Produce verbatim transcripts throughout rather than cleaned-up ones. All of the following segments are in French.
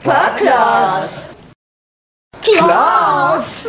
Pas classe. Classe.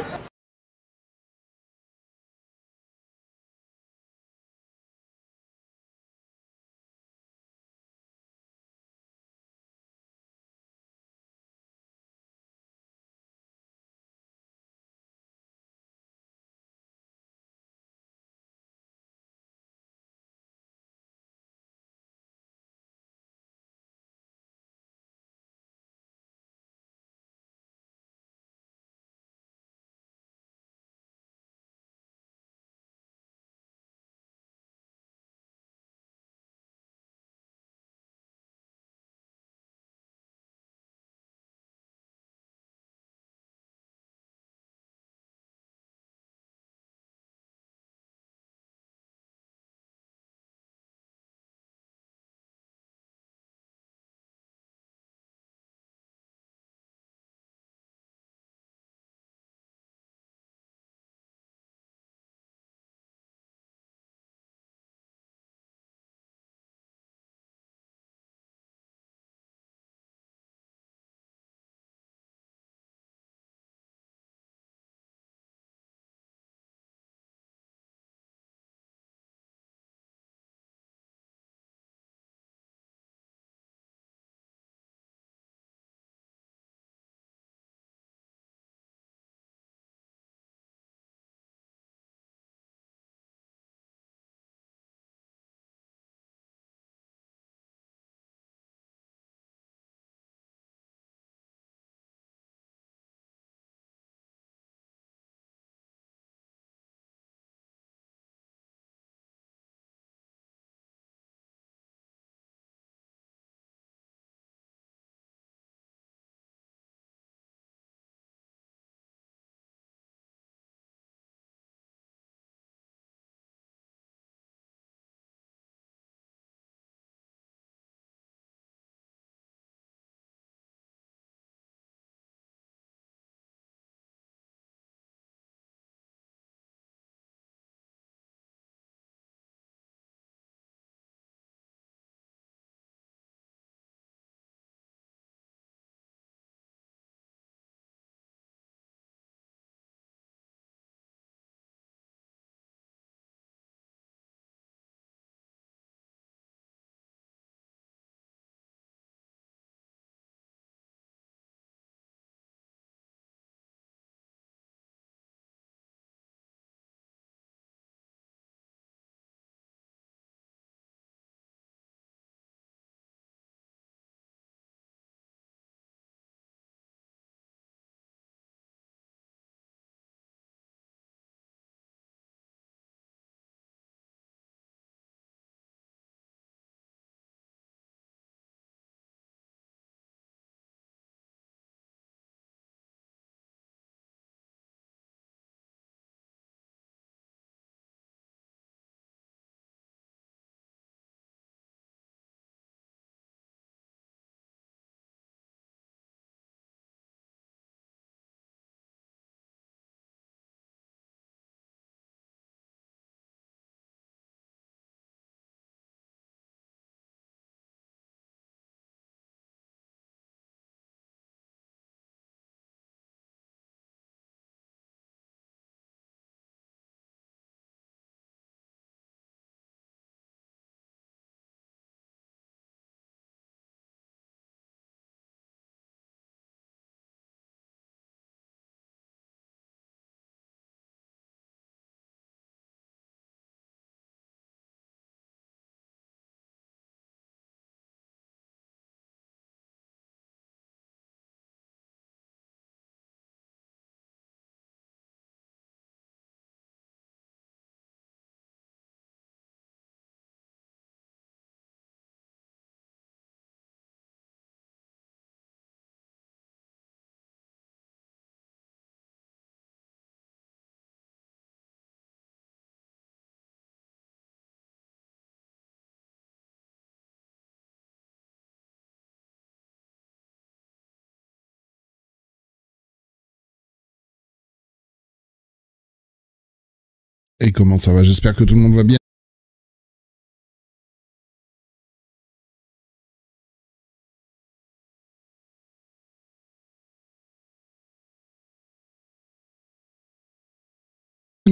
Et comment ça va? J'espère que tout le monde va bien.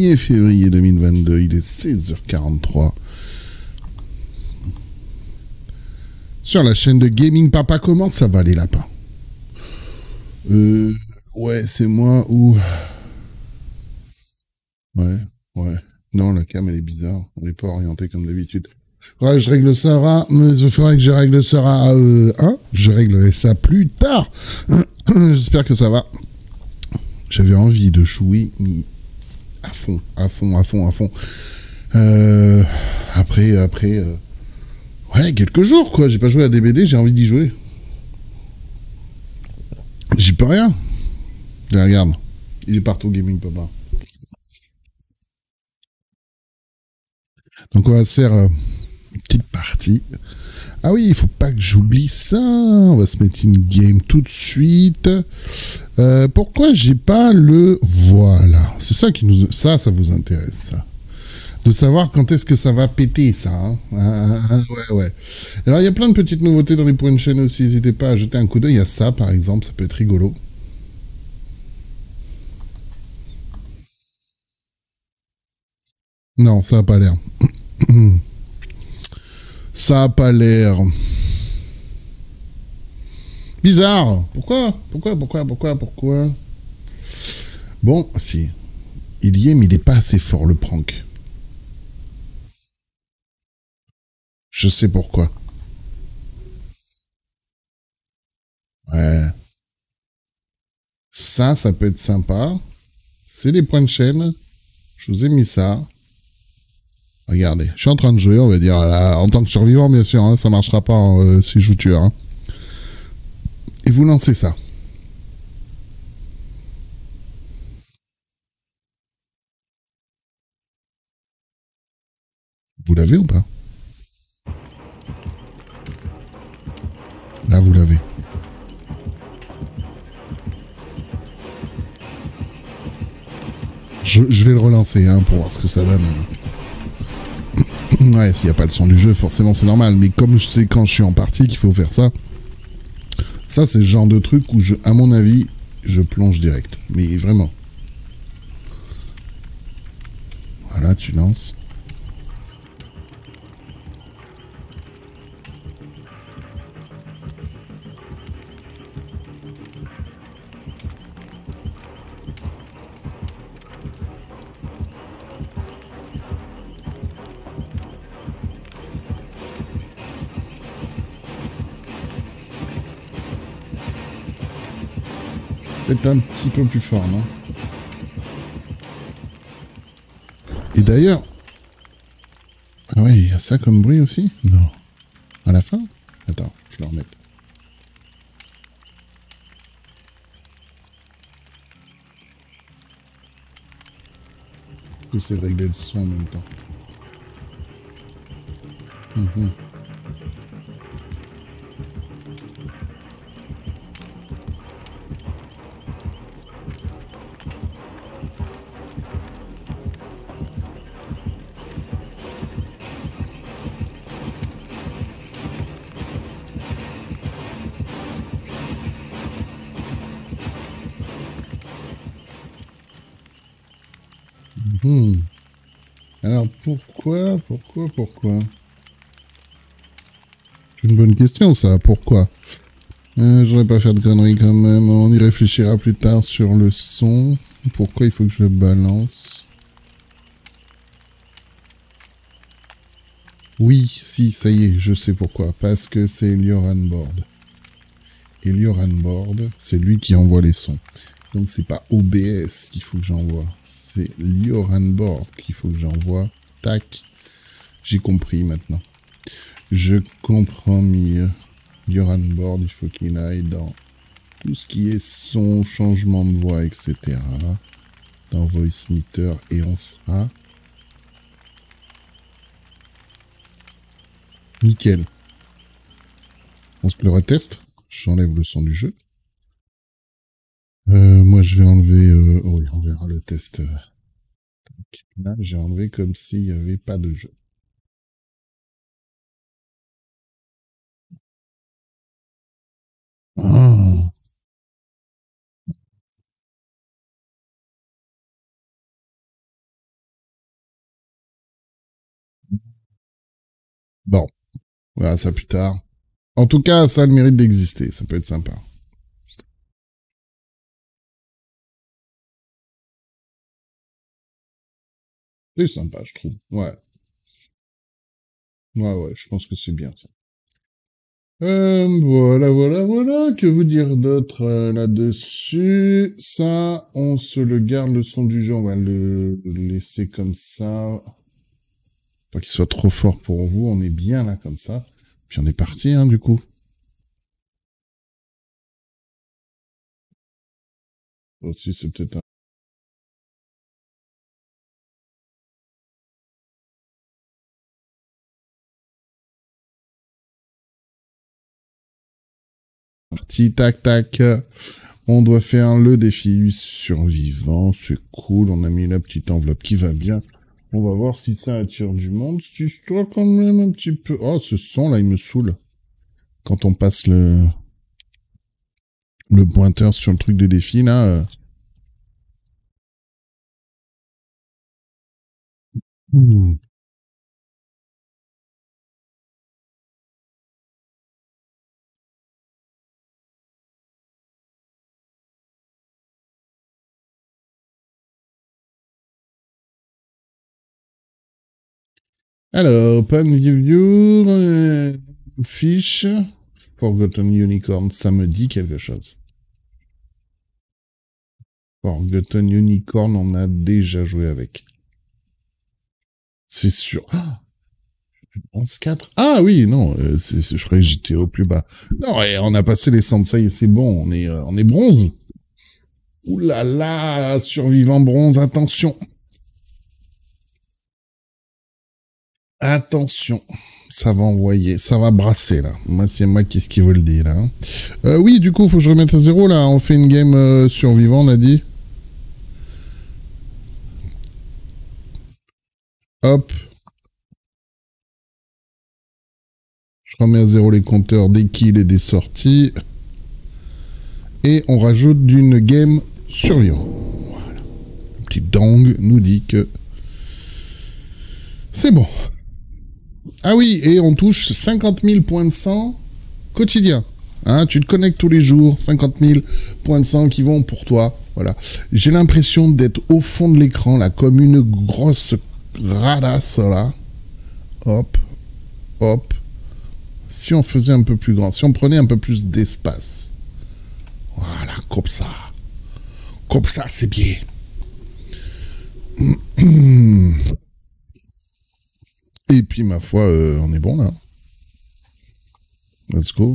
premier février deux mille vingt-deux, il est seize heures quarante-trois. Sur la chaîne de Gaming Papa, comment ça va les lapins? Euh, ouais, c'est moi ou... Ouais, ouais. Non, la cam, elle est bizarre. On n'est pas orienté comme d'habitude. Ouais, je règle ça à... Il faudrait que je règle ça à euh, un. Je réglerai ça plus tard. J'espère que ça va. J'avais envie de jouer, mais à fond, à fond, à fond, à fond. Euh, après, après... Euh... Ouais, quelques jours, quoi. J'ai pas joué à D B D, j'ai envie d'y jouer. J'y peux rien. Là, regarde. Il est partout, Gaming Papa. Donc, on va se faire euh, une petite partie. Ah oui, il faut pas que j'oublie ça. On va se mettre une game tout de suite. Euh, pourquoi j'ai pas le... Voilà. C'est ça qui nous... Ça, ça vous intéresse, ça. De savoir quand est-ce que ça va péter, ça. Hein. Ah, ah, ouais, ouais. Alors, il y a plein de petites nouveautés dans les points de chaîne aussi. N'hésitez pas à jeter un coup d'œil. Il y a ça, par exemple. Ça peut être rigolo. Non, ça a pas l'air. Ça a pas l'air. Bizarre. Pourquoi Pourquoi Pourquoi Pourquoi Pourquoi Bon, si. Il y est, mais il n'est pas assez fort, le prank. Je sais pourquoi. Ouais. Ça, ça peut être sympa. C'est des points de chaîne. Je vous ai mis ça. Regardez, je suis en train de jouer, on va dire, là, en tant que survivant, bien sûr, hein, ça marchera pas euh, si je joue tueur. Hein. Et vous lancez ça. Vous l'avez ou pas? Là, vous l'avez. Je, je vais le relancer hein, pour voir ce que ça donne. Ouais, s'il n'y a pas le son du jeu, forcément c'est normal. Mais comme je sais quand je suis en partie qu'il faut faire ça, ça c'est le genre de truc où, je, à mon avis, je plonge direct. Mais vraiment. Voilà, tu lances. Peut-être un petit peu plus fort, non? Et d'ailleurs... Ah ouais, il y a ça comme bruit aussi? Non. À la fin? Attends, je vais le remettre. J'essaie de régler le son en même temps. Mmh. Mmh. Alors pourquoi, pourquoi, pourquoi? C'est une bonne question ça, pourquoi? euh, Je voudrais pas faire de conneries quand même, on y réfléchira plus tard sur le son. Pourquoi il faut que je le balance? Oui, si, ça y est, je sais pourquoi. Parce que c'est Lioran Board. Et Lioran Board, c'est lui qui envoie les sons. Donc c'est pas O B S qu'il faut que j'envoie. C'est Lioran Board qu'il faut que j'envoie. Tac. J'ai compris maintenant. Je comprends mieux. Lioran Board, il faut qu'il aille dans tout ce qui est son, changement de voix, et cetera. Dans Voice Meter et on sera... Nickel. On se le reteste. J'enlève le son du jeu. Euh, moi, je vais enlever... Euh... Oh oui, on verra le test. Là, j'ai enlevé comme s'il n'y avait pas de jeu. Ah. Bon, on verra ça plus tard. En tout cas, ça a le mérite d'exister. Ça peut être sympa. C'est sympa, je trouve. Ouais. Ouais, ouais, je pense que c'est bien ça. Euh, voilà, voilà, voilà. Que vous dire d'autre euh, là-dessus? Ça, on se le garde, le son du jeu, on va le laisser comme ça. Pas qu'il soit trop fort pour vous, on est bien là comme ça. Puis on est parti, hein, du coup. Aussi, c'est peut-être un parti, tac, tac. On doit faire le défi survivant, c'est cool. On a mis la petite enveloppe qui va bien. On va voir si ça attire du monde. Cette histoire quand même un petit peu... Oh, ce son là, il me saoule. Quand on passe le, le pointeur sur le truc de défi là... euh, hmm. Alors, open review, euh, fiche, Forgotten Unicorn, ça me dit quelque chose. Forgotten Unicorn, on a déjà joué avec. C'est sûr. Ah, onze quatre. Ah oui, non, euh, c'est, c'est- je croyais que j'étais au plus bas. Non, et on a passé les Sansei, c'est bon, on est, euh, on est bronze. Ouh là là, survivant bronze, attention. Attention. Ça va envoyer, ça va brasser là. Moi, c'est moi qui ce qui veut le dire là. Euh, oui, du coup, faut que je remette à zéro là. On fait une game euh, survivant, on a dit. Hop, je remets à zéro les compteurs des kills et des sorties. Et on rajoute d'une game survivant. Voilà. Un petit dong nous dit que c'est bon. Ah oui, et on touche cinquante mille points de sang quotidien. Hein, tu te connectes tous les jours, cinquante mille points de sang qui vont pour toi. Voilà. J'ai l'impression d'être au fond de l'écran, là, comme une grosse radasse, là. Hop, hop. Si on faisait un peu plus grand, si on prenait un peu plus d'espace. Voilà, comme ça. Comme ça, c'est bien. Et puis, ma foi, euh, on est bon, là. Let's go.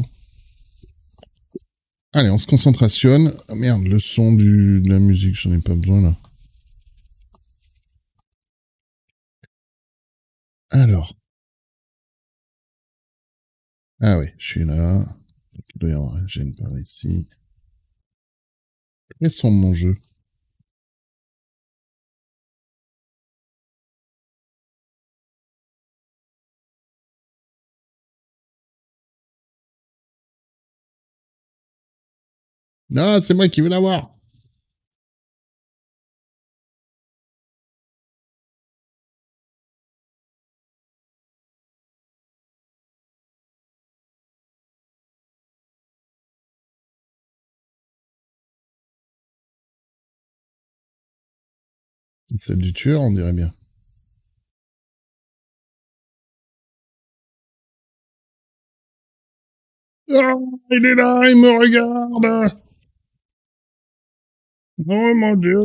Allez, on se concentrationne. Ah, merde, le son du, de la musique, j'en ai pas besoin, là. Alors. Ah oui, je suis là. Il doit y avoir un gène par ici. Quels sont mon jeu? Ah, c'est moi qui veux l'avoir. C'est celle du tueur, on dirait bien. Ah, il est là, il me regarde. Oh mon Dieu.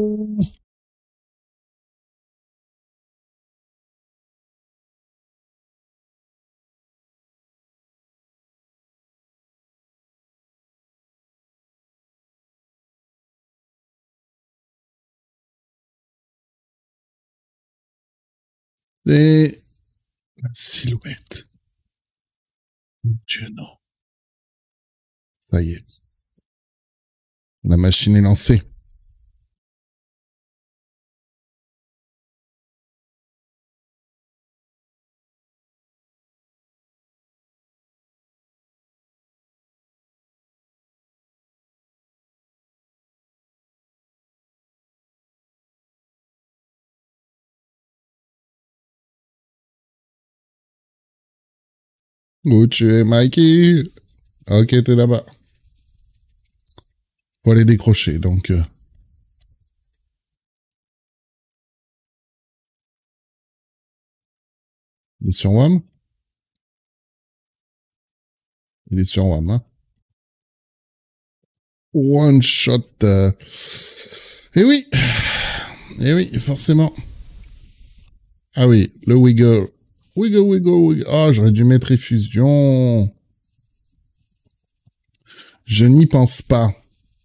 Et la silhouette. Dieu non. Ça y est. La machine est lancée. Où tu es, Mikey? Ok, t'es là-bas. Faut aller décrocher, donc... euh, il est sur WAM? Il est sur WAM, hein? One shot. Euh... Eh oui! Eh oui, forcément. Ah oui, le Wiggle. Wiggle, wiggle, wiggle. Ah, oh, j'aurais dû mettre effusion. Je n'y pense pas.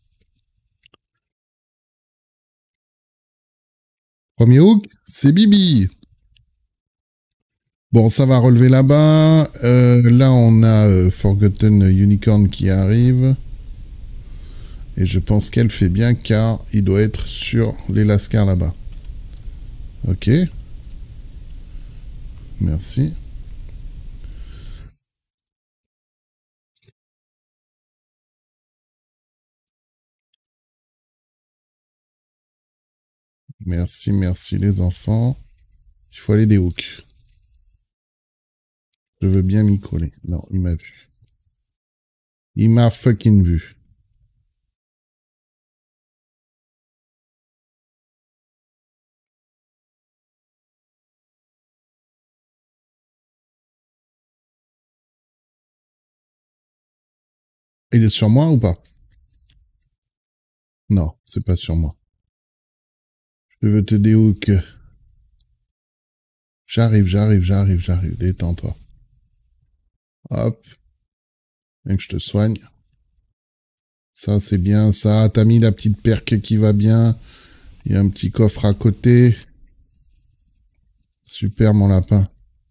Premier hook, c'est Bibi. Bon, ça va relever là-bas. Euh, là, on a euh, Forgotten Unicorn qui arrive. Et je pense qu'elle fait bien car il doit être sur les lascars là-bas. Ok. Merci. Merci, merci les enfants. Il faut aller des hooks. Je veux bien m'y coller. Non, il m'a vu. Il m'a fucking vu. Il est sur moi ou pas? Non, c'est pas sur moi. Je veux te déhook. J'arrive, j'arrive, j'arrive, j'arrive. Détends-toi. Hop. Et que je te soigne. Ça, c'est bien. Ça, t'as mis la petite perque qui va bien. Il y a un petit coffre à côté. Super, mon lapin.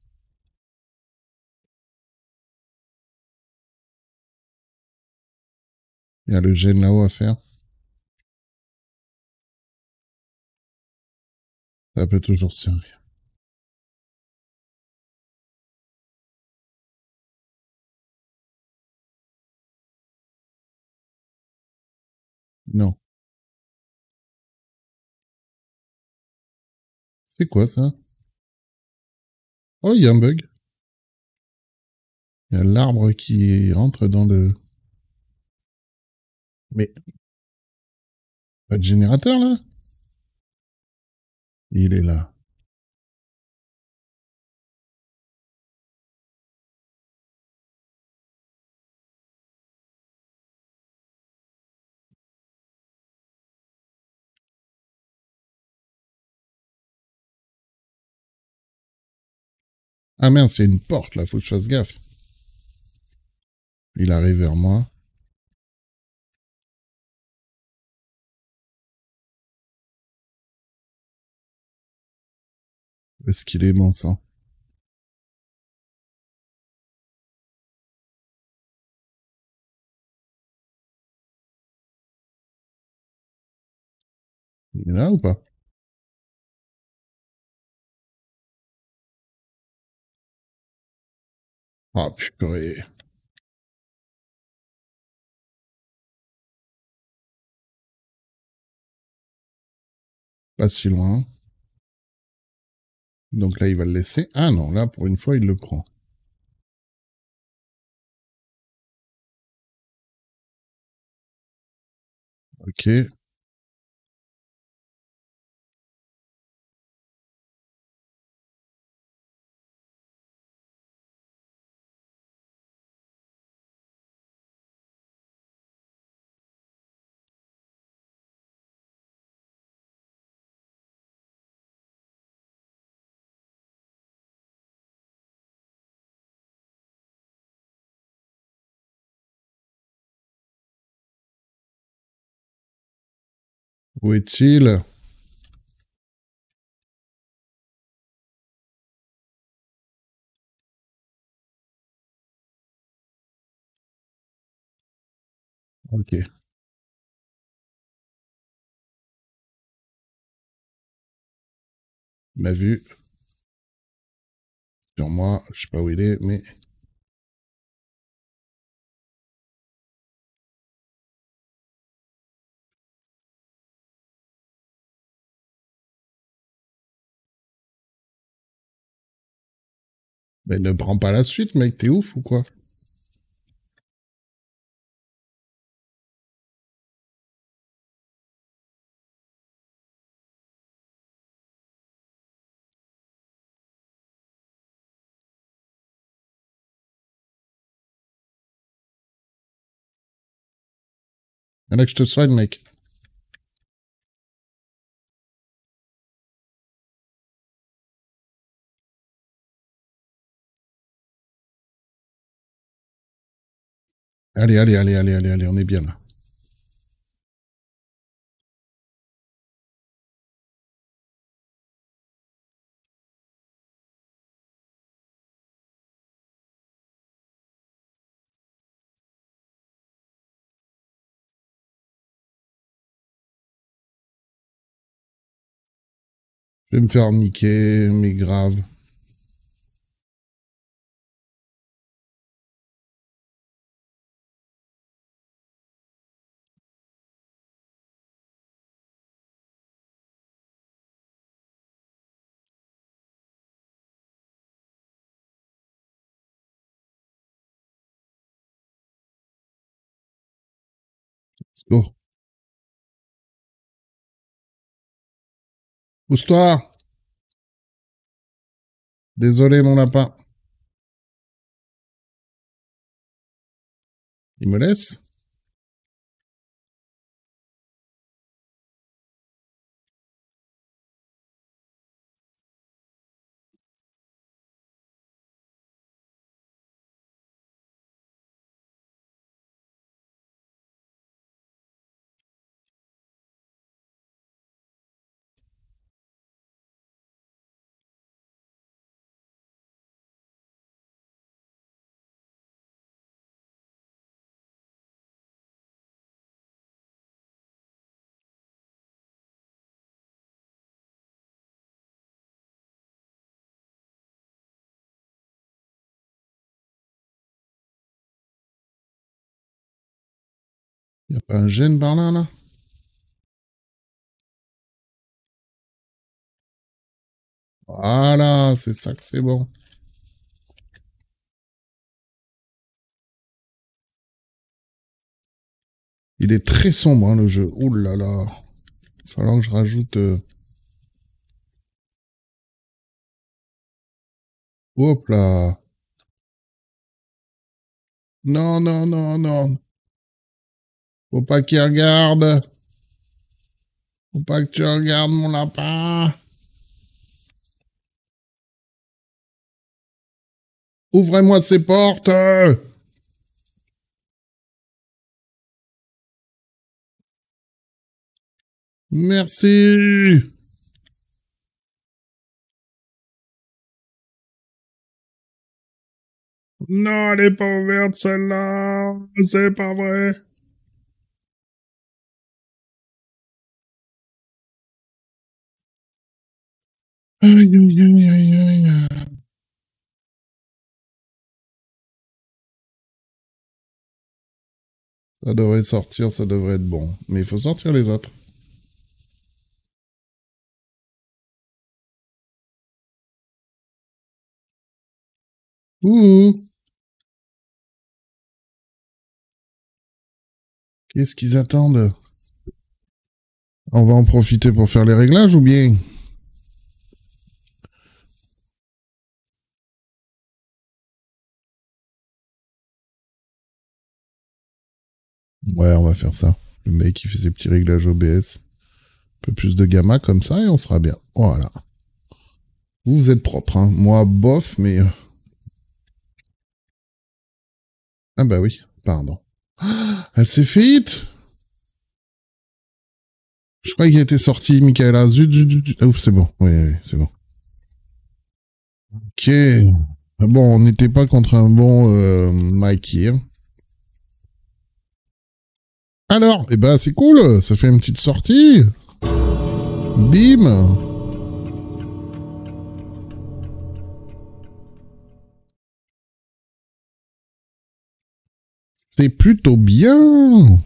Il y a le gène là-haut à faire. Ça peut toujours servir. Non. C'est quoi ça? Oh, il y a un bug. Il y a l'arbre qui rentre dans le... Mais, pas de générateur là? Il est là. Ah merde, c'est une porte là, faut que je fasse gaffe. Il arrive vers moi. Est-ce qu'il est bon sang? Il est là ou pas? Ah purée. Pas si loin. Donc là, il va le laisser. Ah non, là, pour une fois, il le prend. Ok. Où est-il? Ok. Il m'a vu. Sur moi. Je sais pas où il est, mais... Mais ne prends pas la suite, mec, t'es ouf ou quoi? Là que je te soigne, mec. Allez, allez, allez, allez, allez, allez, on est bien là. Je vais me faire niquer, mais grave. Let's go. Pousse-toi. Désolé, mon lapin. Il me laisse? Y a pas un gène par là, là? Voilà, c'est ça que c'est bon. Il est très sombre, hein, le jeu. Ouh là là. Il va falloir que je rajoute... Euh... Hop là. Non, non, non, non. Faut pas qu'il regarde. Faut pas que tu regardes mon lapin. Ouvrez-moi ces portes. Merci. Non, elle est pas ouverte celle-là. C'est pas vrai. Aïe, aïe, aïe, aïe, aïe. Ça devrait sortir, ça devrait être bon. Mais il faut sortir les autres. Ouh. Qu'est-ce qu'ils attendent? On va en profiter pour faire les réglages ou bien? Ouais, on va faire ça. Le mec, il fait ses petits réglages O B S. Un peu plus de gamma comme ça et on sera bien. Voilà. Vous, vous êtes propre, hein. Moi, bof, mais... Ah bah oui, pardon. Ah, elle s'est fait hit. Je croyais qu'il était sorti, Michaela. Zut, zut, zut. Ah, ouf, c'est bon. Oui, oui, c'est bon. Ok. Bon, on n'était pas contre un bon euh, Mikey. Hein. Alors, eh ben, c'est cool. Ça fait une petite sortie. Bim. C'est plutôt bien.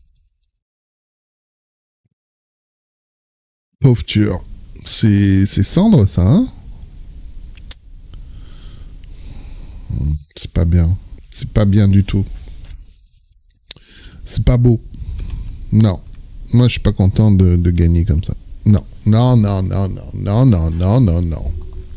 Pauvre tueur. C'est, c'est cendre, ça, hein? C'est pas bien. C'est pas bien du tout. C'est pas beau. Non. Moi, je suis pas content de, de gagner comme ça. Non. Non, non, non, non, non, non, non, non, non.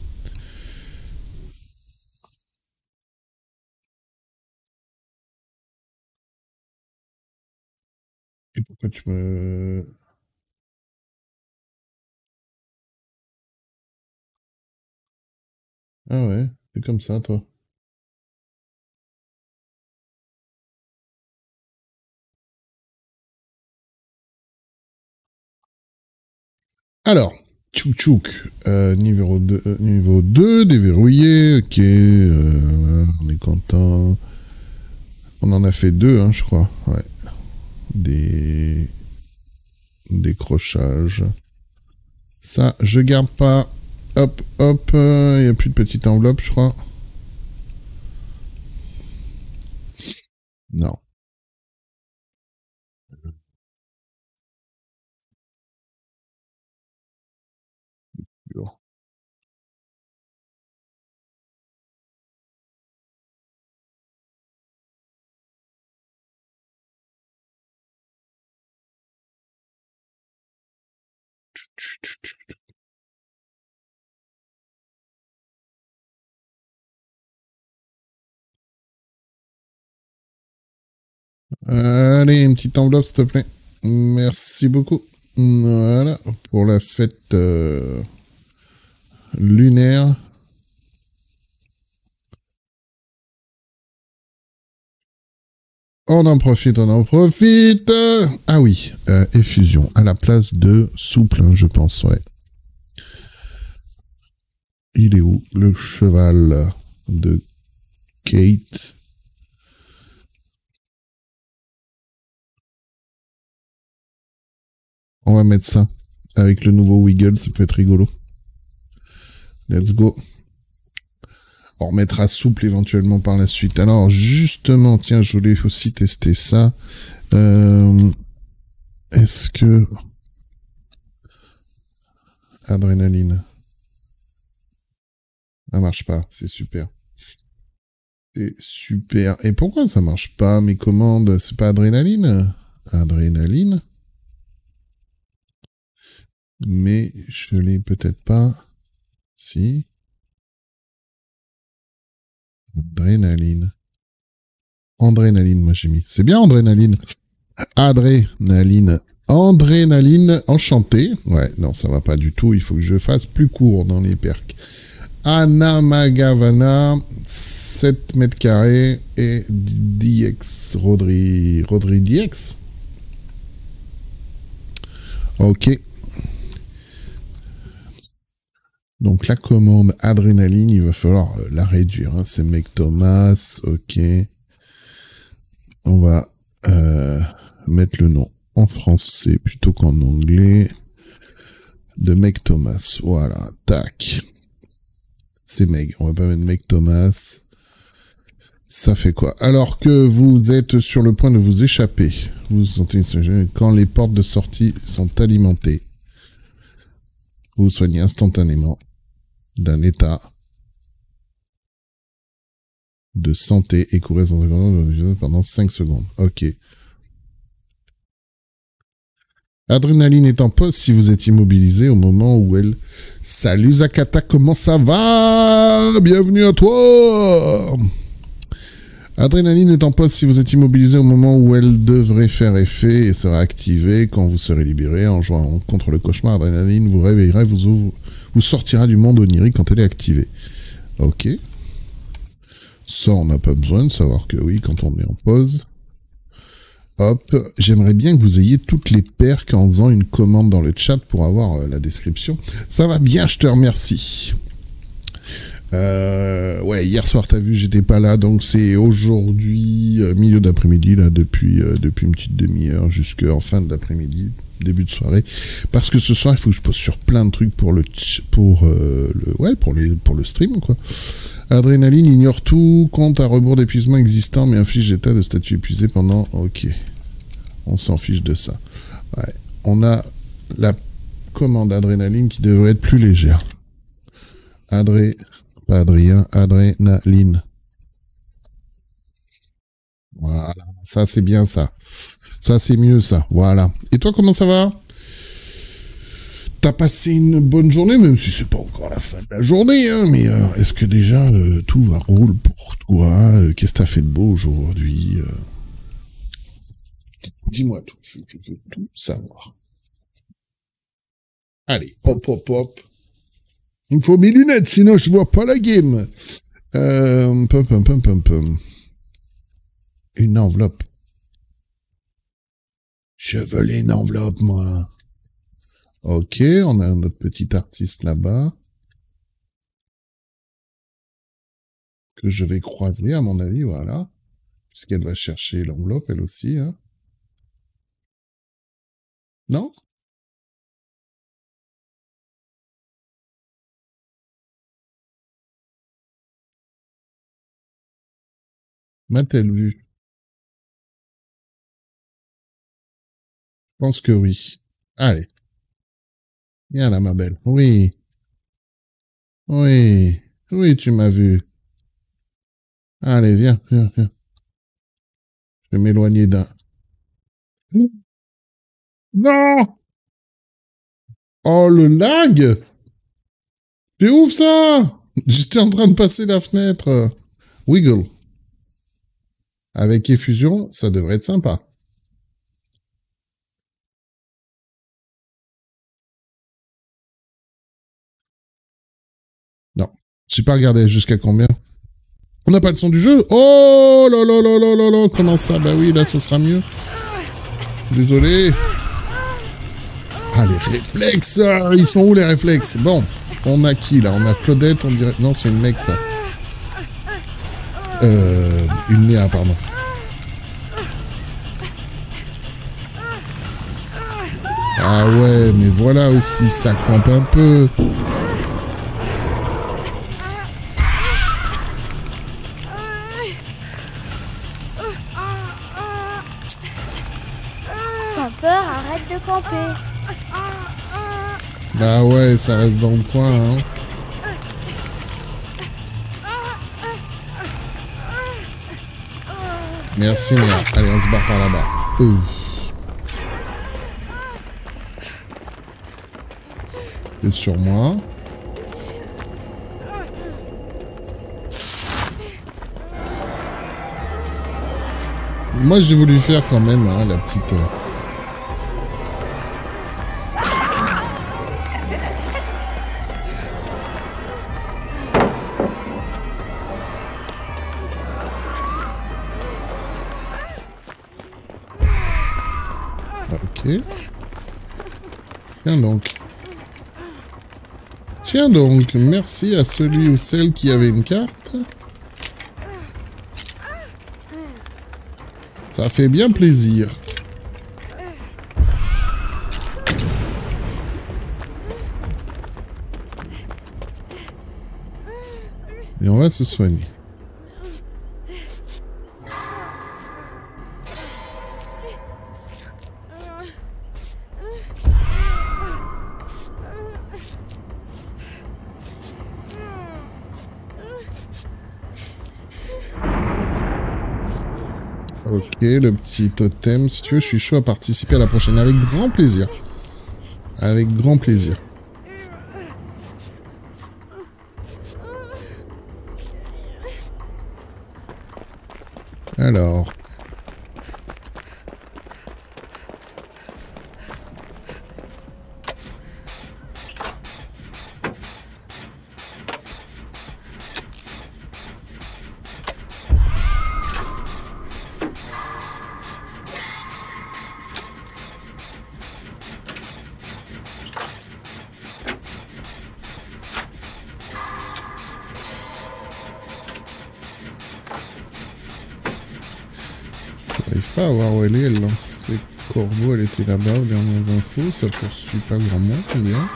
Et pourquoi tu me... Ah ouais, c'est comme ça, toi. Alors, tchouk tchouk, euh, niveau deux, euh, niveau deux, déverrouillé, ok, euh, on est content. On en a fait deux, hein, je crois, ouais. Des... Décrochages. Ça, je garde pas. Hop, hop, il euh, n'y a plus de petite enveloppe, je crois. Non. Bon. Allez, une petite enveloppe, s'il te plaît. Merci beaucoup. Voilà, pour la fête euh, lunaire. On en profite, on en profite. Ah oui, euh, effusion à la place de souple, hein, je pense, ouais. Il est où le cheval de Kate? On va mettre ça. Avec le nouveau Wiggle, ça peut être rigolo. Let's go. On remettra souple éventuellement par la suite. Alors, justement, tiens, je voulais aussi tester ça. Euh, Est-ce que... Adrénaline. Ça marche pas, c'est super. C'est super. Et pourquoi ça marche pas, mes commandes? C'est pas adrénaline? Adrénaline. Mais je l'ai peut-être pas. Si. Adrénaline. Adrénaline, moi j'ai mis. C'est bien, adrénaline. Adrénaline. Adrénaline, enchanté. Ouais, non, ça va pas du tout. Il faut que je fasse plus court dans les perks. Anamagavana, sept mètres carrés et D X. Rodri, Rodri D X. Ok. Donc la commande adrénaline, il va falloir la réduire. Hein. C'est Mec Thomas. Ok. On va euh, mettre le nom en français plutôt qu'en anglais. De Mec Thomas. Voilà. Tac. C'est Meg. On va pas mettre Mec Thomas. Ça fait quoi? Alors que vous êtes sur le point de vous échapper, vous vous sentez quand les portes de sortie sont alimentées, vous vous soignez instantanément d'un état de santé et courez pendant cinq secondes. Ok. Adrénaline est en pause si vous êtes immobilisé au moment où elle... Salut Zakata, comment ça va? Bienvenue à toi. Adrénaline est en pause si vous êtes immobilisé au moment où elle devrait faire effet et sera activée quand vous serez libéré. En jouant contre le cauchemar, Adrénaline vous réveillera et vous, ouvre, vous sortira du monde onirique quand elle est activée. Ok. Ça, on n'a pas besoin de savoir que oui, quand on est en pause. Hop, j'aimerais bien que vous ayez toutes les perks en faisant une commande dans le chat pour avoir euh, la description. Ça va bien, je te remercie. Euh, ouais, hier soir, t'as vu, j'étais pas là, donc c'est aujourd'hui, euh, milieu d'après-midi, là, depuis, euh, depuis une petite demi-heure jusqu'en fin d'après-midi, début de soirée. Parce que ce soir, il faut que je pose sur plein de trucs pour le, pour, euh, le, ouais, pour les, pour le stream, quoi. Adrénaline ignore tout, compte à rebours d'épuisement existant, mais inflige l'état de statut épuisé pendant... Ok. On s'en fiche de ça. Ouais. On a la commande adrénaline qui devrait être plus légère. Adré... Pas Adrien, adrénaline. Voilà, ça c'est bien ça. Ça c'est mieux ça, voilà. Et toi comment ça va? T'as passé une bonne journée, même si c'est pas encore la fin de la journée, hein, mais euh, est-ce que déjà euh, tout va roule pour toi? euh, Qu'est-ce que t'as fait de beau aujourd'hui? euh... Dis-moi tout, je, je veux tout savoir. Allez, hop, hop, hop. Il me faut mes lunettes, sinon je vois pas la game. Euh, pum, pum, pum, pum, pum. Une enveloppe. Je veux une enveloppe, moi. Ok, on a notre petit artiste là-bas. Que je vais croiser, à mon avis, voilà. Puisqu'elle va chercher l'enveloppe, elle aussi, hein. Non? M'a-t-elle vu? Je pense que oui. Allez. Viens là, ma belle. Oui. Oui. Oui, tu m'as vu. Allez, viens, viens, viens. Je vais m'éloigner d'un... Non! Oh, le lag! C'est ouf, ça! J'étais en train de passer la fenêtre. Wiggle. Avec effusion, ça devrait être sympa. Non. J'ai pas regardé jusqu'à combien. On n'a pas le son du jeu. Oh là là là là là là. Comment ça? Bah oui, là, ça sera mieux. Désolé. Ah, les réflexes. Ils sont où, les réflexes? Bon. On a qui, là? On a Claudette, on dirait... Non, c'est une mec, ça. Euh... Une Néa, pardon. Ah ouais, mais voilà aussi, ça campe un peu. Campeur, arrête de camper. Bah ouais, ça reste dans le coin, hein. Merci, Néa. Allez, on se barre par là-bas. Ouf. C'est sur moi. Moi, j'ai voulu faire quand même, hein, la petite... Euh... Ok. Tiens donc. Tiens donc, merci à celui ou celle qui avait une carte. Ça fait bien plaisir. Et on va se soigner. Ok, le petit totem. Si tu veux, je suis chaud à participer à la prochaine. Avec grand plaisir. Avec grand plaisir. Alors. J'arrive pas à voir où elle est. Elle lance ses corbeaux. Elle était là-bas aux dernières infos. Ça poursuit pas grand monde, ou bien.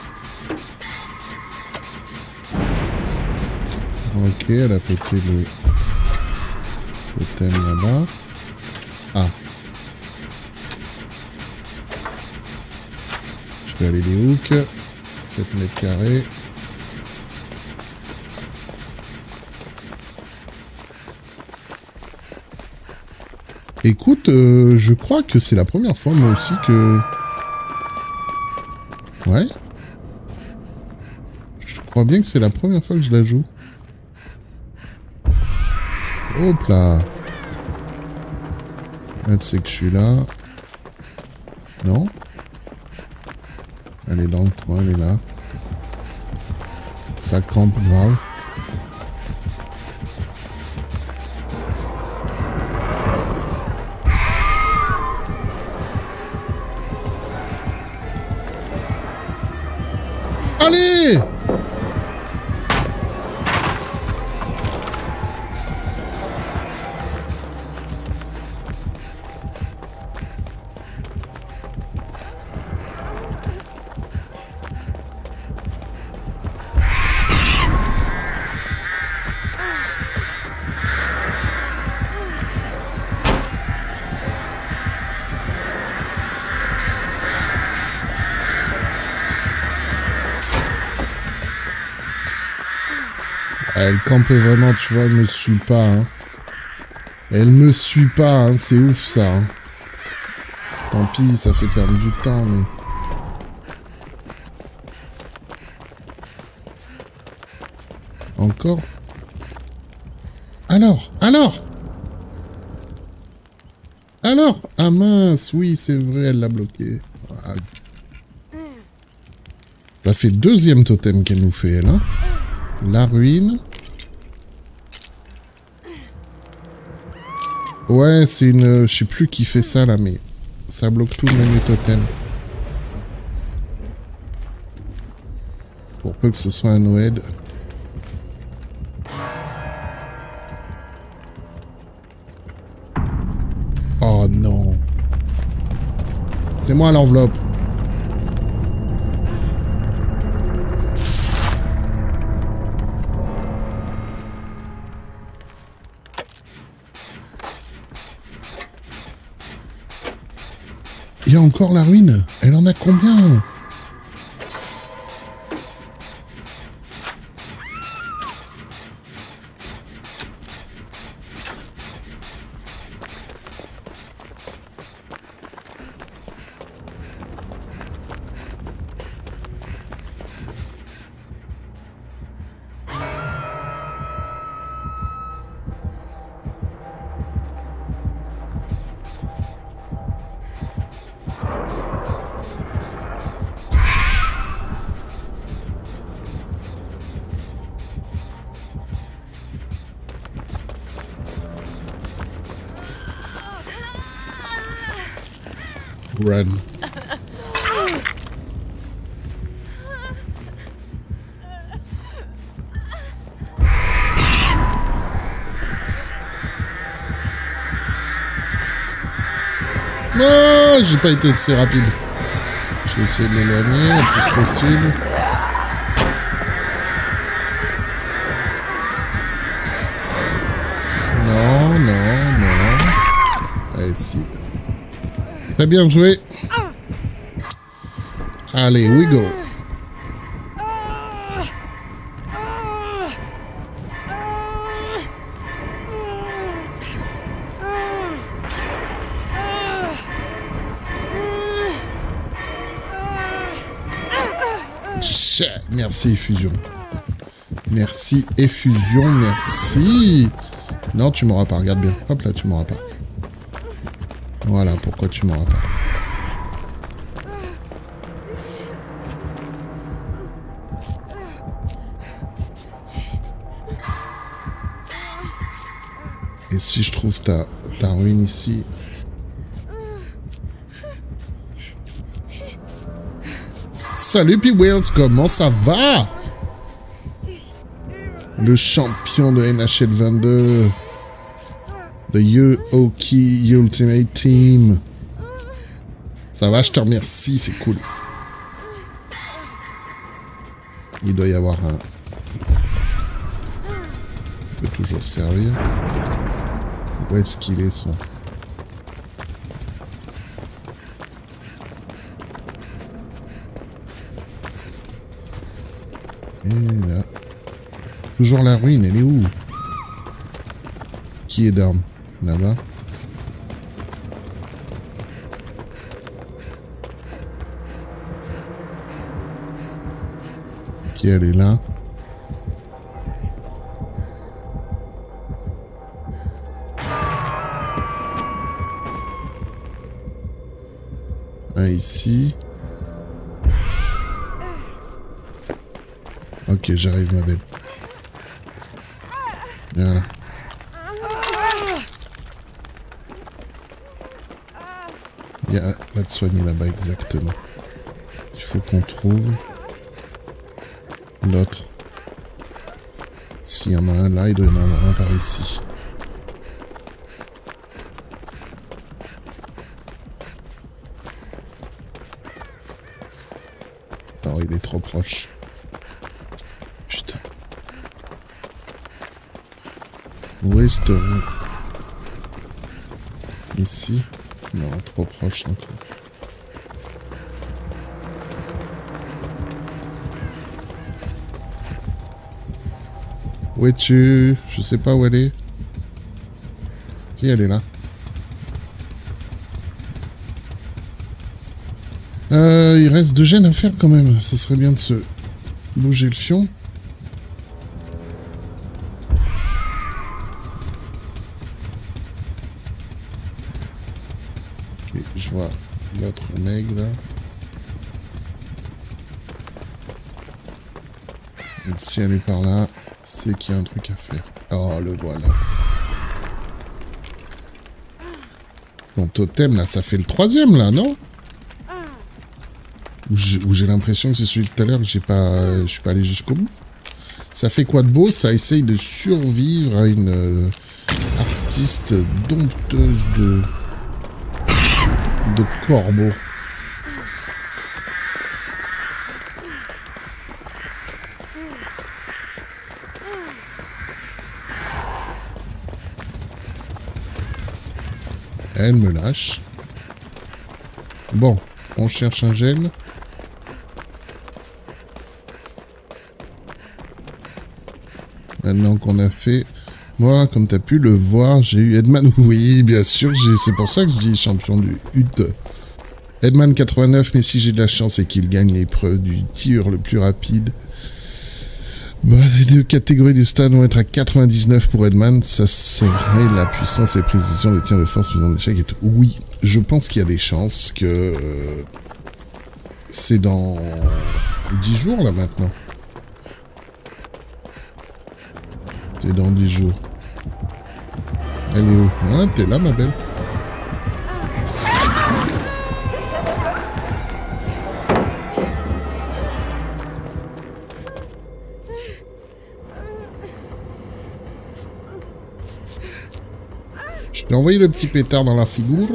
Ok, elle a pété le totem là-bas. Ah. Je vais aller des hooks. sept mètres carrés. Écoute, euh, je crois que c'est la première fois, moi aussi, que... Ouais. Je crois bien que c'est la première fois que je la joue. Hop là. Là, tu sais que je suis là. Non? Elle est dans le coin, elle est là. Ça campe grave. Allez! Elle campait vraiment, tu vois, elle me suit pas, hein. Elle me suit pas, hein, c'est ouf ça. Hein. Tant pis, ça fait perdre du temps, mais... Encore? Alors? Alors? Alors? Ah mince, oui, c'est vrai, elle l'a bloqué. Voilà. Ça fait deuxième totem qu'elle nous fait, elle, hein. La ruine. Ouais, c'est une... Je sais plus qui fait ça, là, mais... Ça bloque tout, même les totems. Pour peu que ce soit un Noed. Oh non. C'est moi l'enveloppe. Il y a encore la ruine. Elle en a combien? Run. Non, j'ai pas été assez rapide. Je vais essayer de l'éloigner le plus possible. Non, non, non. Allez, si. Très bien joué. Allez, we go. Merci, effusion. Merci, effusion, merci. Non, tu m'auras pas, regarde bien. Hop là, tu m'auras pas. Voilà, pourquoi tu m'auras pas. Et si je trouve ta, ta ruine ici... Salut P-Wheels, comment ça va? Le champion de N H L vingt-deux. The U O K Ultimate Team. Ça va, je te remercie, c'est cool. Il doit y avoir un... Il peut toujours servir. Où est-ce qu'il est, son... Et là. Toujours la ruine, elle est où? Qui est d'armes? Là-bas. Ok, elle est là. Un ici. Ok, j'arrive ma belle. Voilà. Il y a la de soigner là-bas exactement. Il faut qu'on trouve l'autre. S'il y en a un là, il doit y en avoir un par ici. Non, il est trop proche. Putain. Où est ce roue? Ici? Non, trop proche encore. Où es-tu? Je sais pas où elle est. Si, elle est là. Euh, il reste deux gènes à faire quand même. Ça serait bien de se bouger le fion. Ok, je vois l'autre nègre là. Donc si elle est par là, c'est qu'il y a un truc à faire. Oh, le voilà. Ton totem là, ça fait le troisième là, non? Ou j'ai l'impression que c'est celui de tout à l'heure que j'ai pas, je suis pas allé jusqu'au bout. Ça fait quoi de beau? Ça essaye de survivre à une euh, artiste dompteuse de de corbeaux. Elle me lâche. Bon, on cherche un gène. Maintenant qu'on a fait... Moi, comme tu as pu le voir, j'ai eu Edman. Oui, bien sûr, c'est pour ça que je dis champion du U T. Edman quatre-vingt-neuf, mais si j'ai de la chance et qu'il gagne l'épreuve du tir le plus rapide. Bah, les deux catégories de stade vont être à quatre-vingt-dix-neuf pour Edman. Ça serait la puissance et précision des tirs de force mis en échec et tout. Oui, je pense qu'il y a des chances que... Euh, c'est dans dix jours, là, maintenant. C'est dans dix jours. Elle est où? Ah, t'es là, ma belle. Je t'ai envoyé le petit pétard dans la figure.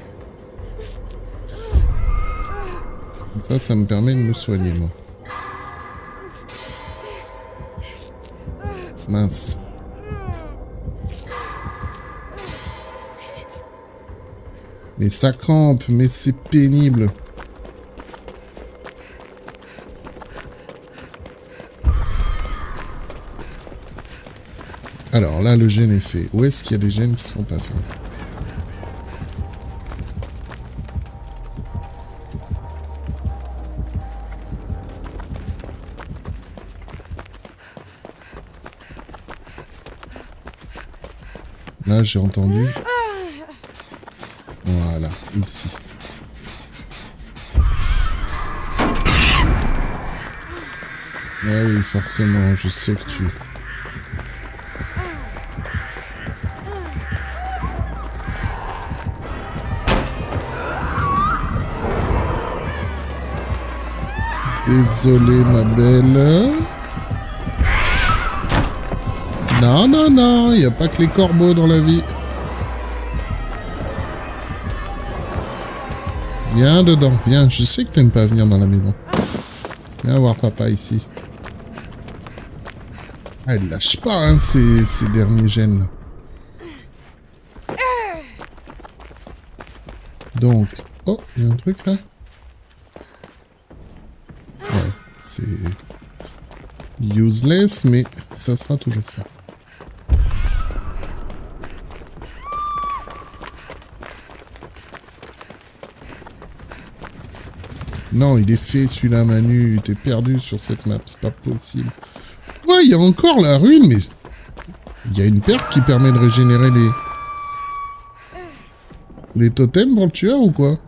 Comme ça, ça me permet de me soigner, moi. Mince. Mais ça campe, mais c'est pénible. Alors là, le gène est fait. Où est-ce qu'il y a des gènes qui sont pas faits? Là, j'ai entendu. Voilà, ici. Ah oui, forcément, je sais que tu... Désolé, ma belle. Non, non, non, il n'y a pas que les corbeaux dans la vie. Viens dedans, viens. Je sais que t'aimes pas venir dans la maison. Viens voir papa ici. Ah, elle lâche pas, hein, ces, ces derniers gènes. Donc... Oh, il y a un truc là. Ouais, c'est... useless, mais ça sera toujours ça. Non, il est fait celui-là, Manu. T'es perdu sur cette map, c'est pas possible. Ouais, il y a encore la ruine, mais... Il y a une perle qui permet de régénérer les... Les totems pour le tueur ou quoi?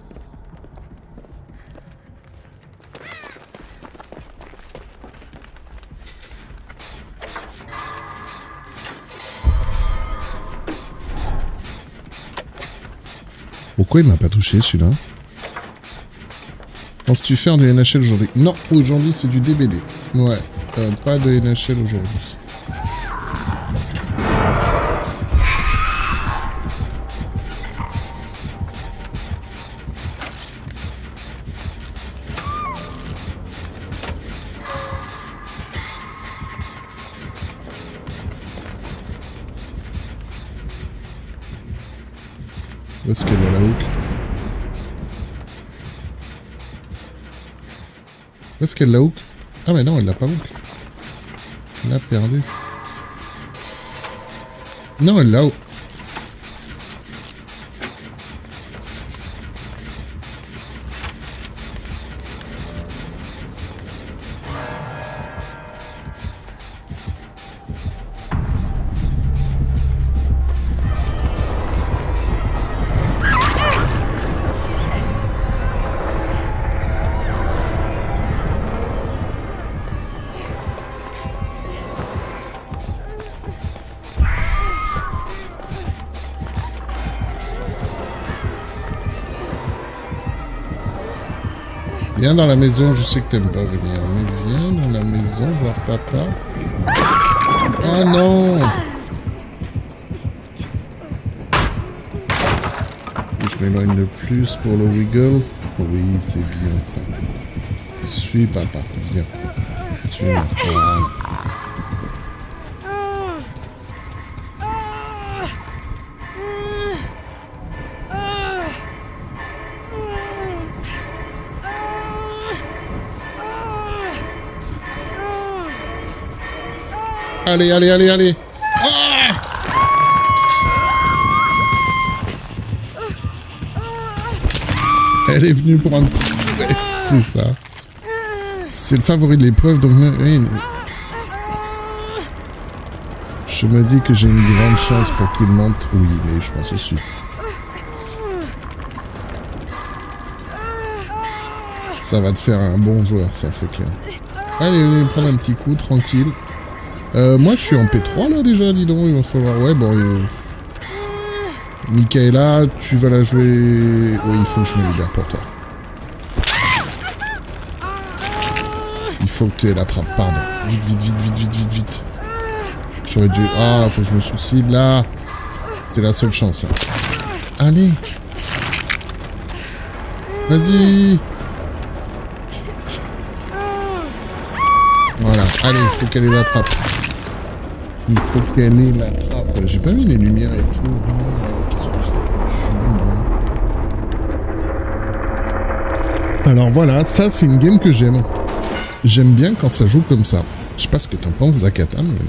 Pourquoi il m'a pas touché celui-là? Penses-tu faire du N H L aujourd'hui? Non, aujourd'hui c'est du D B D. Ouais, euh, pas de N H L aujourd'hui. Où est-ce qu'elle va la hook? Où est-ce qu'elle la hook? Ah mais non, elle l'a pas hook. Elle l'a perdu. Non, elle l'a hook. Viens dans la maison, je sais que t'aimes pas venir, mais viens dans la maison voir papa. Ah non! Je m'éloigne le plus pour le wiggle. Oui, c'est bien ça. Suis papa, viens. Suis voilà. Allez, allez, allez, allez. Ah! Elle est venue pour un petit... Ouais, c'est ça. C'est le favori de l'épreuve, donc... Oui, je me dis que j'ai une grande chance pour qu'il monte. Oui, mais je pense aussi. Ça va te faire un bon joueur, ça, c'est clair. Allez, je vais prendre un petit coup, tranquille. Euh, moi, je suis en P trois, là, déjà, dis donc. Il va falloir... Ouais, bon... Euh... Michaela, tu vas la jouer... Oui, il faut que je me libère pour toi. Il faut que tu aies la trappe, pardon. Vite, vite, vite, vite, vite, vite, vite. J'aurais dû... Ah, faut que je me soucie, là. C'est la seule chance, là. Allez. Vas-y. Voilà, allez, il faut qu'elle ait la trappe. Il faut qu'elle ait la trappe. J'ai pas mis les lumières et tout. Qu'est-ce que c'est? Alors voilà, ça c'est une game que j'aime. J'aime bien quand ça joue comme ça. Je sais pas ce que t'en penses, Zakata, mais...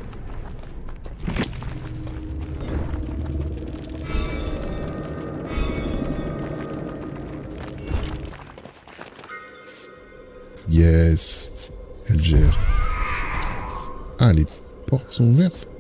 Yes. Elle gère. Ah, les portes sont ouvertes.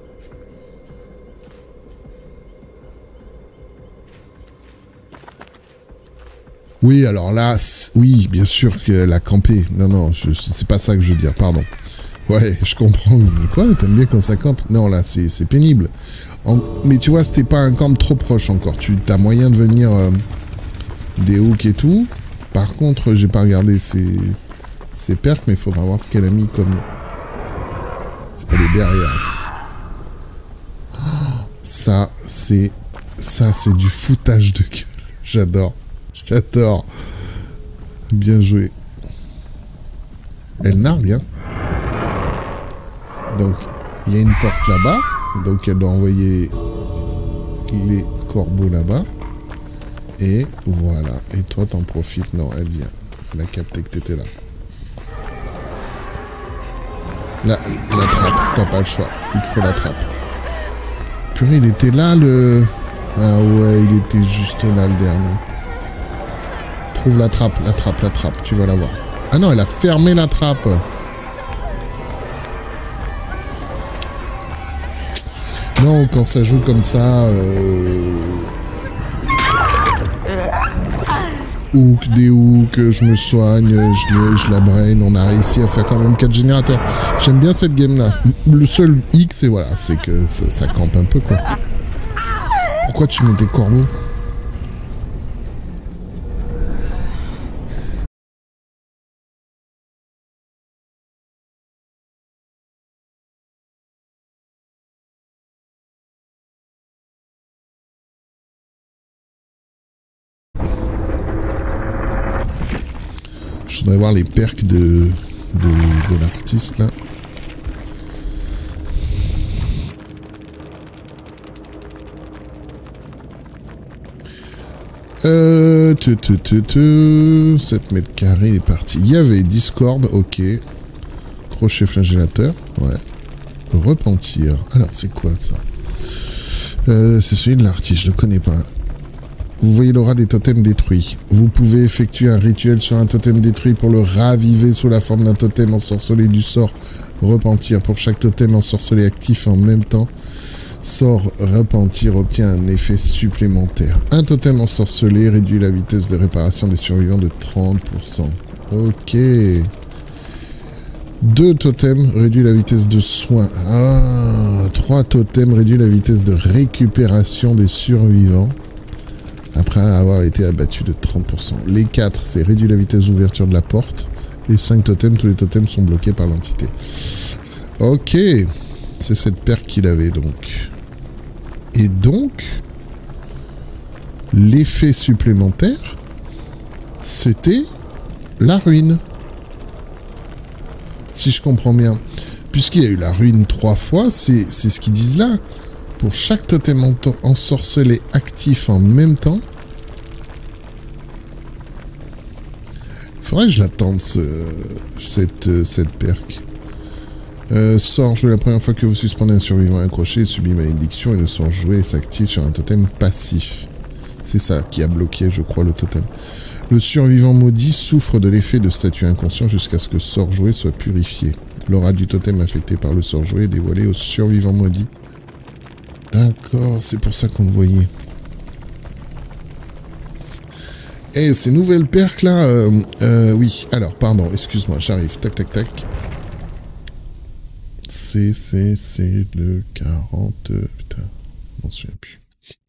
Oui, alors là, oui, bien sûr qu'elle a campé. Non, non, c'est pas ça que je veux dire, pardon. Ouais, je comprends. Quoi, t'aimes bien quand ça campe? Non, là, c'est pénible. En, mais tu vois, c'était pas un camp trop proche encore. Tu as moyen de venir euh, des hooks et tout. Par contre, j'ai pas regardé ses, ses perks, mais il faudra voir ce qu'elle a mis comme... Elle est derrière. Oh, ça, c'est... Ça, c'est du foutage de gueule. J'adore. J'adore. Bien joué. Elle nargue, hein. Donc, il y a une porte là-bas. Donc, elle doit envoyer les corbeaux là-bas. Et voilà. Et toi, t'en profites. Non, elle vient. Elle a capté que t'étais là. La, la trappe. T'as pas le choix. Il te faut la trappe. Purée, il était là, le... Ah ouais, il était juste là, le dernier. Trop trouve la trappe, la trappe, la trappe. Tu vas la voir. Ah non, elle a fermé la trappe. Non, quand ça joue comme ça... Euh... Hook, des hooks, je me soigne, je, je la brain, on a réussi à faire quand même quatre générateurs. J'aime bien cette game-là. Le seul hic, c'est voilà, c'est que ça, ça campe un peu, quoi. Pourquoi tu mets des corbeaux ? Je voudrais voir les perks de, de, de l'artiste, là. Euh, tu, tu, tu, tu, sept mètres carrés est parti. Il y avait Discord, ok. Crochet flagellateur, ouais. Repentir. Alors, c'est quoi ça? euh, C'est celui de l'artiste, je le connais pas. Vous voyez l'aura des totems détruits. Vous pouvez effectuer un rituel sur un totem détruit pour le raviver sous la forme d'un totem ensorcelé du sort Repentir. Pour chaque totem ensorcelé actif en même temps, sort Repentir obtient un effet supplémentaire. Un totem ensorcelé réduit la vitesse de réparation des survivants de trente pour cent. Ok. Deux totems réduit la vitesse de soin. Ah, trois totems réduit la vitesse de récupération des survivants après avoir été abattu de trente pour cent. Les quatre, c'est réduit la vitesse d'ouverture de la porte. Et cinq totems, tous les totems sont bloqués par l'entité. Ok. C'est cette paire qu'il avait donc. Et donc, l'effet supplémentaire, c'était la ruine. Si je comprends bien. Puisqu'il y a eu la ruine trois fois, c'est ce qu'ils disent là. Pour chaque totem ensorcelé actif en même temps. Il faudrait que je l'attende, ce, cette, cette perk. Euh, sort joué la première fois que vous suspendez un survivant accroché, subit malédiction, et le sort joué s'active sur un totem passif. C'est ça qui a bloqué, je crois, le totem. Le survivant maudit souffre de l'effet de statut inconscient jusqu'à ce que sort joué soit purifié. L'aura du totem affecté par le sort joué est dévoilée au survivant maudit. D'accord, c'est pour ça qu'on le voyait. Et ces nouvelles perks là, euh, euh, oui, alors, pardon, excuse-moi, j'arrive, tac, tac, tac. C'est, c'est, c'est le quarante, putain, je m'en souviens plus.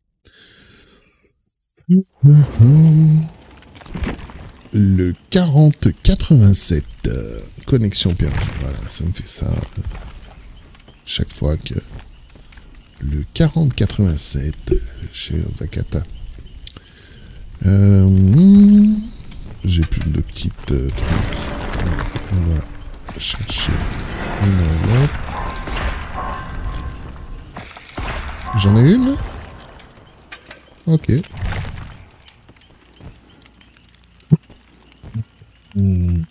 Le quarante quatre-vingt-sept, euh, connexion perdue, voilà, ça me fait ça euh, chaque fois que... Le quarante quatre-vingt-sept, chez Zakata. Euh, J'ai plus de petites euh, trucs. Donc, on va chercher une enveloppe. J'en ai une? Ok. Mmh.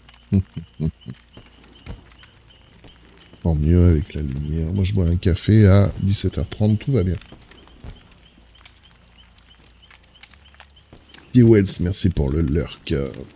Tant mieux avec la lumière. Moi, je bois un café à dix-sept heures trente, tout va bien. P. Wells, merci pour le lurk.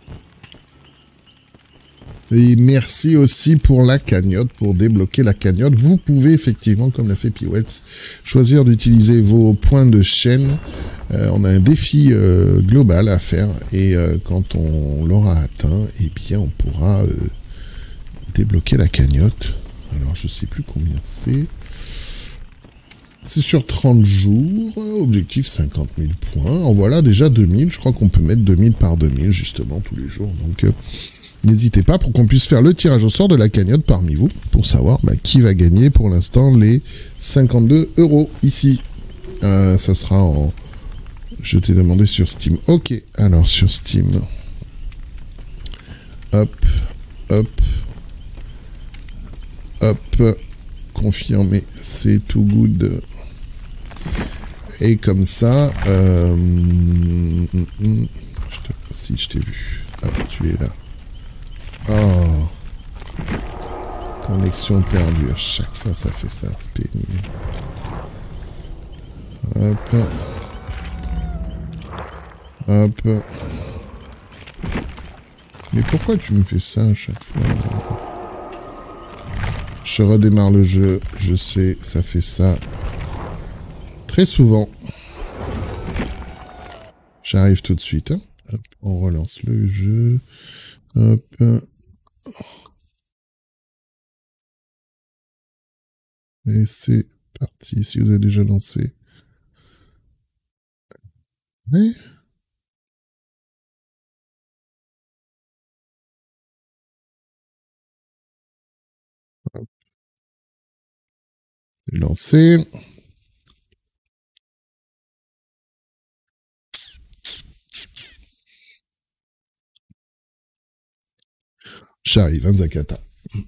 Et merci aussi pour la cagnotte, pour débloquer la cagnotte. Vous pouvez effectivement, comme l'a fait P. Wells, choisir d'utiliser vos points de chaîne. Euh, on a un défi euh, global à faire et euh, quand on l'aura atteint, eh bien, on pourra euh, débloquer la cagnotte. Alors, je sais plus combien c'est. C'est sur trente jours. Objectif cinquante mille points. En voilà déjà deux mille. Je crois qu'on peut mettre deux mille par deux mille, justement, tous les jours. Donc, euh, n'hésitez pas pour qu'on puisse faire le tirage au sort de la cagnotte parmi vous. Pour savoir bah, qui va gagner pour l'instant les cinquante-deux euros ici. Euh, ça sera en... Je t'ai demandé sur Steam. Ok. Alors, sur Steam. Hop. Hop. Hop, confirmé, c'est tout good. Et comme ça, euh, mm, mm, je te, si je t'ai vu, hop, tu es là. Oh, connexion perdue, à chaque fois ça fait ça, c'est pénible. Hop, hop, Mais pourquoi tu me fais ça à chaque fois? Je redémarre le jeu, je sais, ça fait ça très souvent. J'arrive tout de suite. Hein. Hop, on relance le jeu. Hop. Et c'est parti, si vous avez déjà lancé. Oui. C'est lancé. J'arrive, hein, Zakata.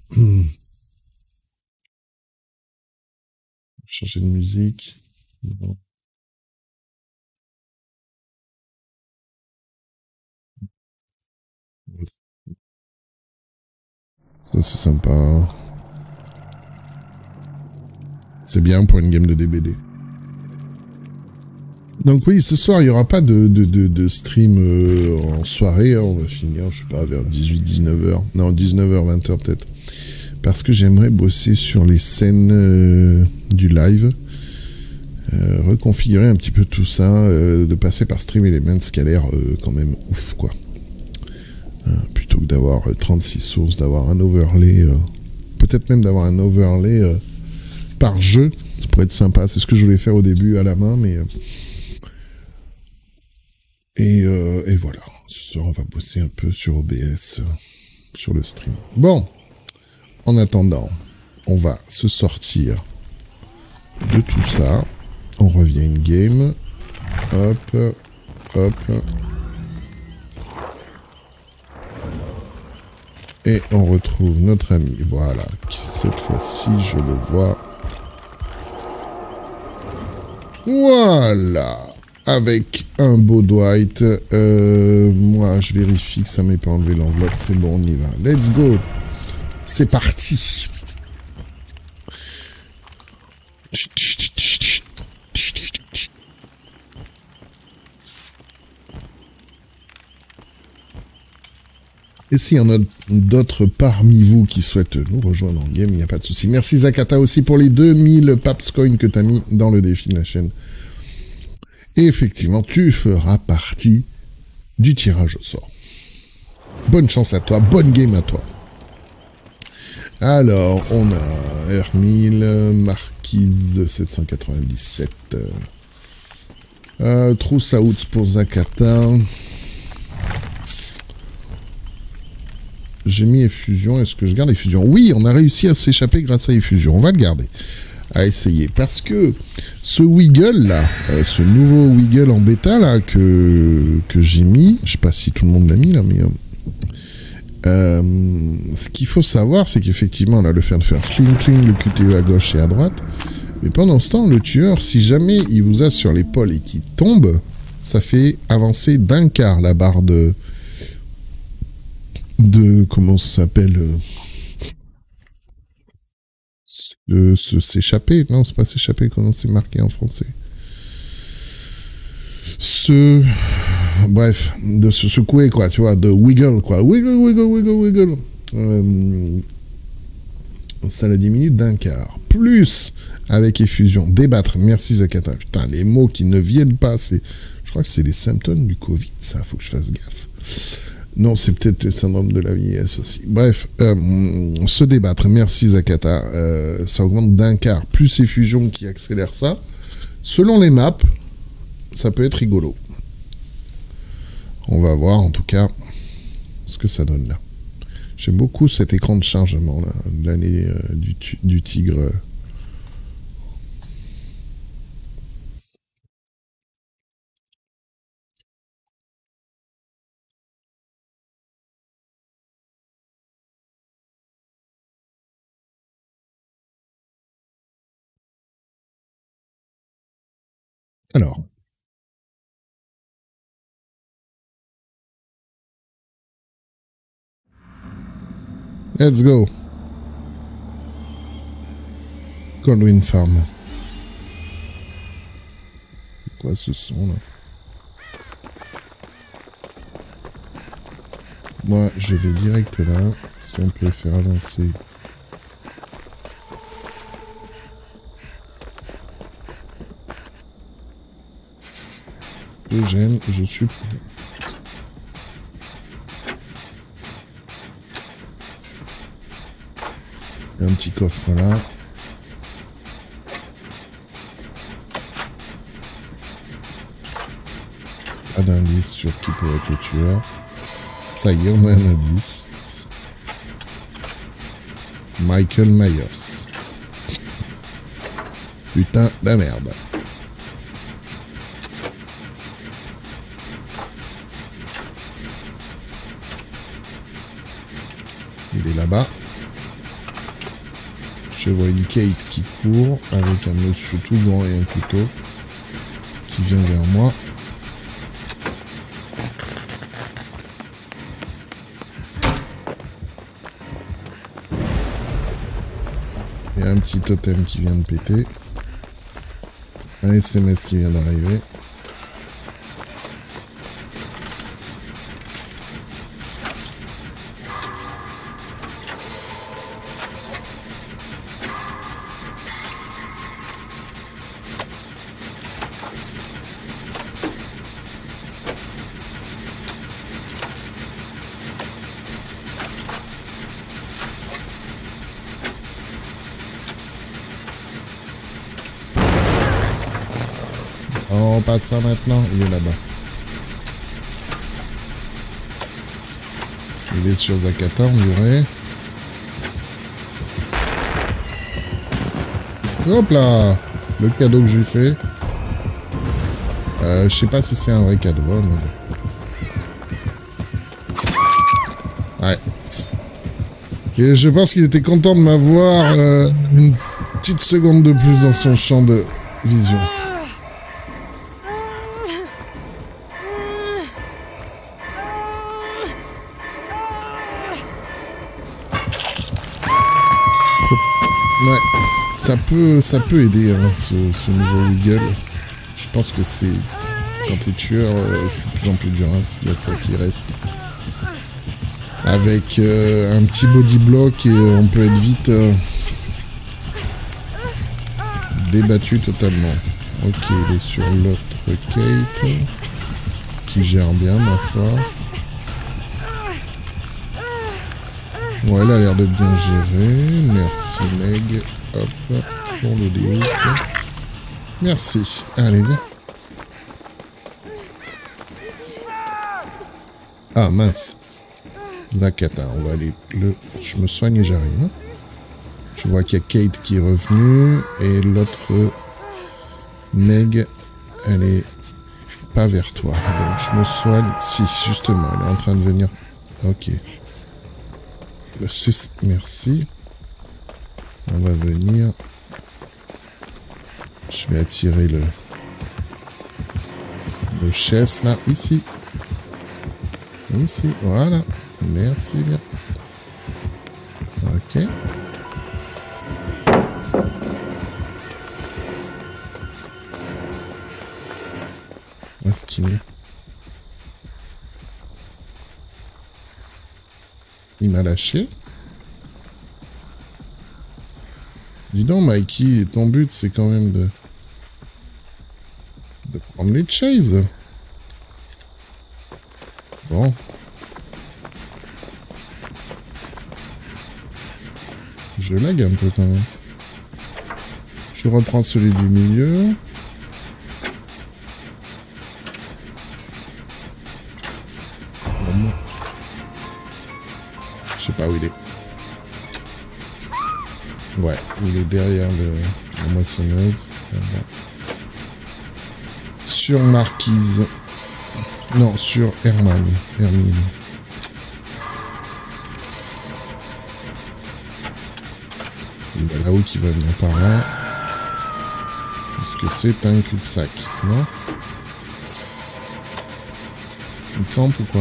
Changer de musique. Non. Ça, c'est sympa. C'est bien pour une game de D B D. Donc oui, ce soir, il n'y aura pas de, de, de, de stream euh, en soirée. Hein. On va finir, je sais pas, vers dix-huit dix-neuf heures. Non, dix-neuf heures, vingt heures peut-être. Parce que j'aimerais bosser sur les scènes euh, du live. Euh, reconfigurer un petit peu tout ça. Euh, de passer par Stream Elements, ce qui a l'air euh, quand même ouf, quoi. Euh, plutôt que d'avoir euh, trente-six sources, d'avoir un overlay. Euh, Peut-être même d'avoir un overlay euh, par jeu. Ça pourrait être sympa. C'est ce que je voulais faire au début à la main, mais... Euh, Et, euh, et voilà, ce soir on va bosser un peu sur O B S, euh, sur le stream. Bon, en attendant, on va se sortir de tout ça. On revient in game. Hop, hop. Et on retrouve notre ami, voilà, qui cette fois-ci je le vois. Voilà. Avec un beau Dwight. Euh, moi, je vérifie que ça m'ait pas enlevé l'enveloppe. C'est bon, on y va. Let's go. C'est parti. Et s'il y en a d'autres parmi vous qui souhaitent nous rejoindre en game, il n'y a pas de souci. Merci Zakata aussi pour les deux mille Paps Coins que tu as mis dans le défi de la chaîne. Et effectivement, tu feras partie du tirage au sort. Bonne chance à toi, bonne game à toi. Alors, on a Hermile, Marquise sept cent quatre-vingt-dix-sept, euh, Trousse à Outs pour Zakata. J'ai mis Effusion, est-ce que je garde Effusion? Oui, on a réussi à s'échapper grâce à Effusion, on va le garder. À essayer, parce que ce Wiggle là, euh, ce nouveau Wiggle en bêta là que, que j'ai mis, je sais pas si tout le monde l'a mis là, mais euh, euh, ce qu'il faut savoir, c'est qu'effectivement là, le fait de faire cling cling, le Q T E à gauche et à droite, mais pendant ce temps, le tueur, si jamais il vous a sur l'épaule et qu'il tombe, ça fait avancer d'un quart la barre de de comment ça s'appelle euh, de se s'échapper, non c'est pas s'échapper, comment c'est marqué en français, se bref, de se secouer quoi, tu vois, de wiggle quoi, wiggle wiggle wiggle wiggle, euh, ça la diminue d'un quart, plus avec effusion, débattre, merci Zakata, putain les mots qui ne viennent pas, c'est, je crois que c'est les symptômes du Covid, ça, faut que je fasse gaffe. Non, c'est peut-être le syndrome de la vieillesse aussi. Bref, euh, se débattre, merci Zakata, euh, ça augmente d'un quart, plus effusion qui accélère ça. Selon les maps, ça peut être rigolo. On va voir en tout cas ce que ça donne là. J'aime beaucoup cet écran de chargement là, l'année euh, du, du tigre. Alors. Let's go. Goldwyn Farm. C'est quoi ce son là? moi, je vais direct là. Si on peut faire avancer. J'aime, je suis... Il y a un petit coffre là. Pas d'indice sur qui peut être le tueur. Ça y est, on a un indice. Michael Myers. Putain de merde. Il est là-bas. Je vois une Kate qui court avec un monsieur tout grand et un couteau qui vient vers moi. Il y a un petit totem qui vient de péter. Un S M S qui vient d'arriver. On passe ça maintenant, il est là-bas. Il est sur Zakata, on dirait. Hop là! Le cadeau que je lui fais. Euh, je sais pas si c'est un vrai cadeau, hein, mais... Ouais. Et je pense qu'il était content de m'avoir euh, une petite seconde de plus dans son champ de vision. Ouais, ça peut, ça peut aider, hein, ce, ce nouveau Wiggle. Je pense que c'est... Quand t'es tueur, euh, c'est de plus en plus dur, hein, s'il y a ça qui reste. Avec euh, un petit body block et euh, on peut être vite... Euh, débattu totalement. Ok, il est sur l'autre Kate. Qui gère bien, ma foi. Ouais, elle a l'air de bien gérer. Merci, Meg. Hop, pour le délit. Merci. Allez, viens. Ah, mince. Zakata, on va aller le... Je me soigne et j'arrive. Je vois qu'il y a Kate qui est revenue. Et l'autre... Meg, elle est pas vers toi. Donc, je me soigne. Si, justement, elle est en train de venir. Ok. Merci. On va venir. Je vais attirer le, le chef là, ici. Ici, voilà. Merci bien. Ok. Où est-ce qu'il est? Il m'a lâché. Dis donc, Mikey, ton but, c'est quand même de... de prendre les chases. Bon. Je lag un peu quand même. Je reprends celui du milieu. Bon. Je sais pas où il est. Ouais, il est derrière le, la moissonneuse. Là-bas. Sur Marquise. Non, sur Herman. Hermine. Il y a là-haut qui va venir par là. Est-ce que c'est un cul-de-sac? Non? Il campe ou quoi?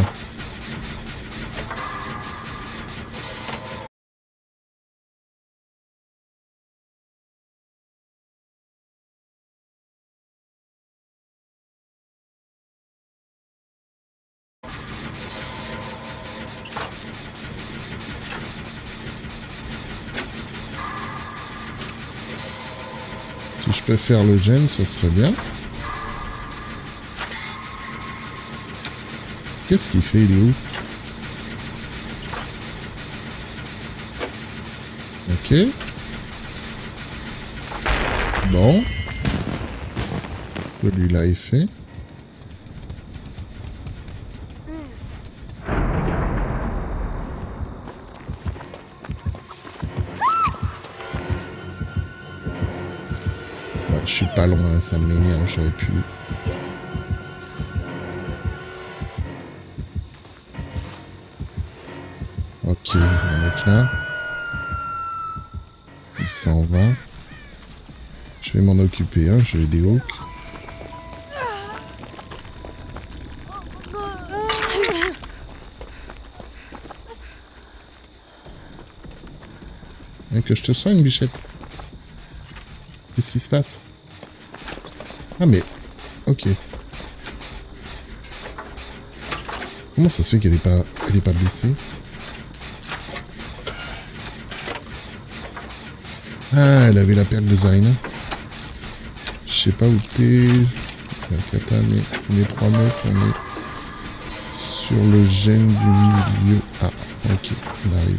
Si je peux faire le gène, ça serait bien. Qu'est-ce qu'il fait, il est où? Ok. Bon. Celui-là est fait. Ouais, je suis pas loin, ça m'énerve, j'aurais pu... Ok, on va mettre là. Il s'en va. Je vais m'en occuper, hein, je vais des hawks. Et que je te soigne, bichette. Qu'est-ce qui se passe? Ah mais... Ok. Comment ça se fait qu'elle est pas... Elle est pas blessée? Ah, elle avait la perle de Zarina. Je sais pas où t'es. Kata, mais les trois meufs, on est sur le gène du milieu. Ah, ok, on arrive.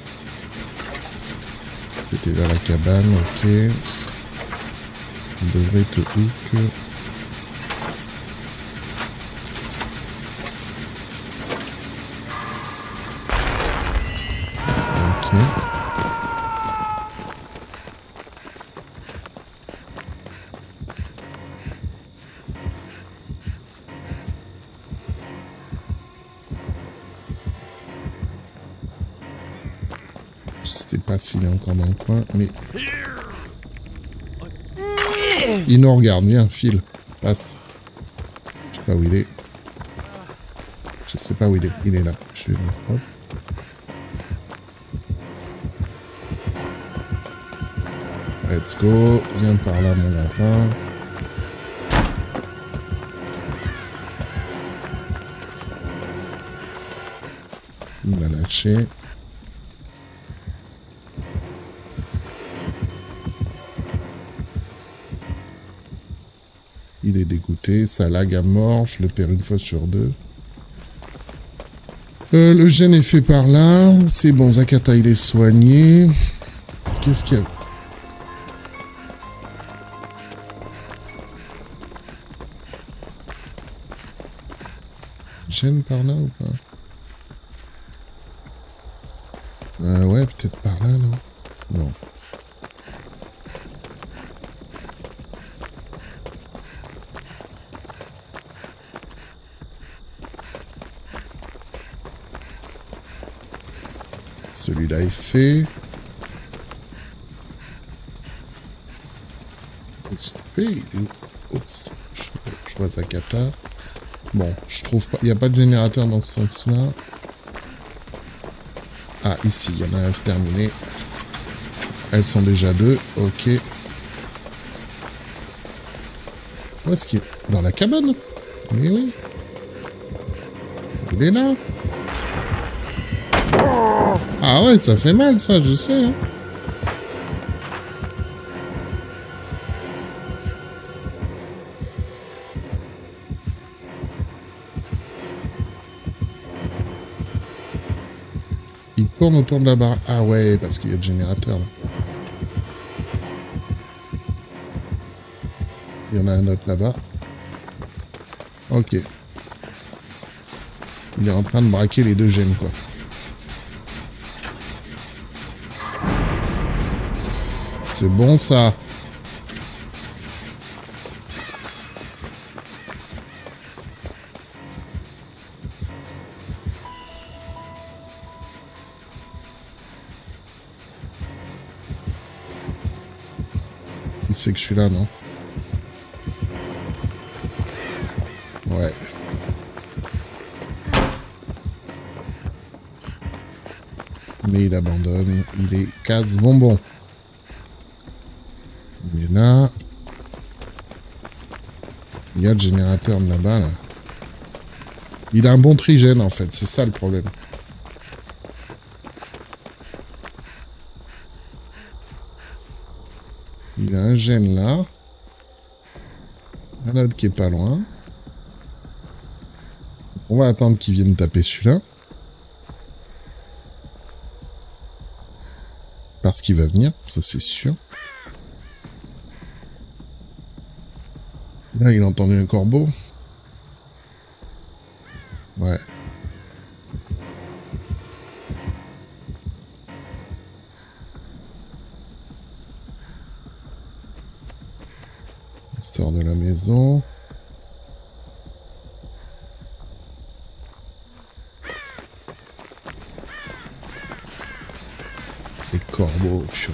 C'était vers la cabane, ok. On devrait te hook. Ok. Je sais pas s'il est encore dans le coin, mais... Il nous regarde, viens, file, passe. Je sais pas où il est. Je sais pas où il est, il est là. Je vais... Hop. Let's go, viens par là mon lapin. Il m'a lâché. Il est dégoûté, ça lag à mort, je le perds une fois sur deux. Euh, le gène est fait par là. C'est bon, Zakata il est soigné. Qu'est-ce qu'il y a? Gène par là ou pas? Euh, ouais, peut-être par là, non? Non. Celui-là est fait. Oups, je, je vois Zakata. Bon, je trouve pas. Il n'y a pas de générateur dans ce sens-là. Ah, ici, il y en a un terminé. Elles sont déjà deux. Ok. Où est-ce qu'il est? Dans la cabane? Oui, oui. Il est là. Ah ouais, ça fait mal, ça, je sais. Hein. Il tourne autour de la barre. Ah ouais, parce qu'il y a le générateur, là. Il y en a un autre là-bas. Ok. Il est en train de braquer les deux gènes, quoi. C'est bon, ça. Il sait que je suis là, non? Ouais. Mais il abandonne. Il est casse-bonbon. Il est là. Il y a le générateur de là-bas, là. Il a un bon trigène, en fait. C'est ça, le problème. Il a un gène là. Un autre qui est pas loin. On va attendre qu'il vienne taper celui-là. Parce qu'il va venir, ça c'est sûr. Là, il a entendu un corbeau. Ouais. Il sort de la maison. Les corbeaux, purée.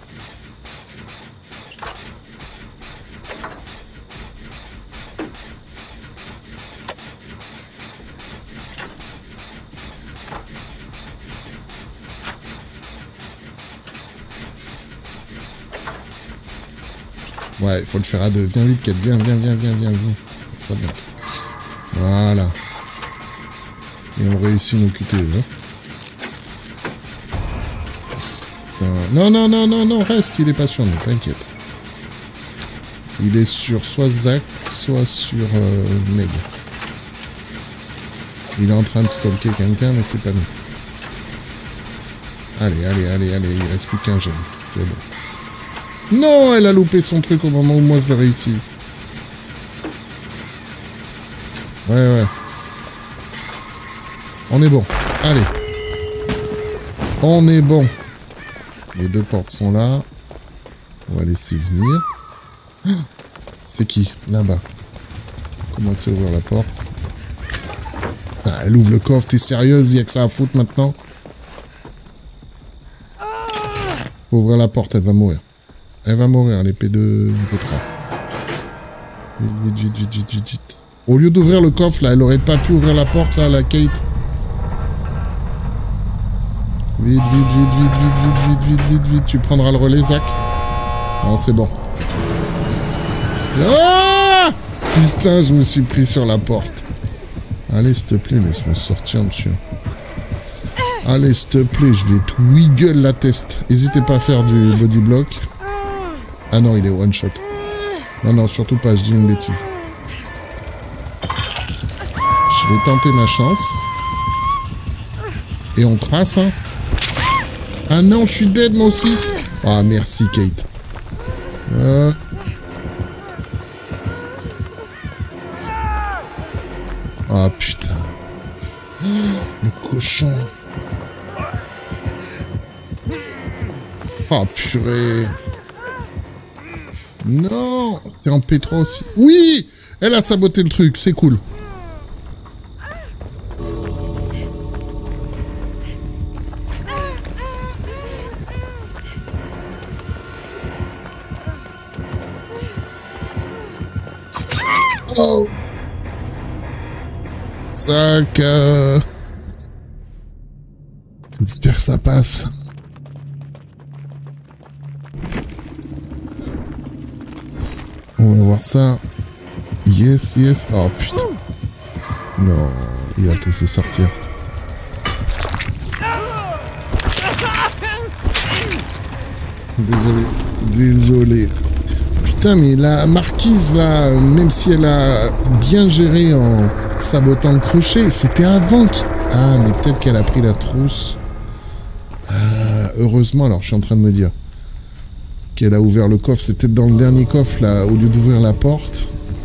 Ouais, il faut le faire à deux. Viens vite, Kate. Viens, viens, viens, viens, viens, viens. Ça monte. Voilà. Et on réussit nos Q T E. Hein. Non, non, non, non, non, reste. Il est pas sur nous, t'inquiète. Il est sur soit Zach, soit sur euh, Meg. Il est en train de stalker quelqu'un, mais c'est pas nous. Allez, allez, allez, allez. Il reste plus qu'un jeune. C'est bon. Non, elle a loupé son truc au moment où moi je l'ai réussi. Ouais, ouais. On est bon. Allez. On est bon. Les deux portes sont là. On va laisser venir. C'est qui? Là-bas. Commencez à ouvrir la porte. Ah, elle ouvre le coffre. T'es sérieuse? Il n'y a que ça à foutre maintenant. Faut ouvrir la porte, elle va mourir. Elle va mourir, l'épée de trois. Vite, vite, vite, vite, vite, vite, vite. Au lieu d'ouvrir le coffre, là, elle aurait pas pu ouvrir la porte, là, la Kate. Vite, vite, vite, vite, vite, vite, vite, vite, vite, vite. Tu prendras le relais, Zach? Non, c'est bon. Ah! Putain, je me suis pris sur la porte. Allez, s'il te plaît, laisse-moi sortir, monsieur. Allez, s'il te plaît, je vais te wiggle la test. N'hésitez pas à faire du body block. Ah non, il est one shot. Non, non, surtout pas, je dis une bêtise. Je vais tenter ma chance. Et on trace, hein. Ah non, je suis dead, moi aussi. Ah, merci, Kate. Euh... Ah, putain. Le cochon. Ah, purée. Non, t'es en P trois aussi. Oui, elle a saboté le truc, c'est cool. Oh. Zac. Euh... J'espère que ça passe. On va voir ça. Yes, yes. Oh putain. Non, il va te laisser sortir. Désolé. Désolé. Putain, mais la marquise, là, même si elle a bien géré en sabotant le crochet, c'était avant qu'il... Ah, mais peut-être qu'elle a pris la trousse. Ah, heureusement, alors, je suis en train de me dire qu'elle a ouvert le coffre. C'est peut-être dans le dernier coffre, là, au lieu d'ouvrir la porte,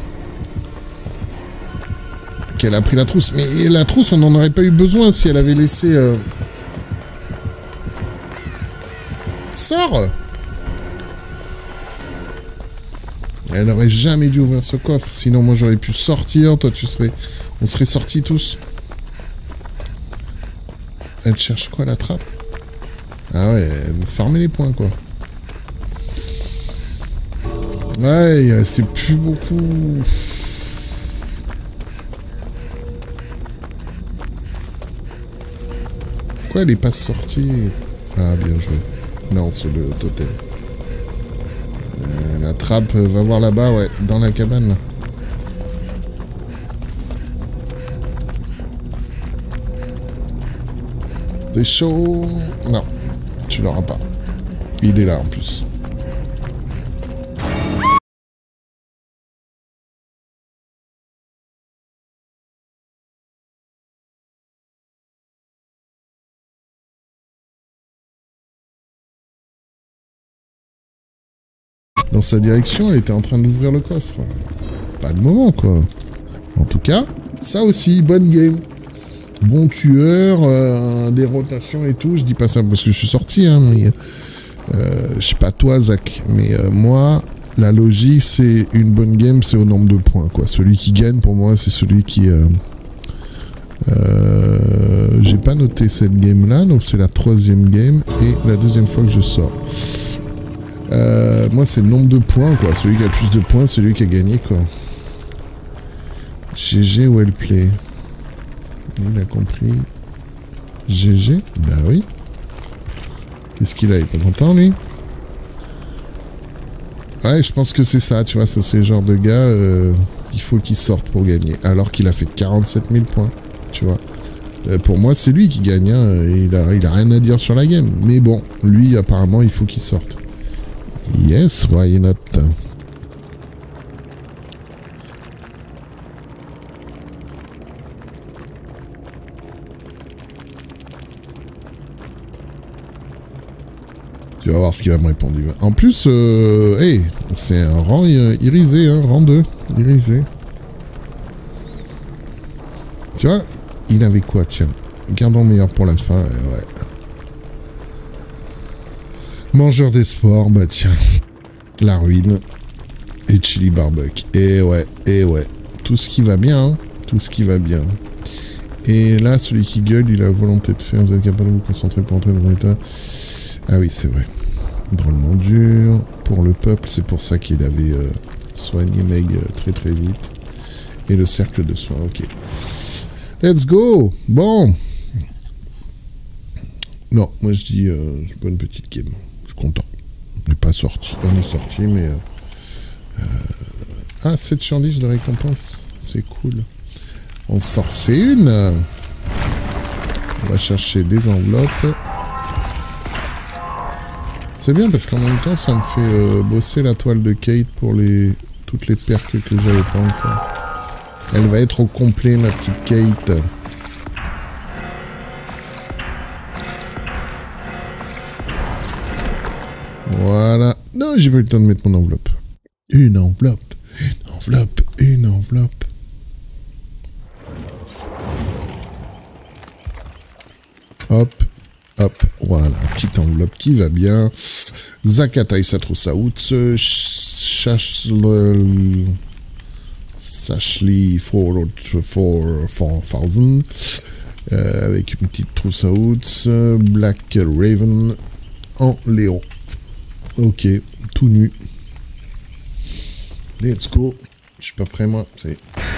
qu'elle a pris la trousse. Mais la trousse, on n'en aurait pas eu besoin si elle avait laissé... Euh... Sors! Elle aurait jamais dû ouvrir ce coffre, sinon moi j'aurais pu sortir, toi tu serais... On serait sortis tous. Elle cherche quoi, la trappe? Ah ouais, elle veut farmer les points, quoi. Ouais, il restait plus beaucoup. Pourquoi elle est pas sortie? Ah, bien joué. Non, sur le totem. Euh, la trappe, euh, va voir là-bas, ouais, dans la cabane, là. T'es chaud? Non, tu l'auras pas. Il est là, en plus. dans sa direction, elle était en train d'ouvrir le coffre. Pas le moment, quoi. En tout cas, ça aussi, bonne game. Bon tueur, euh, des rotations et tout. Je dis pas ça parce que je suis sorti, hein, mais... Euh, je sais pas toi, Zach, mais euh, moi, la logique, c'est une bonne game, c'est au nombre de points, quoi. Celui qui gagne, pour moi, c'est celui qui... Euh, euh, j'ai pas noté cette game-là, donc c'est la troisième game et la deuxième fois que je sors. Euh, moi, c'est le nombre de points, quoi. Celui qui a le plus de points, c'est celui qui a gagné, quoi. G G well play. Il a compris. G G? Bah oui. Qu'est-ce qu'il a? Il est pas content, lui? Ouais, je pense que c'est ça, tu vois. Ça, c'est le genre de gars, euh, il faut qu'il sorte pour gagner. Alors qu'il a fait quarante-sept mille points, tu vois. Euh, pour moi, c'est lui qui gagne. Hein, il, a, il a rien à dire sur la game. Mais bon, lui, apparemment, il faut qu'il sorte. Yes, why not? Tu vas voir ce qu'il va me répondre. En plus, euh, hey, c'est un rang euh, irisé, hein, rang deux, irisé. Tu vois, il avait quoi, tiens. Gardons le meilleur pour la fin, ouais. Mangeur d'espoir, bah tiens. La ruine. Et chili barbecue. Et ouais, et ouais. Tout ce qui va bien, hein. Tout ce qui va bien. Et là, celui qui gueule, il a la volonté de faire. Vous êtes capable de vous concentrer pour entrer dans l'état. Ah oui, c'est vrai. Drôlement dur. Pour le peuple, c'est pour ça qu'il avait euh, soigné Meg euh, très très vite. Et le cercle de soins, ok. Let's go. Bon. Non, moi je dis, euh, c'est pas une petite game. Je suis content. On n'est pas sorti. On est sorti, mais... Euh, euh, ah, sept sur dix de récompense. C'est cool. On s'en refait une. On va chercher des enveloppes. C'est bien parce qu'en même temps, ça me fait euh, bosser la toile de Kate pour les toutes les perques que j'avais pas encore. Elle va être au complet, ma petite Kate. Voilà. Non, j'ai pas eu le temps de mettre mon enveloppe. Une enveloppe, une enveloppe, une enveloppe. Hop. Hop, voilà, petite enveloppe qui va bien. Zakatai Satrousa Out, Shashli four thousand, euh, avec une petite trousse à out, Black Raven en Léon. Ok, tout nu. Let's go. Je suis pas prêt, moi. Je suis prêt.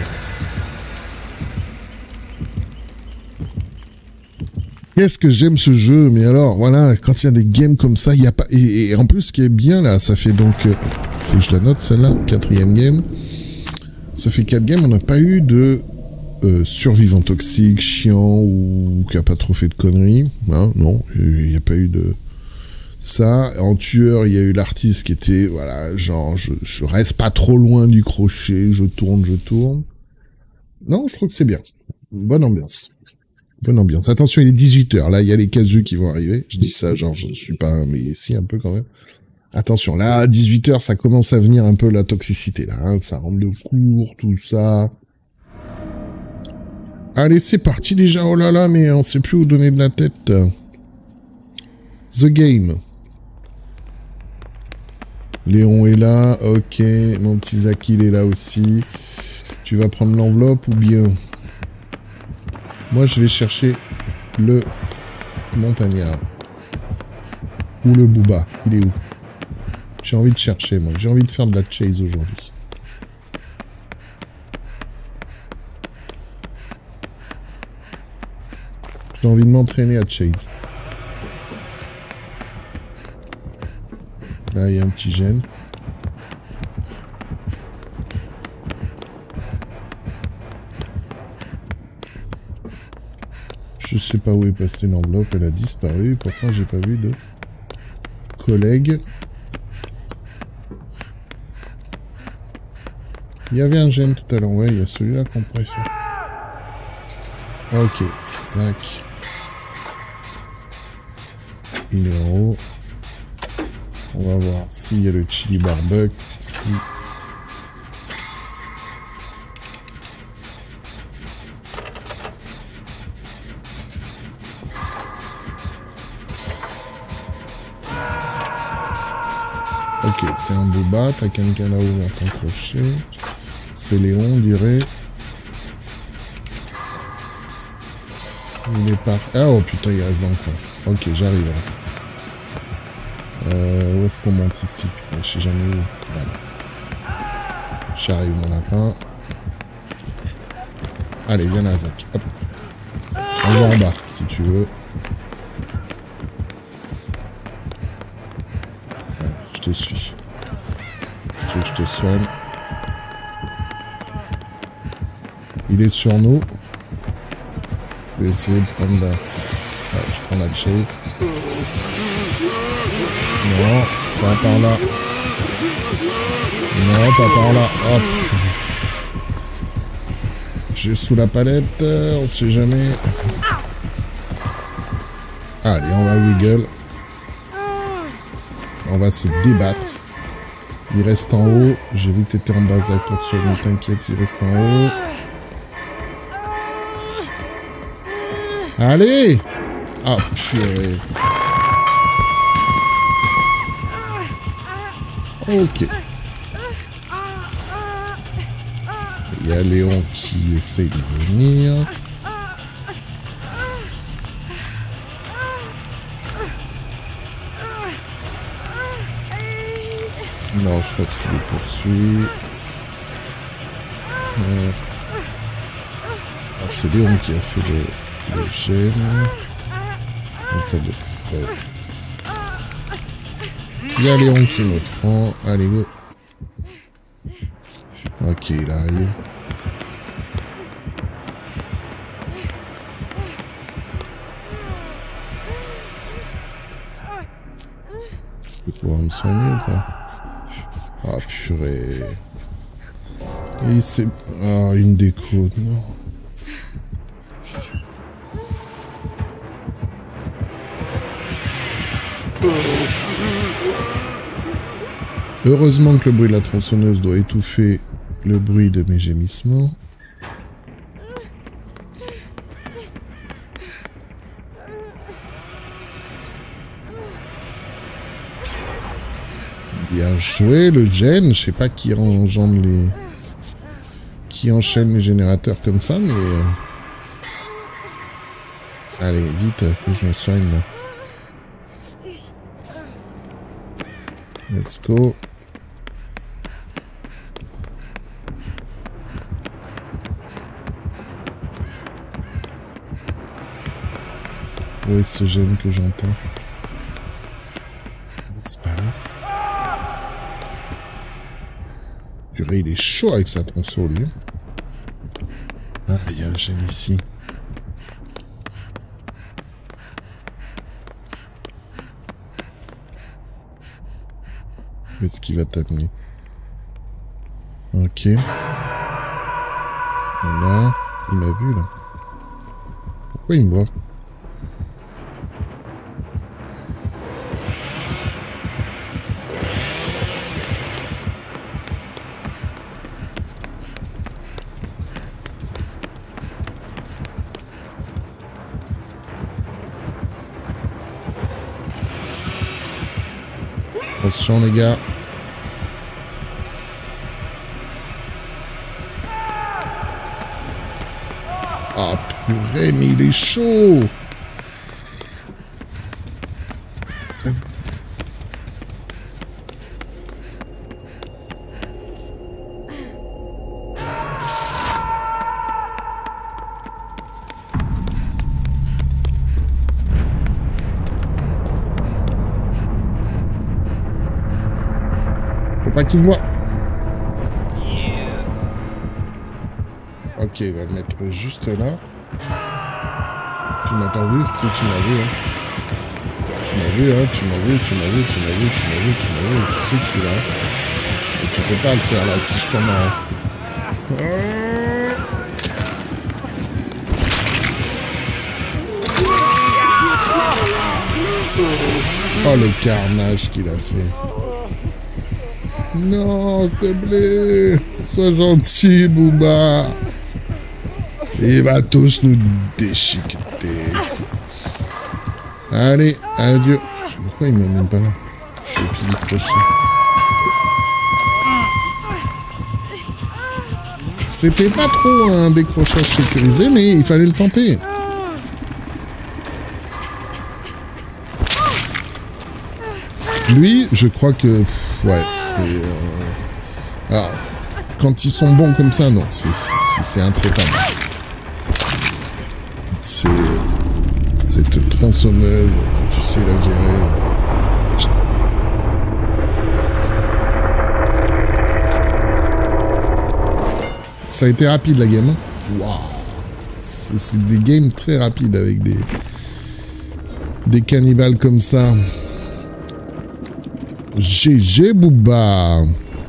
Qu'est-ce que j'aime ce jeu, mais alors, voilà, quand il y a des games comme ça, il n'y a pas... Et, et en plus, ce qui est bien, là, ça fait donc... Euh, faut que je la note, celle-là, quatrième game. Ça fait quatre games, on n'a pas eu de euh, survivant toxique, chiant, ou qui n'a pas trop fait de conneries. Hein, non, il n'y a pas eu de... Ça, en tueur, il y a eu l'artiste qui était, voilà, genre, je, je reste pas trop loin du crochet, je tourne, je tourne. Non, je trouve que c'est bien. Bonne ambiance. Bonne ambiance. Attention, il est dix-huit heures. Là, il y a les casus qui vont arriver. Je dis ça, genre, je suis pas, mais si, un peu quand même. Attention, là, à dix-huit heures, ça commence à venir un peu la toxicité, là, hein. Ça rentre de cours, tout ça. Allez, c'est parti déjà. Oh là là, mais on sait plus où donner de la tête. The game. Léon est là. Ok. Mon petit Zach, il est là aussi. Tu vas prendre l'enveloppe ou bien... Moi, je vais chercher le montagnard. Ou le Booba. Il est où? J'ai envie de chercher, moi. J'ai envie de faire de la chase aujourd'hui. J'ai envie de m'entraîner à chase. Là, il y a un petit gène. Je sais pas où est passée l'enveloppe, elle a disparu. Pourtant, j'ai pas vu de collègue. Il y avait un gène tout à l'heure. Ouais, il y a celui-là qu'on préfère. Ok, Zach. Il est en haut. On va voir s'il y a le chili barbecue. Si... Ok, c'est un booba. T'as quelqu'un là-haut à ton crochet. C'est Léon, on dirait. Il est par... Ah, oh putain, il reste dans le coin. Ok, j'arrive là. Euh, où est-ce qu'on monte ici? Je sais jamais où. Voilà. J'arrive, mon lapin. Allez, viens là, Zach. Hop. On va en bas, si tu veux. Ouais, je te suis. Tu veux que je te soigne? Il est sur nous. Je vais essayer de prendre la... Ouais, je prends la chaise. Non, pas par là. Non, pas par là. Hop. Je suis sous la palette, on sait jamais. Allez, on va wiggle. On va se débattre. Il reste en haut. J'ai vu que tu étais en bas, Zach, pour te sauver. T'inquiète, il reste en haut. Allez! Ah, purée. Ok. Il y a Léon qui essaye de venir. Non, je pense qu'il les poursuit. Euh... Ah, c'est Léon qui a fait le, le gène. Donc ça doit... Ouais. Il y a Léon qui me prend. Allez, go. Ok, il arrive. Je vais pouvoir me soigner ou pas? Ah, purée. Et c'est... Ah, une déco, non. Heureusement que le bruit de la tronçonneuse doit étouffer le bruit de mes gémissements. Bien joué, le gène. Je sais pas qui engendre les... qui enchaîne les générateurs comme ça, mais... Allez, vite, que je me soigne là. Let's go. Où est ce gène que j'entends? C'est pas là. Purée, il est chaud avec sa tronçon, lui. Ah, il y a un gène ici. Où est-ce qu'il va t'amener? Ok. Voilà. Il m'a vu, là. Pourquoi il me voit? Attention les gars. Ah purée, mais il est chaud. Pas qu'il voit. Ok, il va le mettre juste là. Tu m'as pas vu? Si, tu m'as vu. Hein. Tu m'as vu, hein. Tu m'as vu, tu m'as vu, tu m'as vu, tu m'as vu, tu m'as vu. Tu sais que je suis là. Et tu peux pas le faire là si je tourne en haut. Oh, le carnage qu'il a fait. Non, s'il te plaît. Sois gentil, Booba. Il va tous nous déchiqueter. Allez, adieu. Pourquoi il ne m'amène pas là? Je suis au pied du crochet. C'était pas trop un décrochage sécurisé, mais il fallait le tenter. Lui, je crois que... Pff, ouais. Euh... Ah, quand ils sont bons comme ça, non. C'est intraitable. C'est... Cette tronçonneuse, quand tu sais la gérer... Ça a été rapide la game. Waouh. C'est des games très rapides avec des... Des cannibales comme ça. G G Booba.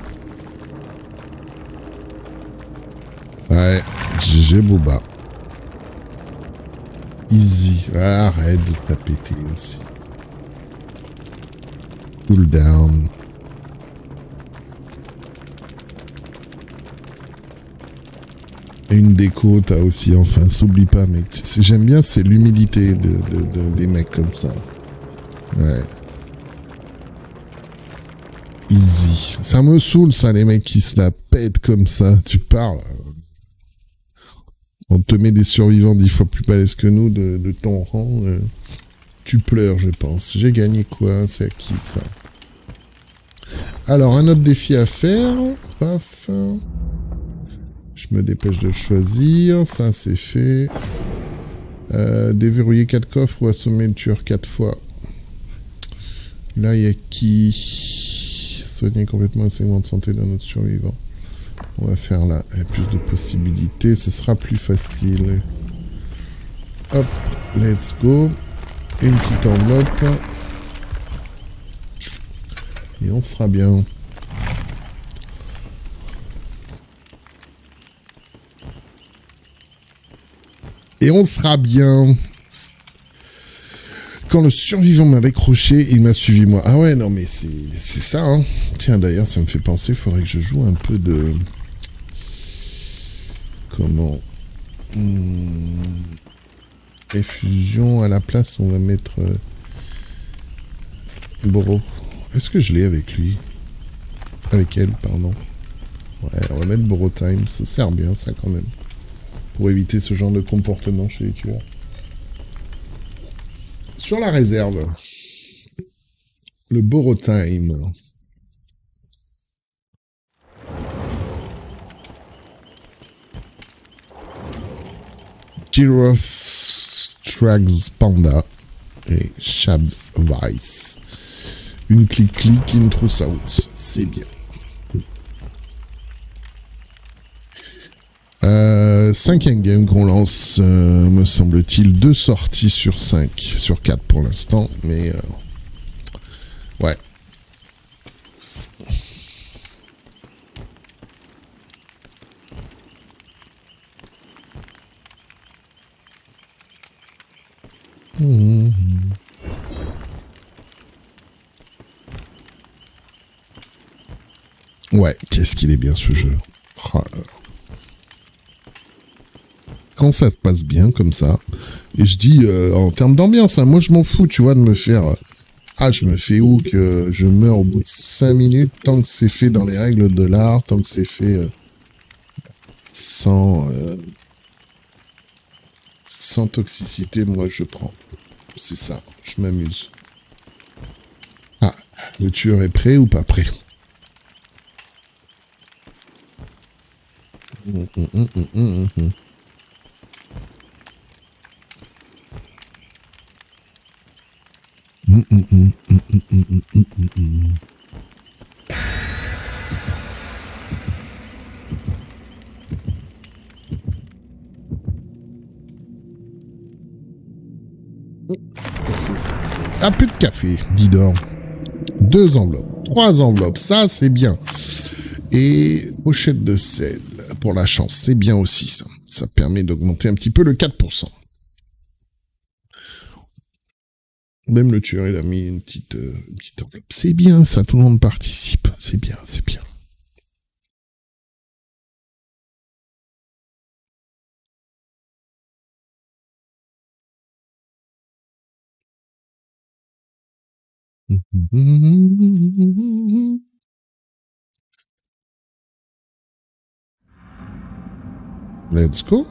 Ouais, G G Booba. Easy. Ah, arrête de te péter aussi. Cool down. Une déco, t'as aussi, enfin, s'oublie pas, mec. J'aime bien, c'est l'humilité de, de, de, des mecs comme ça. Ouais. Easy. Ça me saoule, ça, les mecs qui se la pètent comme ça. Tu parles. On te met des survivants dix fois plus balèzes que nous de, de ton rang. Euh, tu pleures, je pense. J'ai gagné quoi? C'est à qui, ça? Alors, un autre défi à faire. Paf. Je me dépêche de le choisir. Ça, c'est fait. Euh, déverrouiller quatre coffres ou assommer le tueur quatre fois. Là, il y a qui? Soigner complètement un segment de santé d'un autre survivant. On va faire là. Il y a plus de possibilités. Ce sera plus facile. Hop. Let's go. Une petite enveloppe. Et on sera bien. Et on sera bien. Quand le survivant m'a décroché, il m'a suivi moi. Ah ouais, non mais c'est ça, hein. Tiens, d'ailleurs, ça me fait penser, il faudrait que je joue un peu de... Comment hum... Effusion à la place, on va mettre... Euh... Boro. Est-ce que je l'ai avec lui? Avec elle, pardon. Ouais, on va mettre Boro Time, ça sert bien, ça, quand même. Pour éviter ce genre de comportement chez les tueurs. Sur la réserve, le Boro Time. Giroth Trags Panda et Shab Vice. Une clic-clic, une trousse out. C'est bien. Euh, cinquième game qu'on lance, euh, me semble-t-il, deux sorties sur cinq, sur quatre pour l'instant, mais euh, ouais. Mmh. Ouais, qu'est-ce qu'il est bien ce jeu. Oh, quand ça se passe bien comme ça, et je dis euh, en termes d'ambiance, hein, moi je m'en fous, tu vois, de me faire... Euh, ah, je me fais où que je meurs au bout de cinq minutes, tant que c'est fait dans les règles de l'art, tant que c'est fait euh, sans, euh, sans toxicité, moi je prends. C'est ça, je m'amuse. Ah, le tueur est prêt ou pas prêt? Mmh, mmh, mmh, mmh, mmh, mmh. Mm, mm, mm, mm, mm, mm, mm, mm, mm. Ah, plus de café, Guidor. Deux enveloppes, trois enveloppes, ça c'est bien. Et pochette de sel pour la chance, c'est bien aussi ça. Ça permet d'augmenter un petit peu le quatre pour cent. Même le tueur, il a mis une petite, euh, une petite enveloppe. C'est bien, ça, tout le monde participe. C'est bien, c'est bien. Let's go.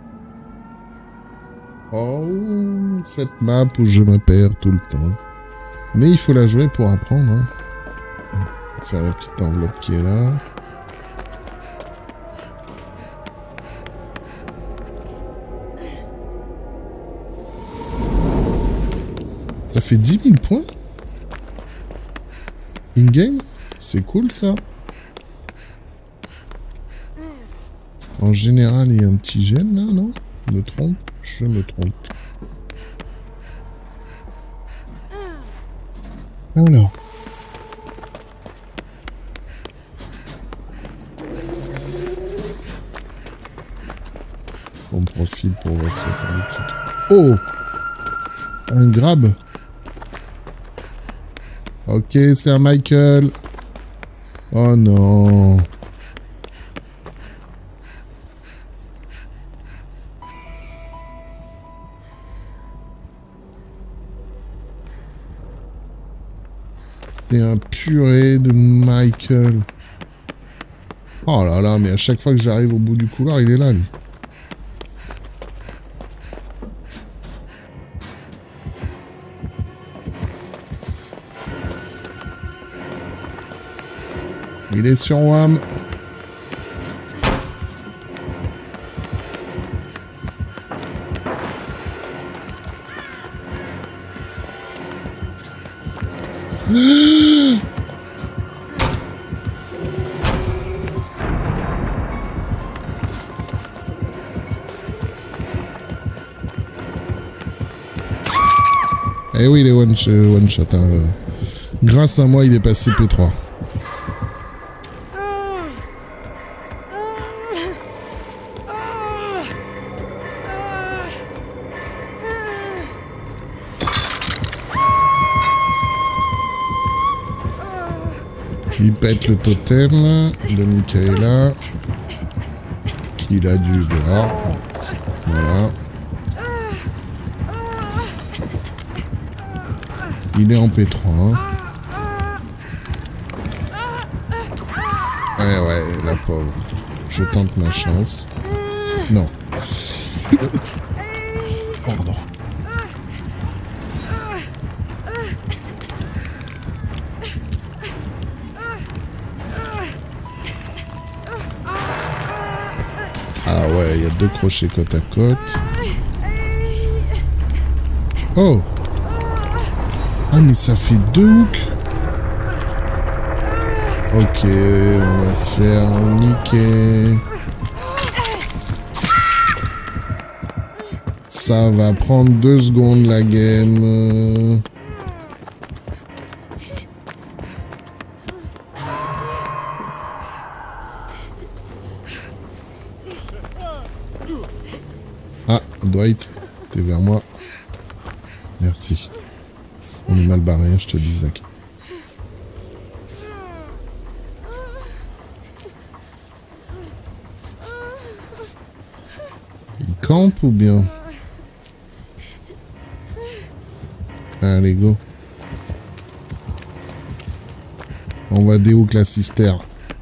Oh, cette map où je me perds tout le temps. Mais il faut la jouer pour apprendre. Hein. Faire la petite enveloppe qui est là. Ça fait dix mille points in-game. C'est cool ça. En général, il y a un petit gène là, non? Je me trompe? Je me trompe. Alors. On profite pour voir si on peut. Oh! Un grab. Ok, c'est un Michael. Oh non. C'est un purée de Michael. Oh là là, mais à chaque fois que j'arrive au bout du couloir, il est là, lui. Il est sur W A M. Eh oui, il est one, one shot. Hein. Grâce à moi, il est passé P trois. Il pète le totem de Michaela, qu'il a dû voir. Voilà. Il est en P trois. Hein. Ouais, ouais, la pauvre. Je tente ma chance. Non. Pardon. Ah ouais, il y a deux crochets côte à côte. Oh! Ah mais ça fait deux hooks. Ok, on va se faire niquer. Ça va prendre deux secondes la game. Ah, Dwight, t'es vers moi. Merci. On est mal barré, je te dis, Zach. Il campe ou bien? Allez, go. On va déhook la cister.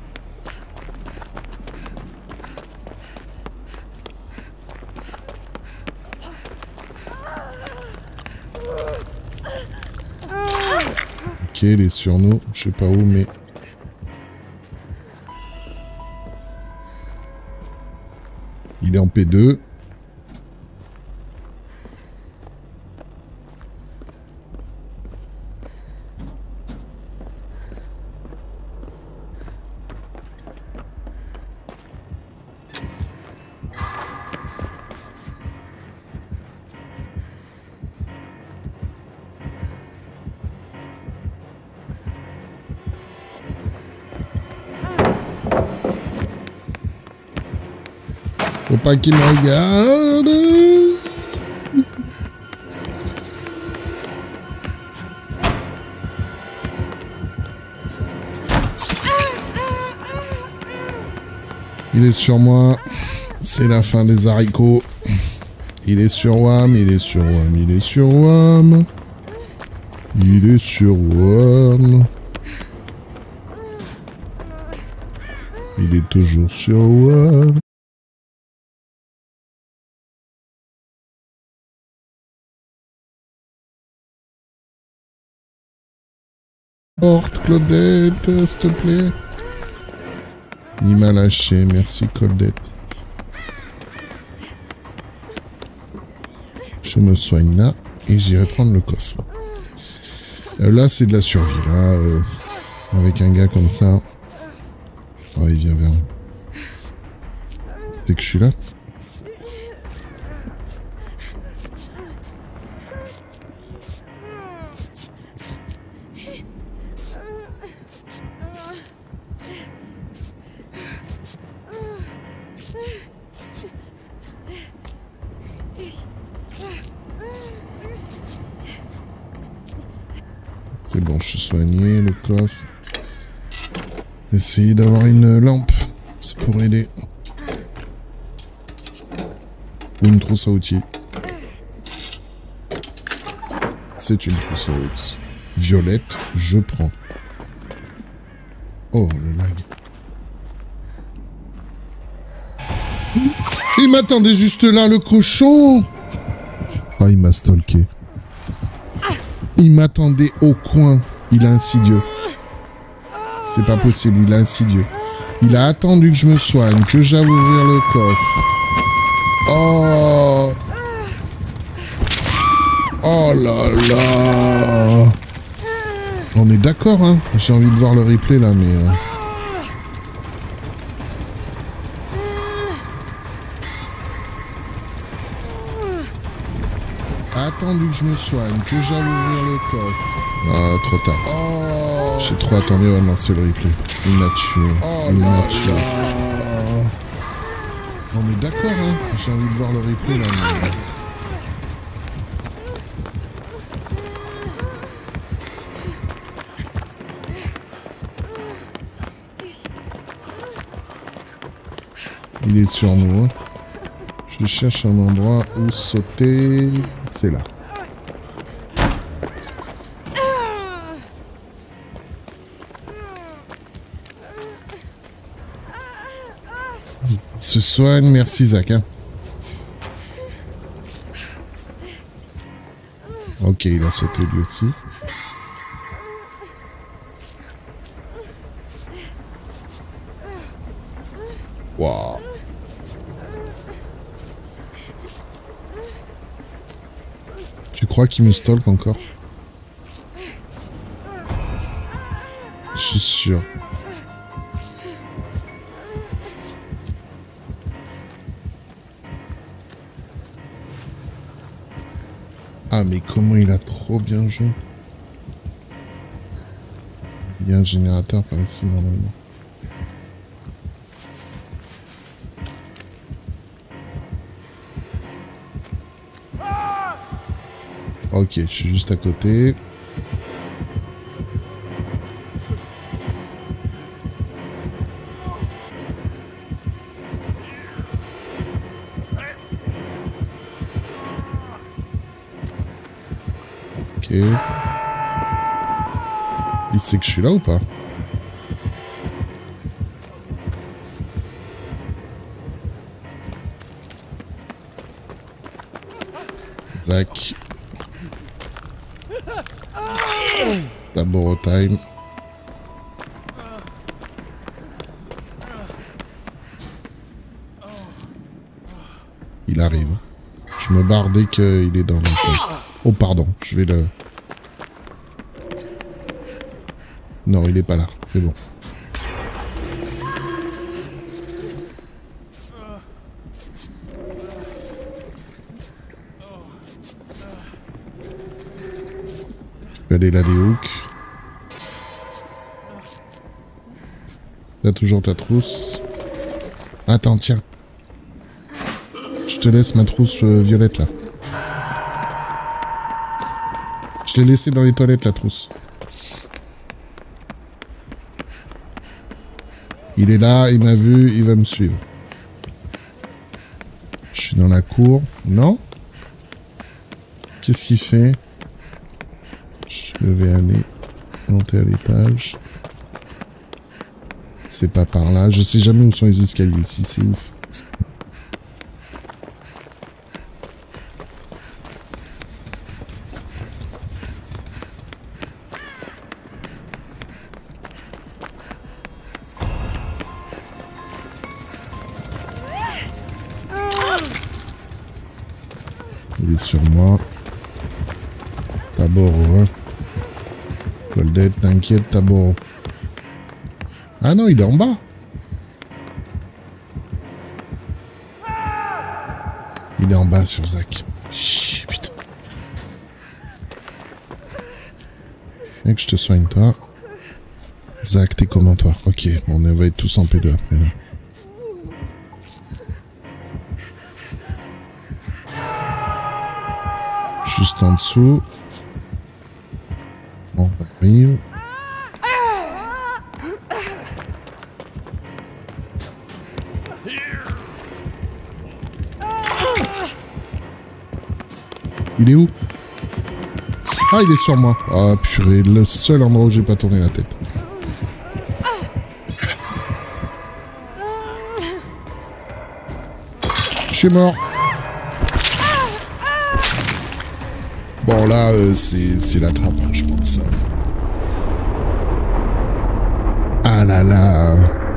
Ok, il est sur nous. Je sais pas où, mais... Il est en P deux. Faut pas qu'il me regarde. Il est sur moi. C'est la fin des haricots. Il est sur W A M, il est sur W A M, il est sur W A M. Il est sur W A M. Il est toujours sur W A M. Porte, Claudette, s'il te plaît. Il m'a lâché, merci Claudette. Je me soigne là et j'irai prendre le coffre. Euh, là, c'est de la survie. Là, euh, avec un gars comme ça. Oh, il vient vers nous. C'est que je suis là. C'est bon, je suis soigné, le coffre. Essayez d'avoir une lampe, c'est pour aider. Ou une trousse à outils. C'est une trousse à outils. Violette, je prends. Oh, le lag. Il m'attendait juste là, le cochon. Ah, il m'a stalké. Il m'attendait au coin. Il est insidieux. C'est pas possible, il est insidieux. Il a attendu que je me soigne, que j'aille ouvrir le coffre. Oh. Oh là là. On est d'accord, hein. J'ai envie de voir le replay là, mais... Euh... attendu que je me soigne, que j'aille ouvrir le coffre. Ah, trop tard. Oh. J'ai trop attendu à lancer le replay. Il m'a tué. Oh, il m'a tué. On est d'accord, hein. J'ai envie de voir le replay là. Mais... il est sur nous, hein. Je cherche un endroit où sauter. C'est là. Il se soigne, merci Zach. Hein. Ok, il a sauté lui aussi. Waouh. Tu crois qu'il me stalk encore? Je suis sûr. Ah mais comment il a trop bien joué. Il y a un générateur par ici normalement. Ok, je suis juste à côté. Ok. Il sait que je suis là ou pas? Zach. D'abord time. Il arrive. Je me barre dès qu'il est dans le coin. Oh pardon, je vais le... Non, il est pas là, c'est bon. Je peux aller là des hooks. T'as toujours ta trousse. Attends, tiens. Je te laisse ma trousse euh, violette là. Je l'ai laissé dans les toilettes la trousse. Il est là, il m'a vu, il va me suivre. Dans la cour. Non? Qu'est-ce qu'il fait? Je vais aller monter à l'étage. C'est pas par là. Je sais jamais où sont les escaliers ici. C'est ouf. Il est sur moi. D'abord, hein. Goldette, t'inquiète, d'abord. Ah non, il est en bas. Il est en bas sur Zach. Chut, putain. Mec, je te soigne, toi. Zach, t'es comment, toi? Ok, on va être tous en P deux après, là. Juste en dessous. Bon, on arrive. Il est où? Ah, il est sur moi. Ah, purée, le seul endroit où j'ai pas tourné la tête. Je suis mort. Bon, là, euh, c'est la trappe, hein, je pense. Là. Ah là là.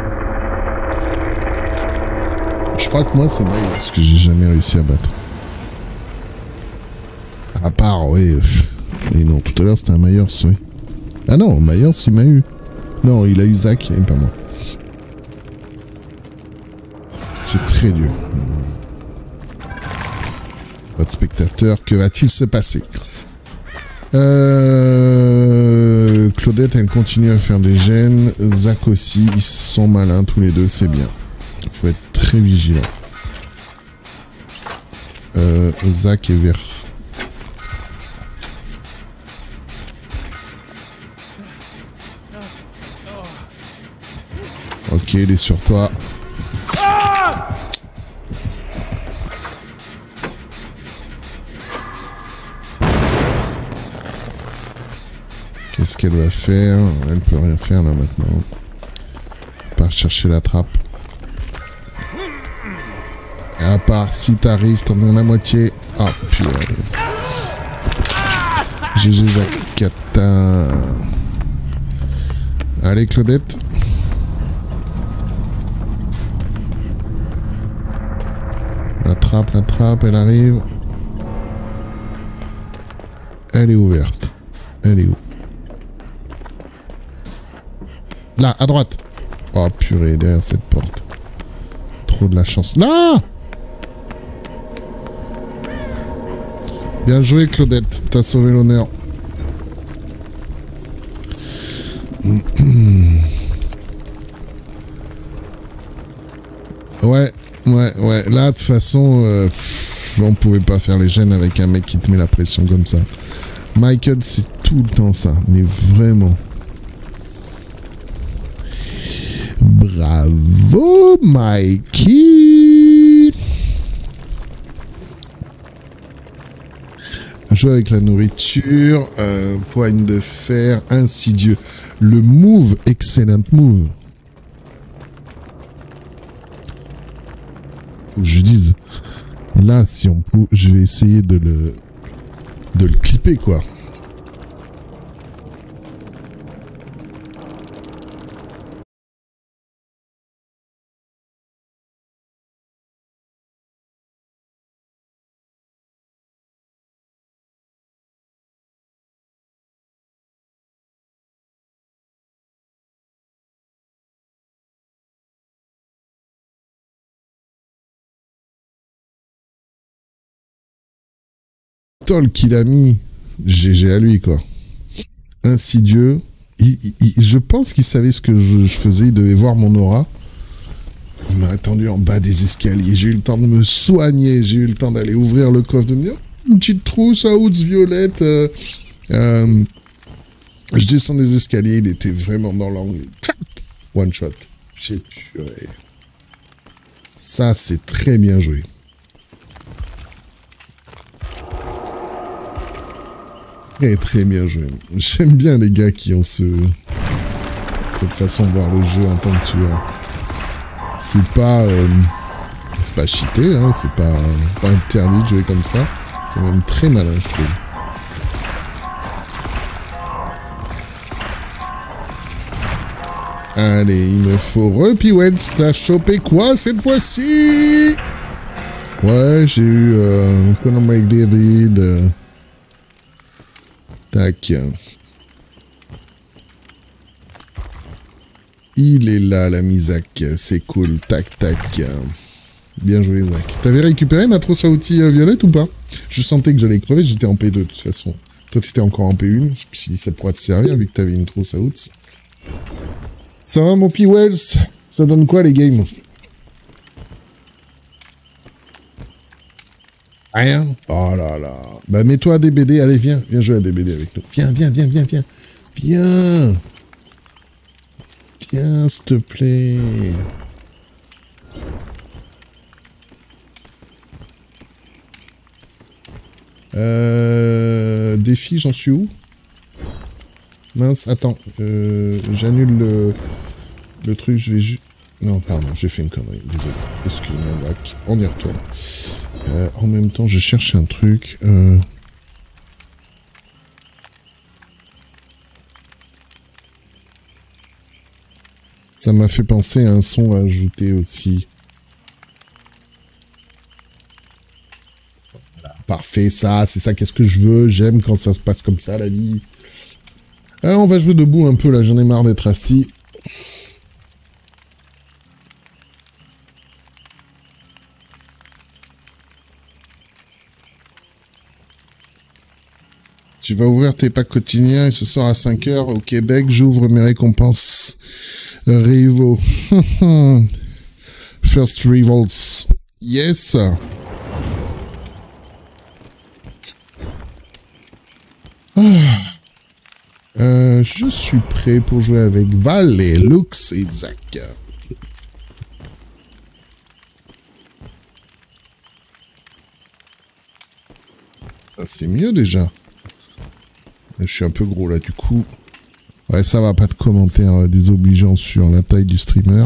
Je crois que moi, c'est Myers que j'ai jamais réussi à battre. À part, oui. Et non, tout à l'heure, c'était un Myers, oui. Ah non, Myers, il m'a eu. Non, il a eu Zach, et pas moi. C'est très dur. Pas de spectateur, que va-t-il se passer? euh... Claudette, elle continue à faire des gènes. Zach aussi, ils sont malins tous les deux, c'est bien. Il faut être très vigilant. Euh, Zach est vert. Ok, il est sur toi. Qu'est-ce qu'elle va faire? Elle peut rien faire là maintenant. Pas chercher la trappe. À part si t'arrives, t'en as la moitié. Ah purée. G G Zakata. Allez Claudette. La trappe, la trappe, elle arrive. Elle est ouverte. Elle est où? Là, à droite. Oh purée, derrière cette porte. Trop de la chance. Là! Bien joué Claudette, t'as sauvé l'honneur. Ouais, ouais, ouais. Là, de toute façon, euh, on pouvait pas faire les gènes avec un mec qui te met la pression comme ça. Michael, c'est tout le temps ça, mais vraiment. Bravo, Mikey! Jouer avec la nourriture, euh, poigne de fer, insidieux. Le move, excellent move. Faut que je dise. Là, si on peut, je vais essayer de le, de le clipper, quoi. Tol qu'il a mis, G G à lui, quoi. Insidieux. Il, il, il, je pense qu'il savait ce que je, je faisais, il devait voir mon aura. Il m'a attendu en bas des escaliers, j'ai eu le temps de me soigner, j'ai eu le temps d'aller ouvrir le coffre, de me dire, une petite trousse à ouds violette. Euh, euh, je descends des escaliers, il était vraiment dans l'angle. One shot. J'ai tué. Ça, c'est très bien joué. Très très bien joué. J'aime bien les gars qui ont ce... cette façon de voir le jeu en tant que tueur. C'est pas... Euh... c'est pas cheaté, hein, c'est pas... pas interdit de jouer comme ça. C'est même très malin, je trouve. Allez, il me faut Repeweds. T'as chopé quoi cette fois-ci? Ouais, j'ai eu euh, Conor McDavid. Euh... Tac. Il est là, l'ami Zach. C'est cool. Tac, tac. Bien joué, Zach. T'avais récupéré ma trousse à outils euh, violette ou pas? Je sentais que j'allais crever. J'étais en P deux de toute façon. Toi, t'étais encore en P un. Je me suis dit, ça pourrait te servir vu que t'avais une trousse à outils. Ça va, mon P-Wells? Ça donne quoi, les games? Rien. Oh là là. Bah, mets-toi à D B D. Allez, viens. Viens jouer à D B D avec nous. Viens, viens, viens, viens, viens. Viens. Viens, s'il te plaît. Euh... Défi, j'en suis où? Mince, attends. Euh, J'annule le... le truc, je vais juste... Non, pardon, j'ai fait une connerie. Désolé. Excuse-moi, Zach. On y retourne. Euh, en même temps, je cherche un truc. Euh... Ça m'a fait penser à un son à ajouter aussi. Voilà, parfait, ça, c'est ça, qu'est-ce que je veux. J'aime quand ça se passe comme ça, la vie. Ah, on va jouer debout un peu, là, j'en ai marre d'être assis. Tu vas ouvrir tes packs quotidiens et ce soir à cinq heures au Québec, j'ouvre mes récompenses Rivo. First Rivals. Yes. Ah. Euh, je suis prêt pour jouer avec Val et Lux et Zach. Ça c'est mieux déjà. Je suis un peu gros là du coup. Ouais, ça va, pas de commentaires désobligeants sur la taille du streamer.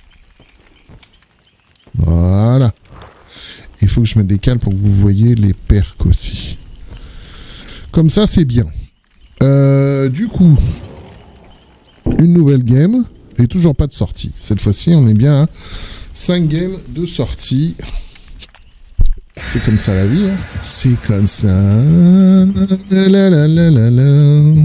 Voilà. Il faut que je me décale pour que vous voyez les perks aussi. Comme ça, c'est bien. Euh, du coup, une nouvelle game et toujours pas de sortie. Cette fois-ci, on est bien à cinq games de sortie. C'est comme ça la vie, hein. C'est comme ça. La la la la la la.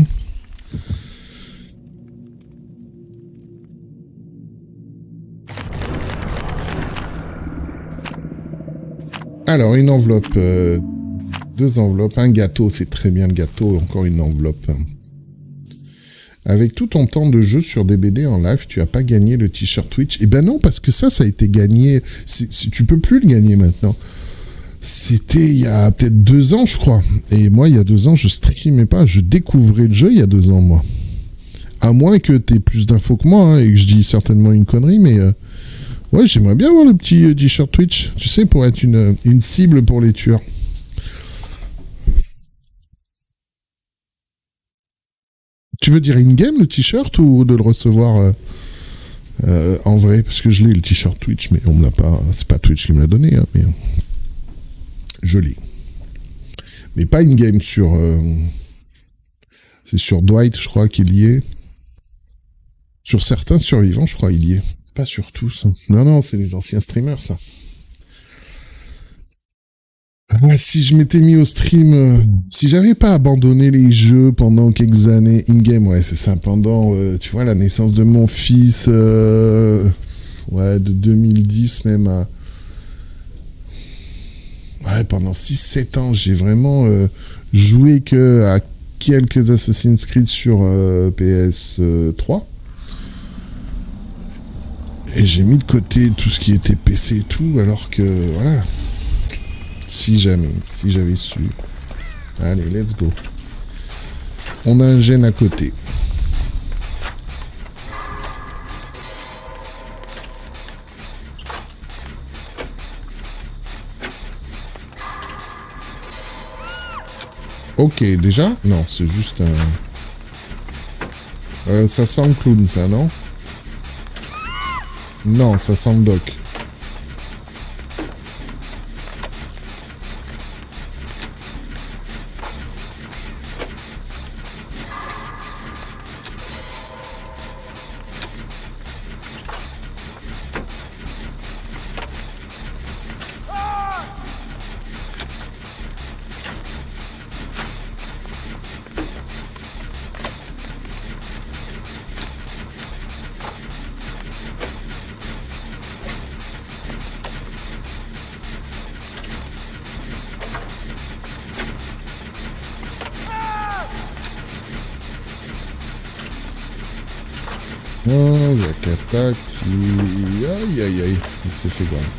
Alors, une enveloppe. Euh, deux enveloppes. Un gâteau, c'est très bien le gâteau. Encore une enveloppe. Avec tout ton temps de jeu sur D B D en live, tu as pas gagné le t-shirt Twitch. Eh ben non, parce que ça, ça a été gagné. C'est, c'est, tu peux plus le gagner maintenant. C'était il y a peut-être deux ans, je crois. Et moi, il y a deux ans, je streamais pas. Je découvrais le jeu il y a deux ans, moi. À moins que tu aies plus d'infos que moi, hein, et que je dis certainement une connerie, mais... Euh, ouais, j'aimerais bien voir le petit euh, t-shirt Twitch. Tu sais, pour être une, une cible pour les tueurs. Tu veux dire in-game, le t-shirt, ou de le recevoir euh, euh, en vrai? Parce que je l'ai, le t-shirt Twitch, mais on me l'a pas... C'est pas Twitch qui me l'a donné, hein, mais... Je l'ai. Mais pas in-game sur... Euh, c'est sur Dwight, je crois, qu'il y est. Sur certains survivants, je crois, il y est. C'est pas sur tous. Hein. Non, non, c'est les anciens streamers, ça. Ah, si je m'étais mis au stream... Euh, si j'avais pas abandonné les jeux pendant quelques années... In-game, ouais, c'est ça. Pendant, euh, tu vois, la naissance de mon fils... Euh, ouais, de deux mille dix même à... Ouais, pendant six sept ans, j'ai vraiment euh, joué que à quelques Assassin's Creed sur euh, P S trois. Et j'ai mis de côté tout ce qui était P C et tout, alors que, voilà. Si jamais, si j'avais su. Allez, let's go. On a un gène à côté. Ok, déjà? Non, c'est juste un... Euh, ça sent le clown, ça, non? Non, ça sent le doc. Oh, Zakata qui... Aïe, aïe, aïe. Il s'est fait grave.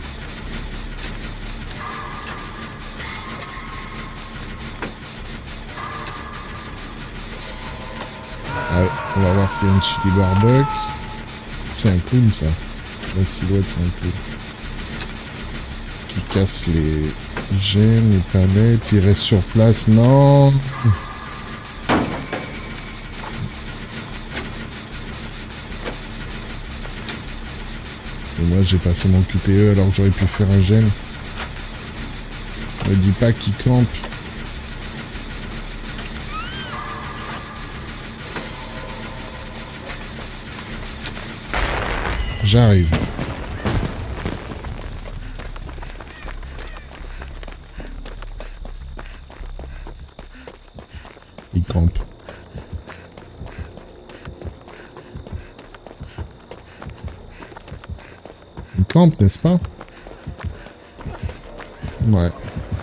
Ah, on va voir s'il y a une chili barbuck. C'est un clown, ça. La silhouette, c'est un clown. Qui casse les gemmes, les palettes. Il reste sur place. Non! Et moi, j'ai pas fait mon Q T E alors que j'aurais pu faire un gemme. Me dis pas qu'il campe. J'arrive. Il campe. Il campe, n'est-ce pas? Ouais.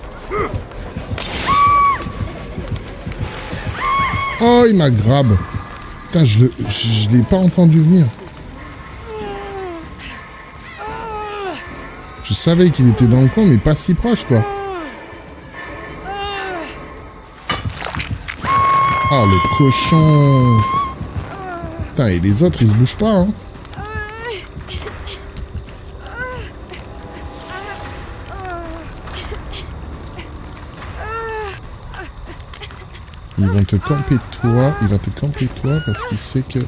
Oh, il m'a grab. Putain, je le, je, je l'ai pas entendu venir. Je savais qu'il était dans le coin, mais pas si proche, quoi. Ah, le cochon. Putain, et les autres, ils se bougent pas, hein. Ils vont te camper toi, il va te camper toi parce qu'il sait que... Et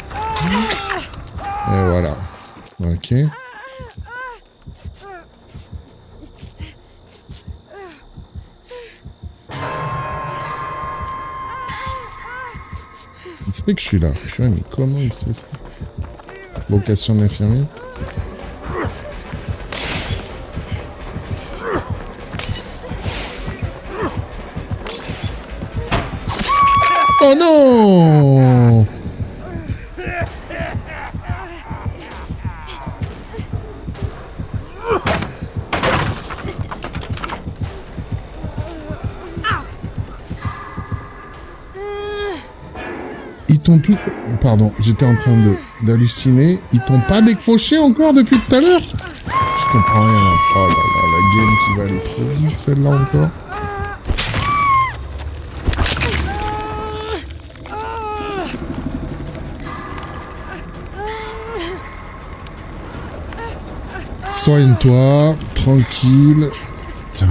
voilà. Ok. Il sait que je suis là. Purée, mais comment il sait ça? Vocation d'infirmier. Oh non! Ils t'ont tout... Pardon, j'étais en train de d'halluciner. Ils t'ont pas décroché encore depuis tout à l'heure? Je comprends rien là. Oh là là, la game qui va aller trop vite, celle-là encore. Soigne-toi, tranquille. Tiens.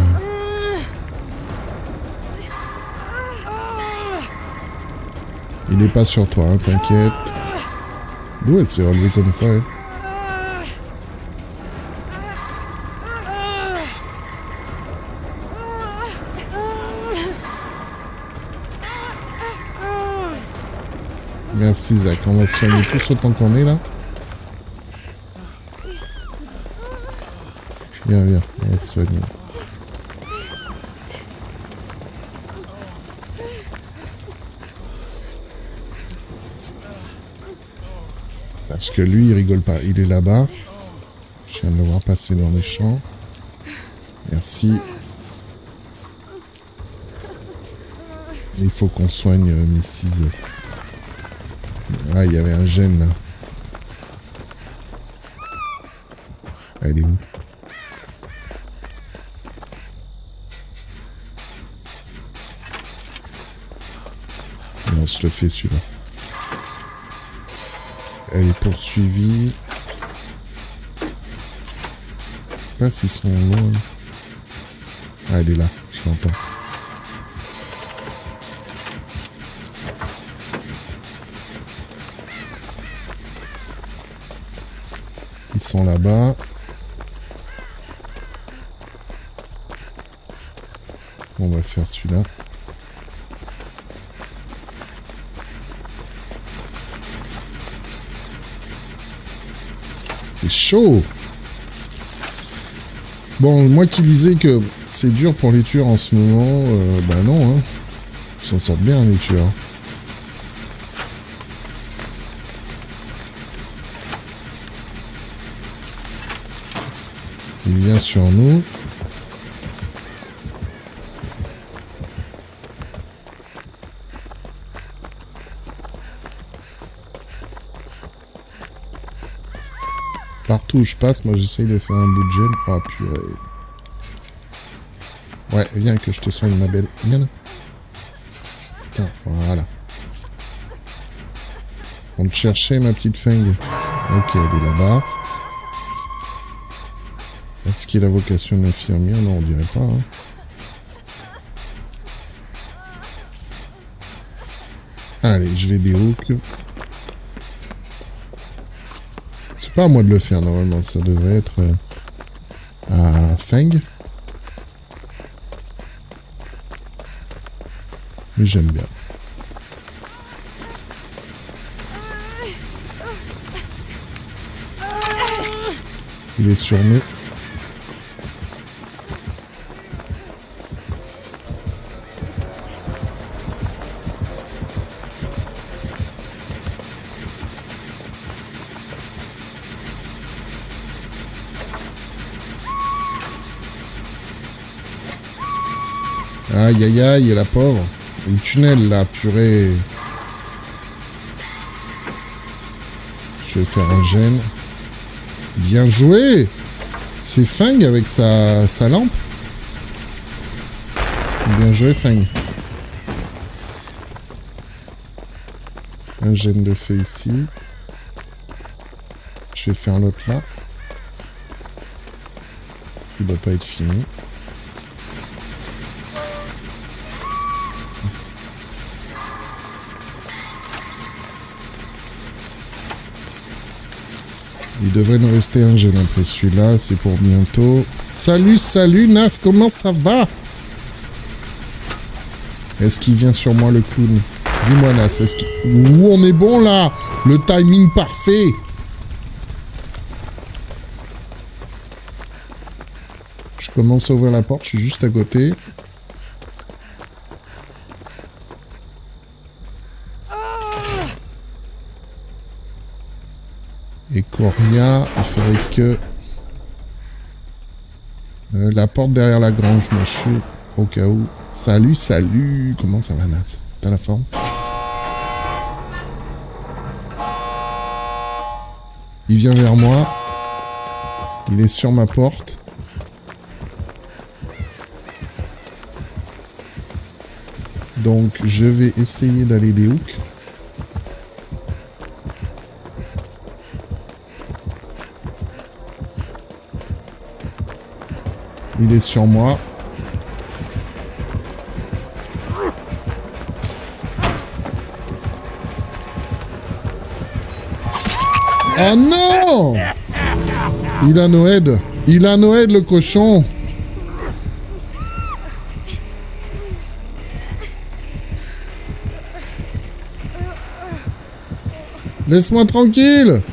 Il n'est pas sur toi, hein, t'inquiète. D'où elle s'est relevée comme ça, elle? Merci Zach, on va se soigner tous autant qu'on est là. Viens, viens, on va se soigner. Parce que lui, il rigole pas. Il est là-bas. Je viens de le voir passer dans les champs. Merci. Il faut qu'on soigne euh, missus Ah, il y avait un gène là. Elle est où? Et on se le fait celui-là. Elle est poursuivie. Je sais pas s'ils sont loin. Ah, elle est là, je l'entends. Ils sont là-bas. On va faire celui-là. C'est chaud. Bon, moi qui disais que c'est dur pour les tueurs en ce moment, euh, bah non, hein. Ils s'en sortent bien, les tueurs. Il vient sur nous. Partout où je passe, moi j'essaye de faire un bout de gêne. Ah purée. Ouais, viens que je te soigne ma belle. Viens là. Putain, voilà. On te cherchait ma petite fringue. Ok, elle est là-bas. Est-ce qu'il a la vocation d'infirmière? Non, on dirait pas. Hein. Allez, je vais des hooks. C'est pas à moi de le faire normalement, ça devrait être euh, à Feng. Mais j'aime bien. Il est sur nous. Aïe aïe aïe, la pauvre. Le tunnel là, purée. Je vais faire un gène. Bien joué. C'est Feng avec sa, sa lampe. Bien joué Feng. Un gène de feu ici. Je vais faire l'autre là. Il doit pas être fini. Il devrait nous rester un jeune après celui-là, c'est pour bientôt. Salut, salut Nas, comment ça va? Est-ce qu'il vient sur moi le clown? Dis-moi Nas, est-ce qu'il... Ouh, on est bon là. Le timing parfait. Je commence à ouvrir la porte, je suis juste à côté. Et Coria, il faudrait que... Euh, la porte derrière la grange, moi je suis au cas où. Salut, salut. Comment ça va, Nas? T'as la forme? Il vient vers moi. Il est sur ma porte. Donc, je vais essayer d'aller des hooks. Il est sur moi. Oh non! Il a Noël. Il a Noël, le cochon. Laisse-moi tranquille.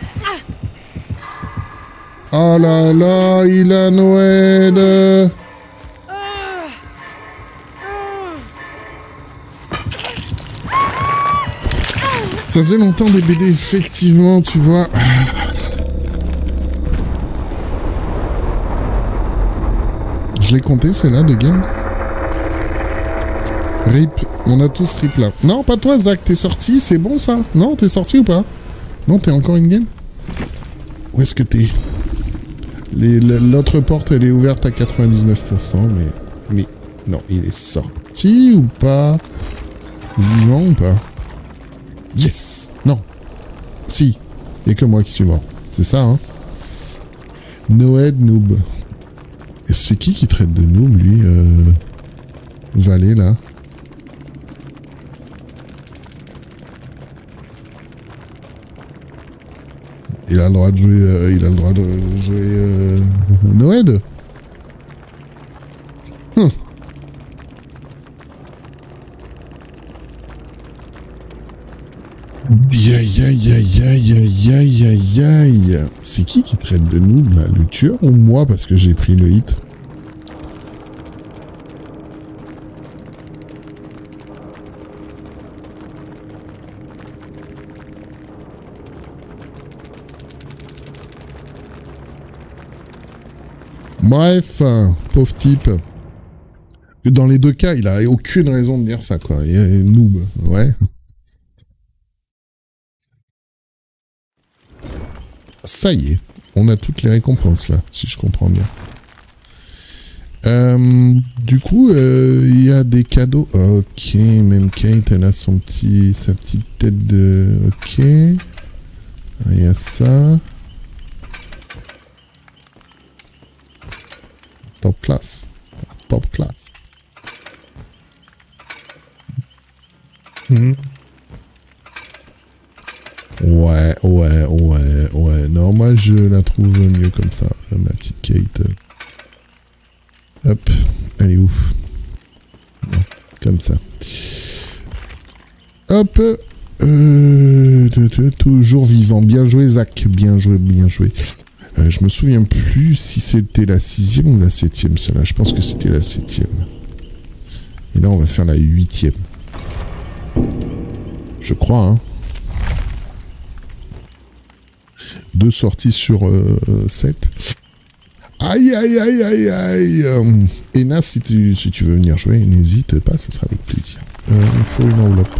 Oh là là, il a Noël. Ça faisait longtemps des B D, effectivement, tu vois. Je l'ai compté, celle-là, de game. Rip. On a tous rip là. Non, pas toi, Zach. T'es sorti, c'est bon, ça? Non, t'es sorti ou pas? Non, t'es encore in game? Où est-ce que t'es? L'autre porte, elle est ouverte à quatre-vingt-dix-neuf pour cent, mais... Mais... Non, il est sorti ou pas? Vivant ou pas? Yes! Non. Si. Il n'y a que moi qui suis mort. C'est ça, hein? Noël noob. Et c'est qui qui traite de noob, lui? Euh... Valet, là. Et il a le droit de jouer, euh, il a le droit de jouer euh, Noël. Hum. Aïe aïe aïe aïe aïe aïe aïe aïe aïe. C'est qui qui traite de nous là? Le tueur ou moi parce que j'ai pris le hit? Bref, euh, pauvre type. Dans les deux cas, il a aucune raison de dire ça, quoi. Il est noob, ouais. Ça y est, on a toutes les récompenses, là, si je comprends bien. Euh, du coup, il euh, y a des cadeaux. Ok, même Kate, elle a son petit, sa petite tête de... Ok. Il y a ça. Top class. Top class. Mmh. Ouais, ouais, ouais, ouais. Non, moi, je la trouve mieux comme ça, ma petite Kate. Hop, elle est où? Comme ça. Hop. Euh, toujours vivant. Bien joué, Zach. Bien joué, bien joué. Euh, je me souviens plus si c'était la sixième ou la septième, celle-là. Je pense que c'était la septième. Et là, on va faire la huitième. Je crois, hein. Deux sorties sur euh, sept. Aïe, aïe, aïe, aïe, aïe. Et Nas, si tu, si tu veux venir jouer, n'hésite pas, ce sera avec plaisir. Euh, il me faut une enveloppe.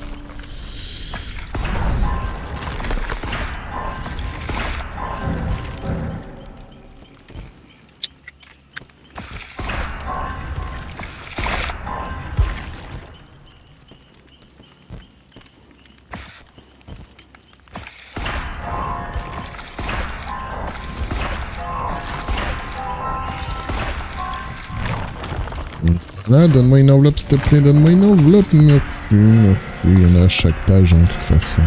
Là, donne-moi une enveloppe, s'il te plaît, donne-moi une enveloppe. Merci, merci. Il y en a à chaque page, hein, de toute façon.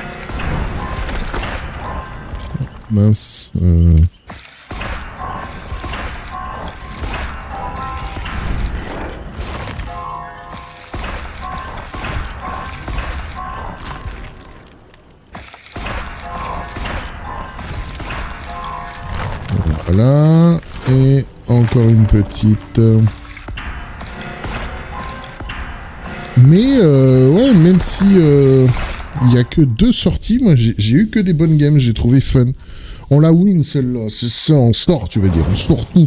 Mince. Euh... Voilà. Et encore une petite... Mais euh, ouais, même si il euh, y a que deux sorties, moi j'ai eu que des bonnes games, j'ai trouvé fun. On la win celle-là, c'est ça, on sort, tu veux dire, on sort tout.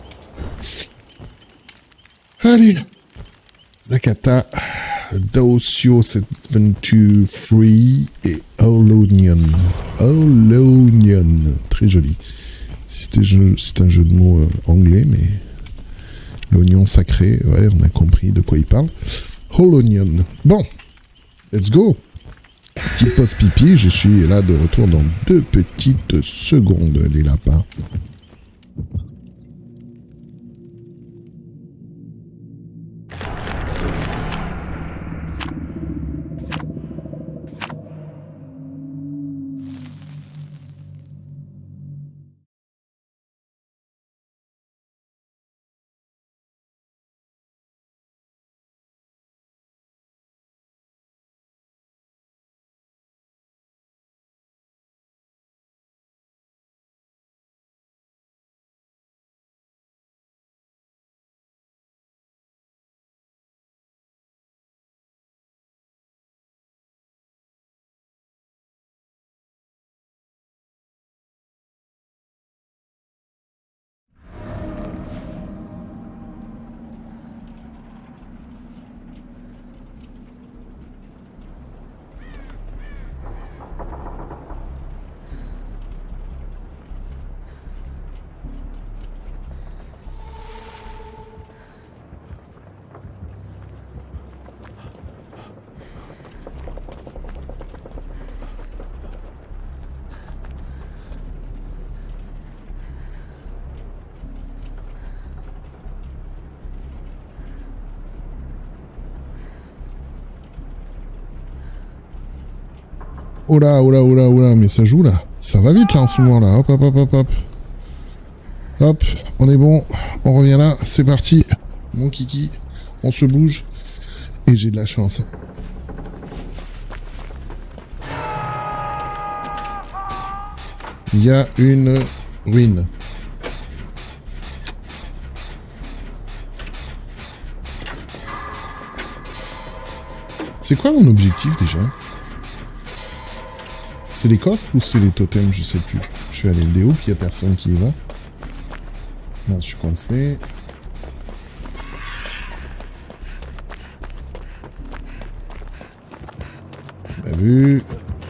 Allez, Zakata, Daosio sept deux trois et Holonion. Holonion, très joli. C'est un jeu de mots euh, anglais, mais l'oignon sacré, ouais, on a compris de quoi il parle. Holonion. Bon, let's go. Petite pause pipi, je suis là de retour dans deux petites secondes, les lapins. Oh là, oh là, oh là, oh là, mais ça joue là. Ça va vite là en ce moment là. Hop, hop, hop, hop, hop. Hop, on est bon. On revient là. C'est parti. Mon kiki. On se bouge. Et j'ai de la chance. Il y a une ruine. C'est quoi mon objectif déjà? C'est les coffres ou c'est les totems? Je sais plus. Je suis allé Léo, puis il n'y a personne qui y va. Non, je suis coincé. Il m'a vu.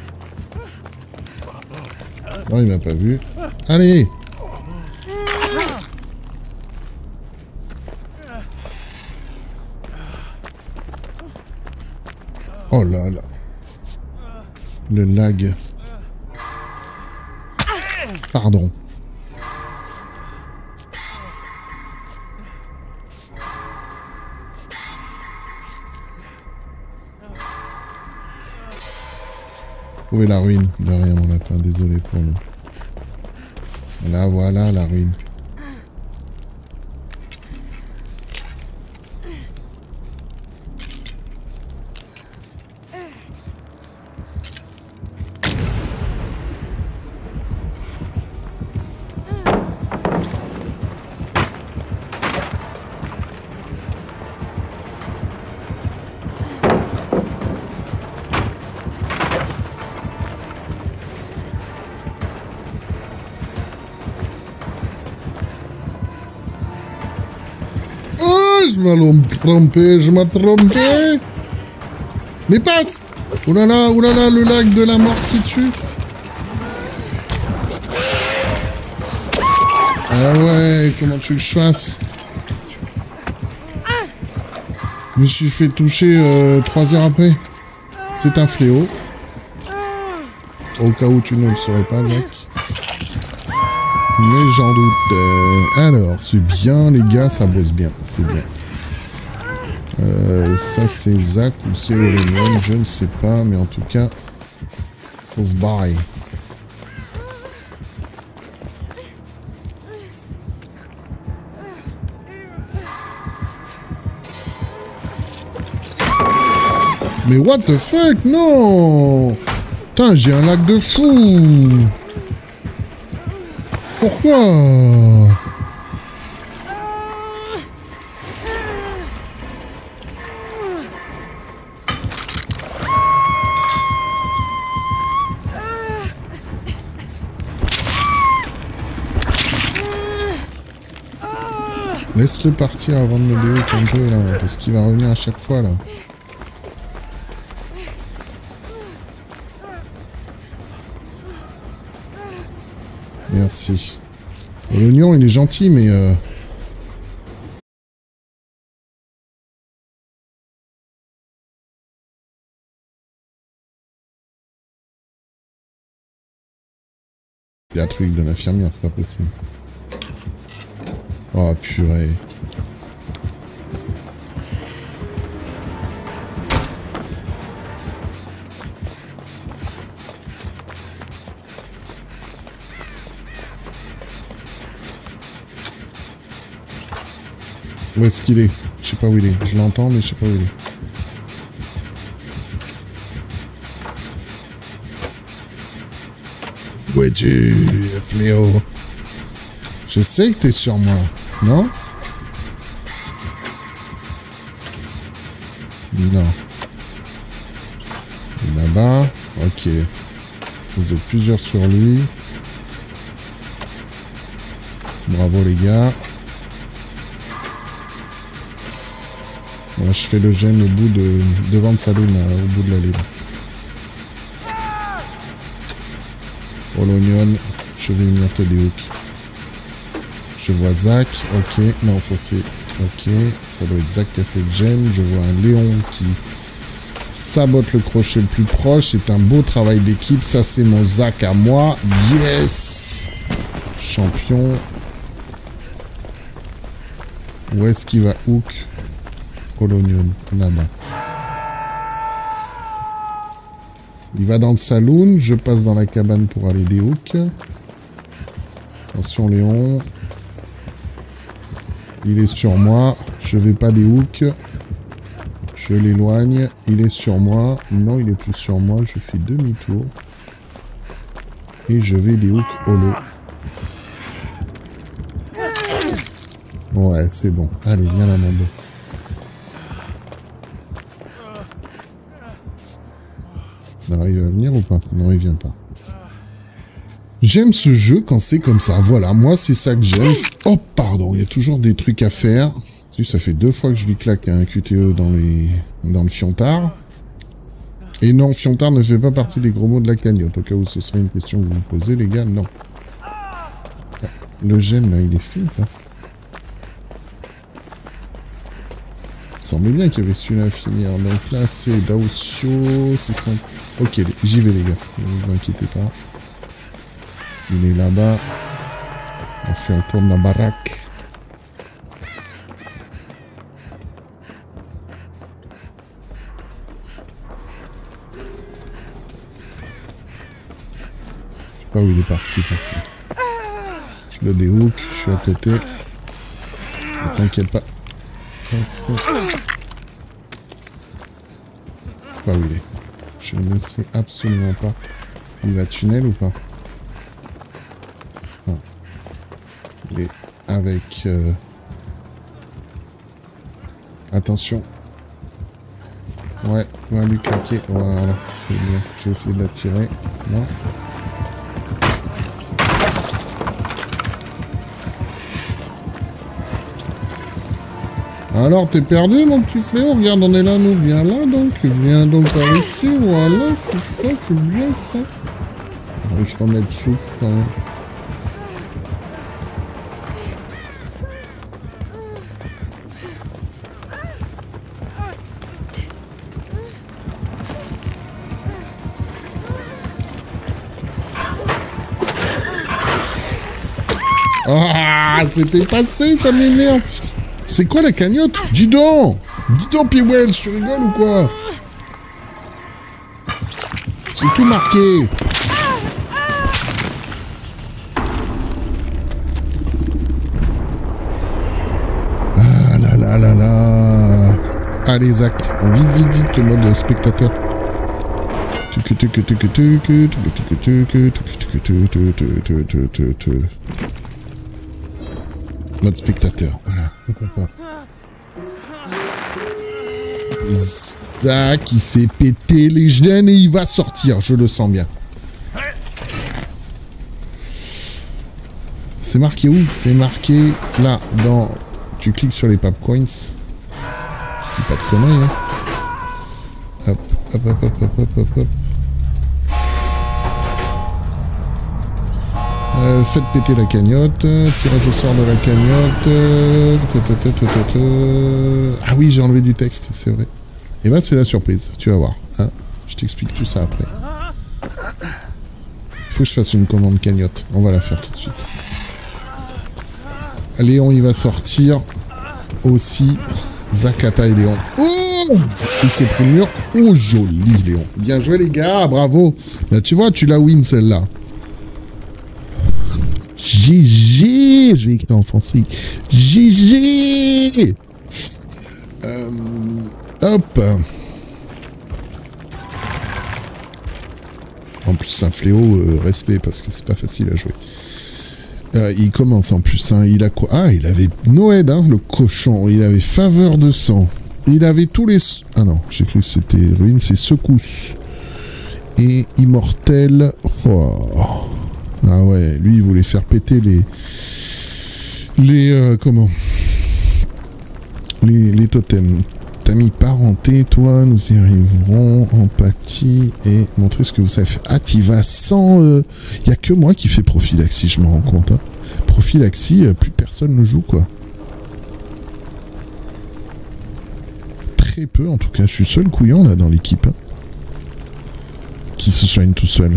Non, il m'a pas vu. Allez! Oh là là. Le lag. Pardon. Trouvez la ruine. De rien, mon lapin. Désolé pour nous. Là, voilà la ruine. Je m'ai trompé, je m'ai trompé. Mais passe! Oulala, oulala, le lac de la mort qui tue. Ah ouais, comment tu veux que je fasse? Je me suis fait toucher euh, trois heures après. C'est un fléau. Au cas où tu ne le saurais pas, Zach. Mais j'en doute. Euh, alors, c'est bien, les gars, ça bosse bien. C'est bien. Euh, ça, c'est Zach ou c'est Aurélien, je ne sais pas, mais en tout cas, faut se barrer. Mais what the fuck, non! Putain, j'ai un lac de fou! Pourquoi? Laisse-le partir avant de me déhook un peu là, parce qu'il va revenir à chaque fois là. Merci. L'oignon il est gentil mais... Euh... Il y a un truc de l'infirmière, c'est pas possible. Oh purée. Où est-ce qu'il est? Je sais pas où il est. Je l'entends mais je sais pas où il est. Où es-tu, fléau? Je sais que t'es sur moi, non? Non. Là-bas, ok. Vous êtes plusieurs sur lui. Bravo les gars. Moi je fais le gène au bout de... devant le salon, là, au bout de la ligne. Oh l'oignon, je vais venir te déhook. Je vois Zach, ok, non ça c'est, ok, ça doit être Zach qui a fait le gène. Je vois un Léon qui sabote le crochet le plus proche, c'est un beau travail d'équipe, ça c'est mon Zach à moi, yes! Champion. Où est-ce qu'il va hook? Oh l'oignon, là-bas. Il va dans le saloon. Je passe dans la cabane pour aller des hooks. Attention, Léon. Il est sur moi. Je vais pas des hooks. Je l'éloigne. Il est sur moi. Non, il est plus sur moi. Je fais demi-tour. Et je vais des hooks holo. Ouais, c'est bon. Allez, viens là, mon beau. Il arrive à venir ou pas? Non, il vient pas. J'aime ce jeu quand c'est comme ça. Voilà, moi, c'est ça que j'aime. Oh, pardon, il y a toujours des trucs à faire. Ça fait deux fois que je lui claque un Q T E dans, les... dans le fiontard. Et non, fiontard ne fait pas partie des gros mots de la cagnotte. Au cas où ce serait une question que vous vous posez, les gars, non. Le gène, là, il est fait, là. Il semblait bien qu'il y avait celui-là à finir. Donc là, c'est Daosio, c'est son... Ok, j'y vais, les gars. Ne vous inquiétez pas. Il est là-bas. On fait un tour de la baraque. Je sais pas où il est parti, par contre. Je le déhook, je suis à côté. Ne t'inquiète pas. Je sais pas où il est. Je ne sais absolument pas. Il va tunnel ou pas? Non. Il est avec... Euh... Attention. Ouais, on va lui claquer. Voilà, c'est bien. Je vais essayer de l'attirer. Non. Alors, t'es perdu, mon petit fléau? Regarde, on est là, nous. Viens là, donc. Viens donc par ici. Voilà, c'est ça, c'est bien, ça. Je vais remettre sous, quand même. Ah, c'était passé, ça m'énerve. C'est quoi la cagnotte? Dis donc! Dis donc, P-Wells, tu rigoles ou quoi? C'est tout marqué. Ah là là là là. Allez, Zach, vite, vite, vite, le mode spectateur. Mode spectateur, voilà. Zach, il fait péter les gènes et il va sortir, je le sens bien. C'est marqué où? C'est marqué là, dans... Tu cliques sur les Papcoins. Je dis pas de conneries, hein. Hop, hop, hop, hop, hop, hop, hop, hop. Euh, faites péter la cagnotte, tirage au sort de la cagnotte. Euh, ah oui, j'ai enlevé du texte, c'est vrai. Et ben c'est la surprise, tu vas voir. Hein, je t'explique tout ça après. Il faut que je fasse une commande cagnotte, on va la faire tout de suite. Léon, il va sortir aussi. Zakata et Léon. Oh, il s'est pris le mur. Oh, joli, Léon. Bien joué, les gars, bravo. Là, tu vois, tu la win, celle-là. G G. Je vais écrire en français. G G. Euh, hop. En plus, un fléau, euh, respect, parce que c'est pas facile à jouer. Euh, il commence en plus, hein. Il a quoi? Ah, il avait Noël, hein, le cochon. Il avait faveur de sang. Il avait tous les... Ah non, j'ai cru que c'était ruine, c'est secousse. Et immortel. Oh. Ah ouais, lui, il voulait faire péter les... Les... Euh, comment les, les totems. T'as mis parenté, toi, nous y arriverons, empathie, et montrer ce que vous savez faire. Ah, t'y vas sans... Il euh, n'y a que moi qui fais prophylaxie, je me rends compte. Hein. Prophylaxie, euh, plus personne ne joue, quoi. Très peu, en tout cas. Je suis seul couillon, là, dans l'équipe. Hein, qui se soigne tout seul.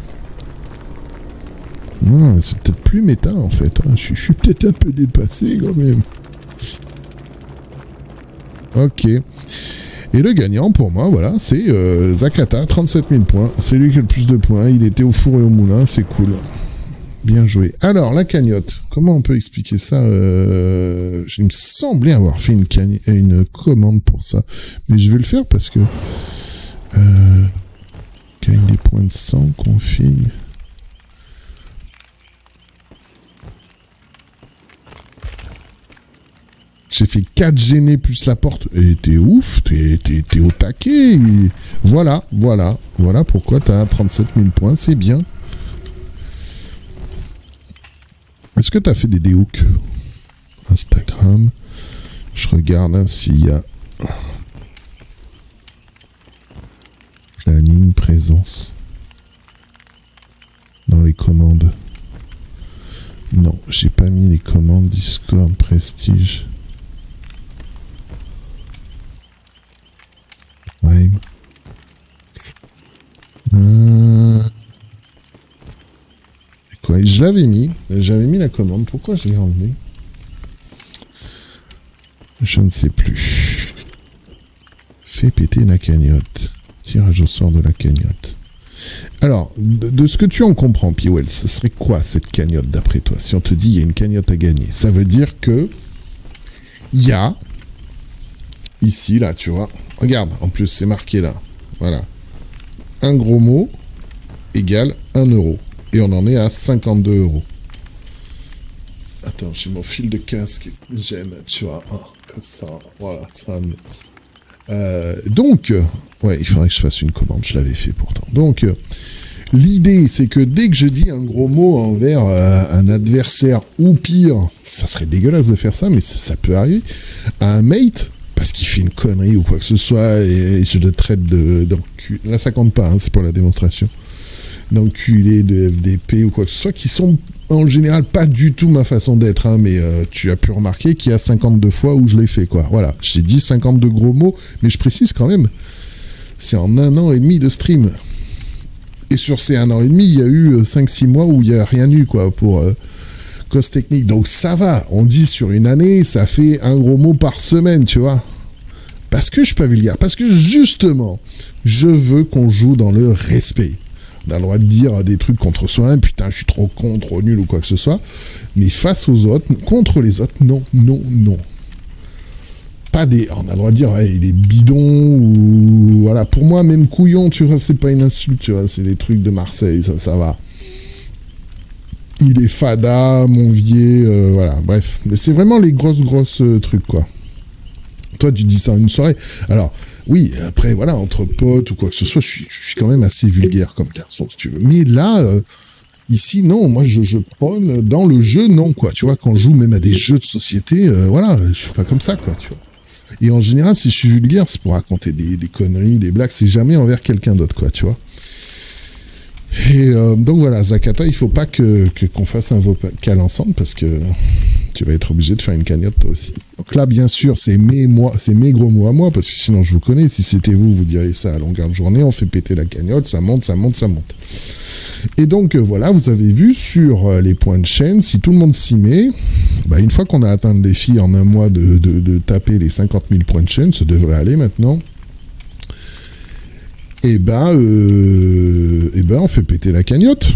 Non, c'est peut-être plus méta, en fait. Hein. Je, je suis peut-être un peu dépassé, quand même. Ok. Et le gagnant, pour moi, voilà, c'est euh, Zakata, trente-sept mille points. C'est lui qui a le plus de points. Il était au four et au moulin, c'est cool. Bien joué. Alors, la cagnotte. Comment on peut expliquer ça euh... Il me semblait avoir fait une, cagn... une commande pour ça. Mais je vais le faire parce que... Euh... Gagne des points de sang, config... J'ai fait quatre gênés plus la porte. Et t'es ouf, t'es, t'es, t'es au taquet. Et voilà, voilà. Voilà pourquoi t'as trente-sept mille points, c'est bien. Est-ce que t'as fait des déhooks Instagram. Je regarde hein, s'il y a... Planning, présence. Dans les commandes. Non, j'ai pas mis les commandes Discord, Prestige. Prime. Euh... Quoi, je l'avais mis. J'avais mis la commande. Pourquoi je l'ai enlevé? Je ne sais plus. Fais péter la cagnotte. Tirage au sort de la cagnotte. Alors, de, de ce que tu en comprends, Piwell, ce serait quoi cette cagnotte d'après toi? Si on te dit il y a une cagnotte à gagner, ça veut dire que il y a ici, là, tu vois. Regarde, en plus, c'est marqué là. Voilà. Un gros mot égale un euro. Et on en est à cinquante-deux euros. Attends, j'ai mon fil de casque. J'aime, tu vois. Oh, comme ça. Voilà, ça. Euh, donc, ouais, il faudrait que je fasse une commande. Je l'avais fait pourtant. Donc, euh, l'idée, c'est que dès que je dis un gros mot envers euh, un adversaire, ou pire, ça serait dégueulasse de faire ça, mais ça, ça peut arriver, à un mate, parce qu'il fait une connerie ou quoi que ce soit, et je le traite de, d'enculé. Là, ça compte pas, hein, c'est pour la démonstration. D'enculé, de F D P ou quoi que ce soit, qui sont en général pas du tout ma façon d'être, hein, mais euh, tu as pu remarquer qu'il y a cinquante-deux fois où je l'ai fait, quoi. Voilà, j'ai dit cinquante-deux gros mots, mais je précise quand même, c'est en un an et demi de stream. Et sur ces un an et demi, il y a eu cinq six mois où il n'y a rien eu, quoi, pour... Euh, cause technique. Donc ça va, on dit sur une année, ça fait un gros mot par semaine, tu vois. Parce que je suis pas vulgaire, parce que justement, je veux qu'on joue dans le respect. On a le droit de dire des trucs contre soi, putain, je suis trop con, trop nul ou quoi que ce soit. Mais face aux autres, contre les autres, non, non, non. Pas des... On a le droit de dire, hey, il est bidon, ou... Voilà, pour moi, même couillon, tu vois, c'est pas une insulte, tu vois, c'est des trucs de Marseille, ça, ça va. Il est fada, monvier, euh, voilà, bref. Mais c'est vraiment les grosses, grosses euh, trucs, quoi. Toi, tu dis ça en une soirée. Alors, oui, après, voilà, entre potes ou quoi que ce soit, je suis, je suis quand même assez vulgaire comme garçon, si tu veux. Mais là, euh, ici, non, moi, je, je prône dans le jeu, non, quoi. Tu vois, quand je joue même à des jeux de société, euh, voilà, je suis pas comme ça, quoi, tu vois. Et en général, si je suis vulgaire, c'est pour raconter des, des conneries, des blagues, c'est jamais envers quelqu'un d'autre, quoi, tu vois. Et euh, donc voilà, Zakata, il faut pas que, que qu'on fasse un vocal ensemble parce que tu vas être obligé de faire une cagnotte toi aussi. Donc là, bien sûr, c'est mes mois, c'est mes gros mots à moi parce que sinon je vous connais. Si c'était vous, vous diriez ça à longueur de journée. On fait péter la cagnotte, ça monte, ça monte, ça monte. Et donc euh, voilà, vous avez vu sur euh, les points de chaîne, si tout le monde s'y met, bah, une fois qu'on a atteint le défi en un mois de, de, de taper les cinquante mille points de chaîne, ça devrait aller maintenant. Et ben, euh, et ben, on fait péter la cagnotte.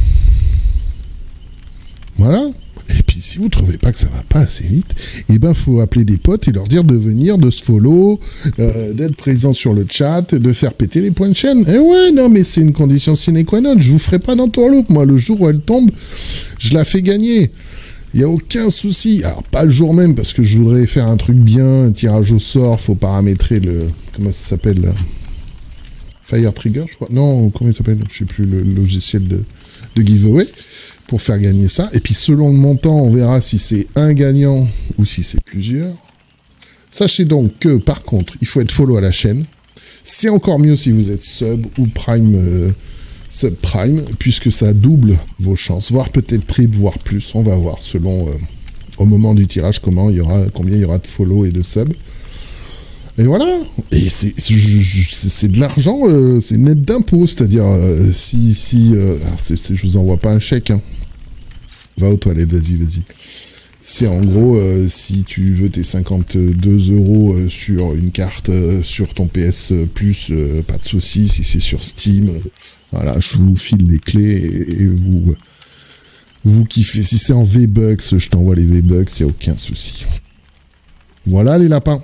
Voilà. Et puis, si vous trouvez pas que ça va pas assez vite, et ben, faut appeler des potes et leur dire de venir, de se follow, euh, d'être présent sur le chat, de faire péter les points de chaîne. Et ouais, non, mais c'est une condition sine qua non. Je vous ferai pas d'entourloupe. Moi, le jour où elle tombe, je la fais gagner. Il n'y a aucun souci. Alors, pas le jour même, parce que je voudrais faire un truc bien, un tirage au sort, faut paramétrer le... Comment ça s'appelle là ? Fire Trigger, je crois. Non, comment il s'appelle? Je sais plus, le logiciel de, de giveaway pour faire gagner ça. Et puis, selon le montant, on verra si c'est un gagnant ou si c'est plusieurs. Sachez donc que, par contre, il faut être follow à la chaîne. C'est encore mieux si vous êtes sub ou prime, euh, sub prime, puisque ça double vos chances, voire peut-être triple, voire plus. On va voir selon, euh, au moment du tirage, comment il y aura, combien il y aura de follow et de sub. Et voilà, et c'est c'est de l'argent, euh, c'est net d'impôt, c'est-à-dire euh, si si, euh, c'est, c'est, je vous envoie pas un chèque, hein. Va aux toilettes, vas-y, vas-y. C'est en gros, euh, si tu veux tes cinquante-deux euros euh, sur une carte euh, sur ton P S Plus, euh, pas de souci. Si c'est sur Steam, euh, voilà, je vous file les clés et, et vous, vous kiffez. Si c'est en V-Bucks, je t'envoie les V-Bucks, il n'y a aucun souci. Voilà les lapins.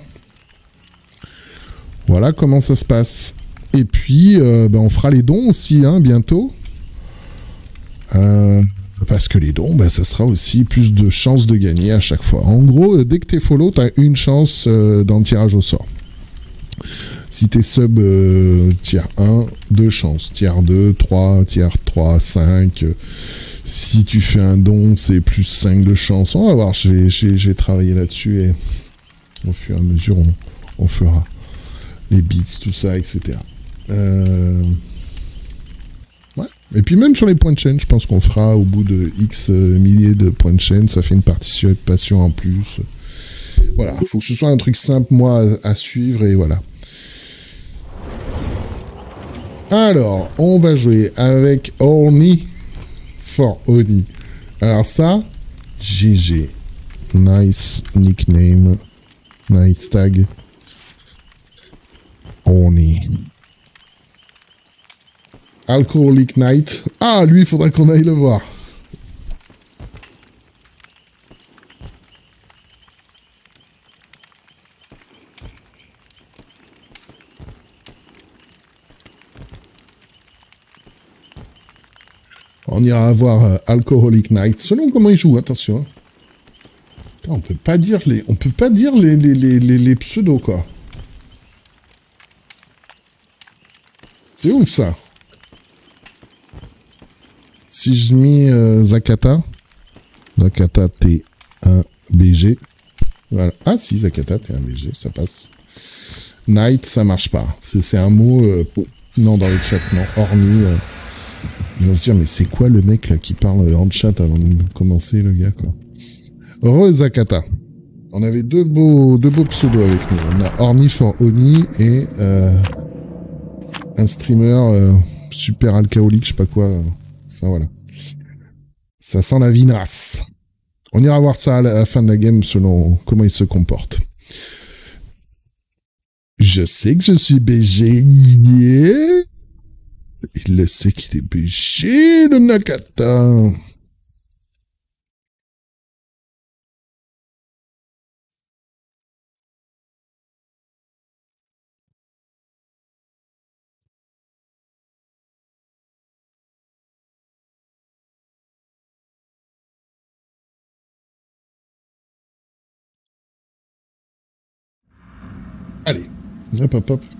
Voilà comment ça se passe. Et puis, euh, ben, on fera les dons aussi, hein, bientôt. Euh... Parce que les dons, bah, ça sera aussi plus de chances de gagner à chaque fois. En gros, dès que t'es follow, t'as une chance euh, dans le tirage au sort. Si t'es sub euh, tiers un, deux chances. Tiers deux, trois, tiers trois, cinq. Si tu fais un don, c'est plus cinq de chance. On va voir, je vais, je vais, je vais travailler là-dessus et au fur et à mesure, on, on fera les bits, tout ça, et cetera. Euh... Et puis même sur les points de chaîne, je pense qu'on fera au bout de X milliers de points de chaîne, ça fait une participation en plus. Voilà, il faut que ce soit un truc simple, moi, à, à suivre, et voilà. Alors, on va jouer avec Orny for Oni. Alors ça, G G. Nice nickname. Nice tag. Orny. Alcoholic Night. Ah, lui, il faudra qu'on aille le voir. On ira voir euh, Alcoholic Night. Selon comment il joue, attention. Putain, on peut pas dire les, on peut pas dire les, les, les, les, les pseudos, quoi. C'est ouf, ça. Si je mets euh, Zakata, Zakata T un B G, voilà. Ah si, Zakata T un B G, ça passe. Night, ça marche pas. C'est un mot, euh, non, dans le chat, non. Orny, euh, ils vont se dire, mais c'est quoi le mec là qui parle en chat avant de commencer, le gars, quoi. Heureux Zakata. On avait deux beaux, deux beaux pseudos avec nous. On a Orny for Oni et euh, un streamer euh, super alcoolique, je sais pas quoi. Euh, enfin voilà. Ça sent la vinasse. On ira voir ça à la fin de la game selon comment il se comporte. Je sais que je suis B G. Yeah. Il le sait qu'il est B G, le Nakata. Allez, hop hop hop.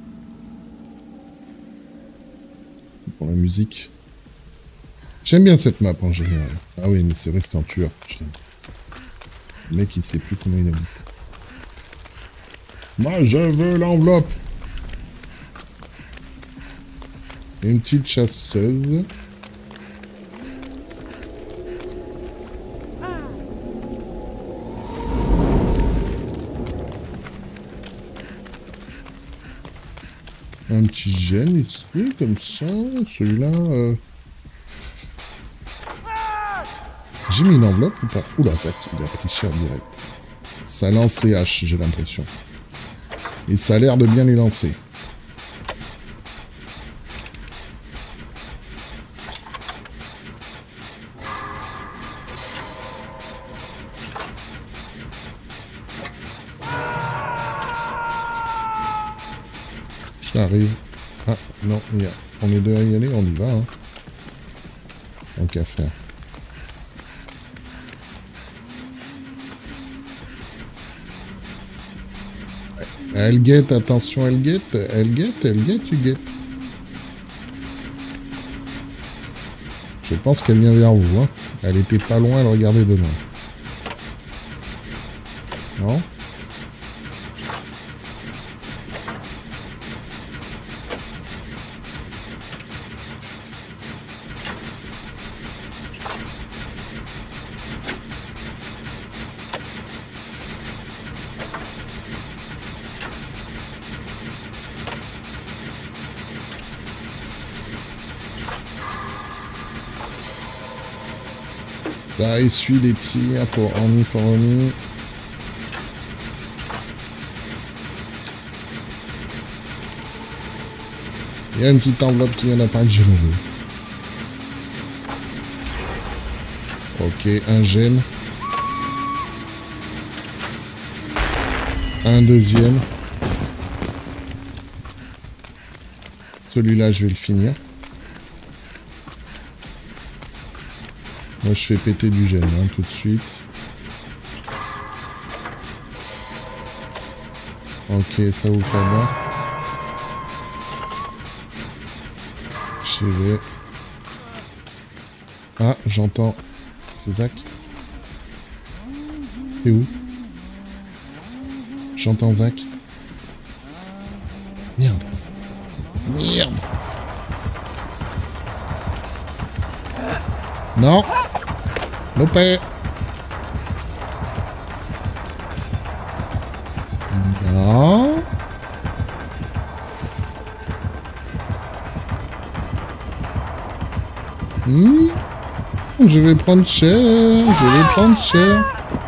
Pour la musique. J'aime bien cette map en général. Ah oui, mais c'est vrai que c'est en tueur. Putain. Le mec, il sait plus comment il habite. Moi, je veux l'enveloppe. Une petite chasseuse. Un petit gène ici, comme ça. Celui-là... Euh... J'ai mis une enveloppe ou pas? Oula, Zach, il a pris cher direct. Ça lance les haches, j'ai l'impression. Et ça a l'air de bien les lancer. J'arrive. Ah, non, y a... on est deux à y aller, on y va. Hein. Tant qu'à faire. Elle guette, attention, elle guette, elle guette, elle guette, tu guettes. Je pense qu'elle vient vers vous. Hein. Elle était pas loin, elle regardait de loin. Non ? Ça essuie des tirs pour Only for Only. Il y a une petite enveloppe qui vient d'apparaître, je la veux. Ok, un gène. Un deuxième. Celui-là, je vais le finir. Moi, je fais péter du gène, hein, tout de suite. Ok, ça ouvre là-bas. Je vais... Ah, j'entends... C'est Zach? C'est où? J'entends Zach. Merde. Merde. Non. Loupé. Non. Hmm. Je vais prendre cher. Je vais prendre cher.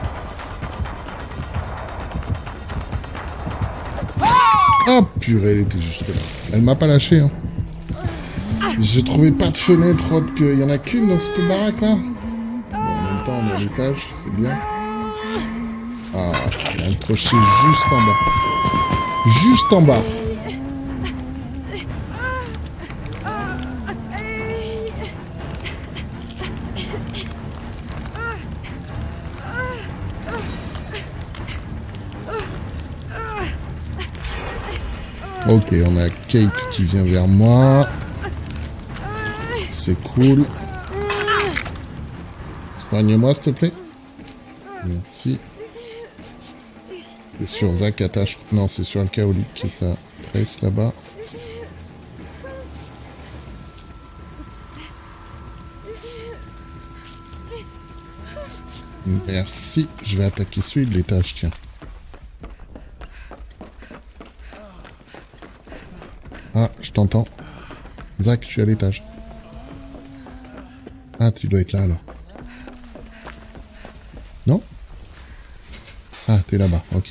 Ah purée, elle était juste là. Elle m'a pas lâché. Hein. Je trouvais pas de fenêtre autre qu'il y en a qu'une dans cette baraque là. Bon, en même temps, on est à l'étage, c'est bien. Ah, elle a accroché juste en bas. Juste en bas. Ok, on a Kate qui vient vers moi. C'est cool. Soigne-moi, s'il te plaît. Merci. C'est sur Zach attache. Non, c'est sur Alcoolique qui ça presse là-bas. Merci. Je vais attaquer celui de l'étage, tiens. Ah, je t'entends. Zach, je suis à l'étage. Ah, tu dois être là, alors. Non? Ah, t'es là-bas, ok.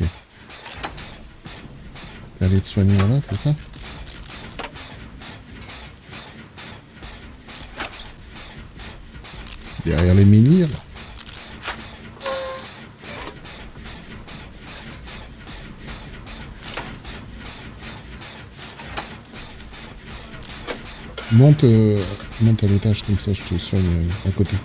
T'es allé te soigner là, c'est ça? Derrière les menhirs. Monte, euh, monte à l'étage, comme ça je te soigne euh, à côté.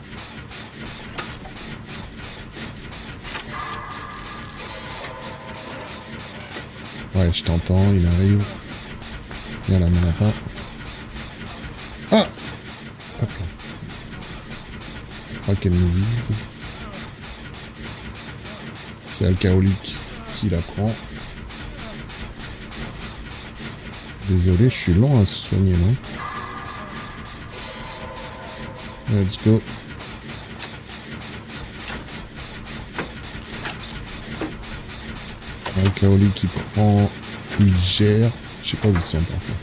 Ouais, je t'entends, il arrive. Viens là, mon pas. Ah! Hop là. Je crois qu'elle nous vise. C'est Alcoolique qui la prend. Désolé, je suis long à se soigner, non? Let's go. Un Kaoli qui prend, il gère. Je sais pas où ils sont par contre.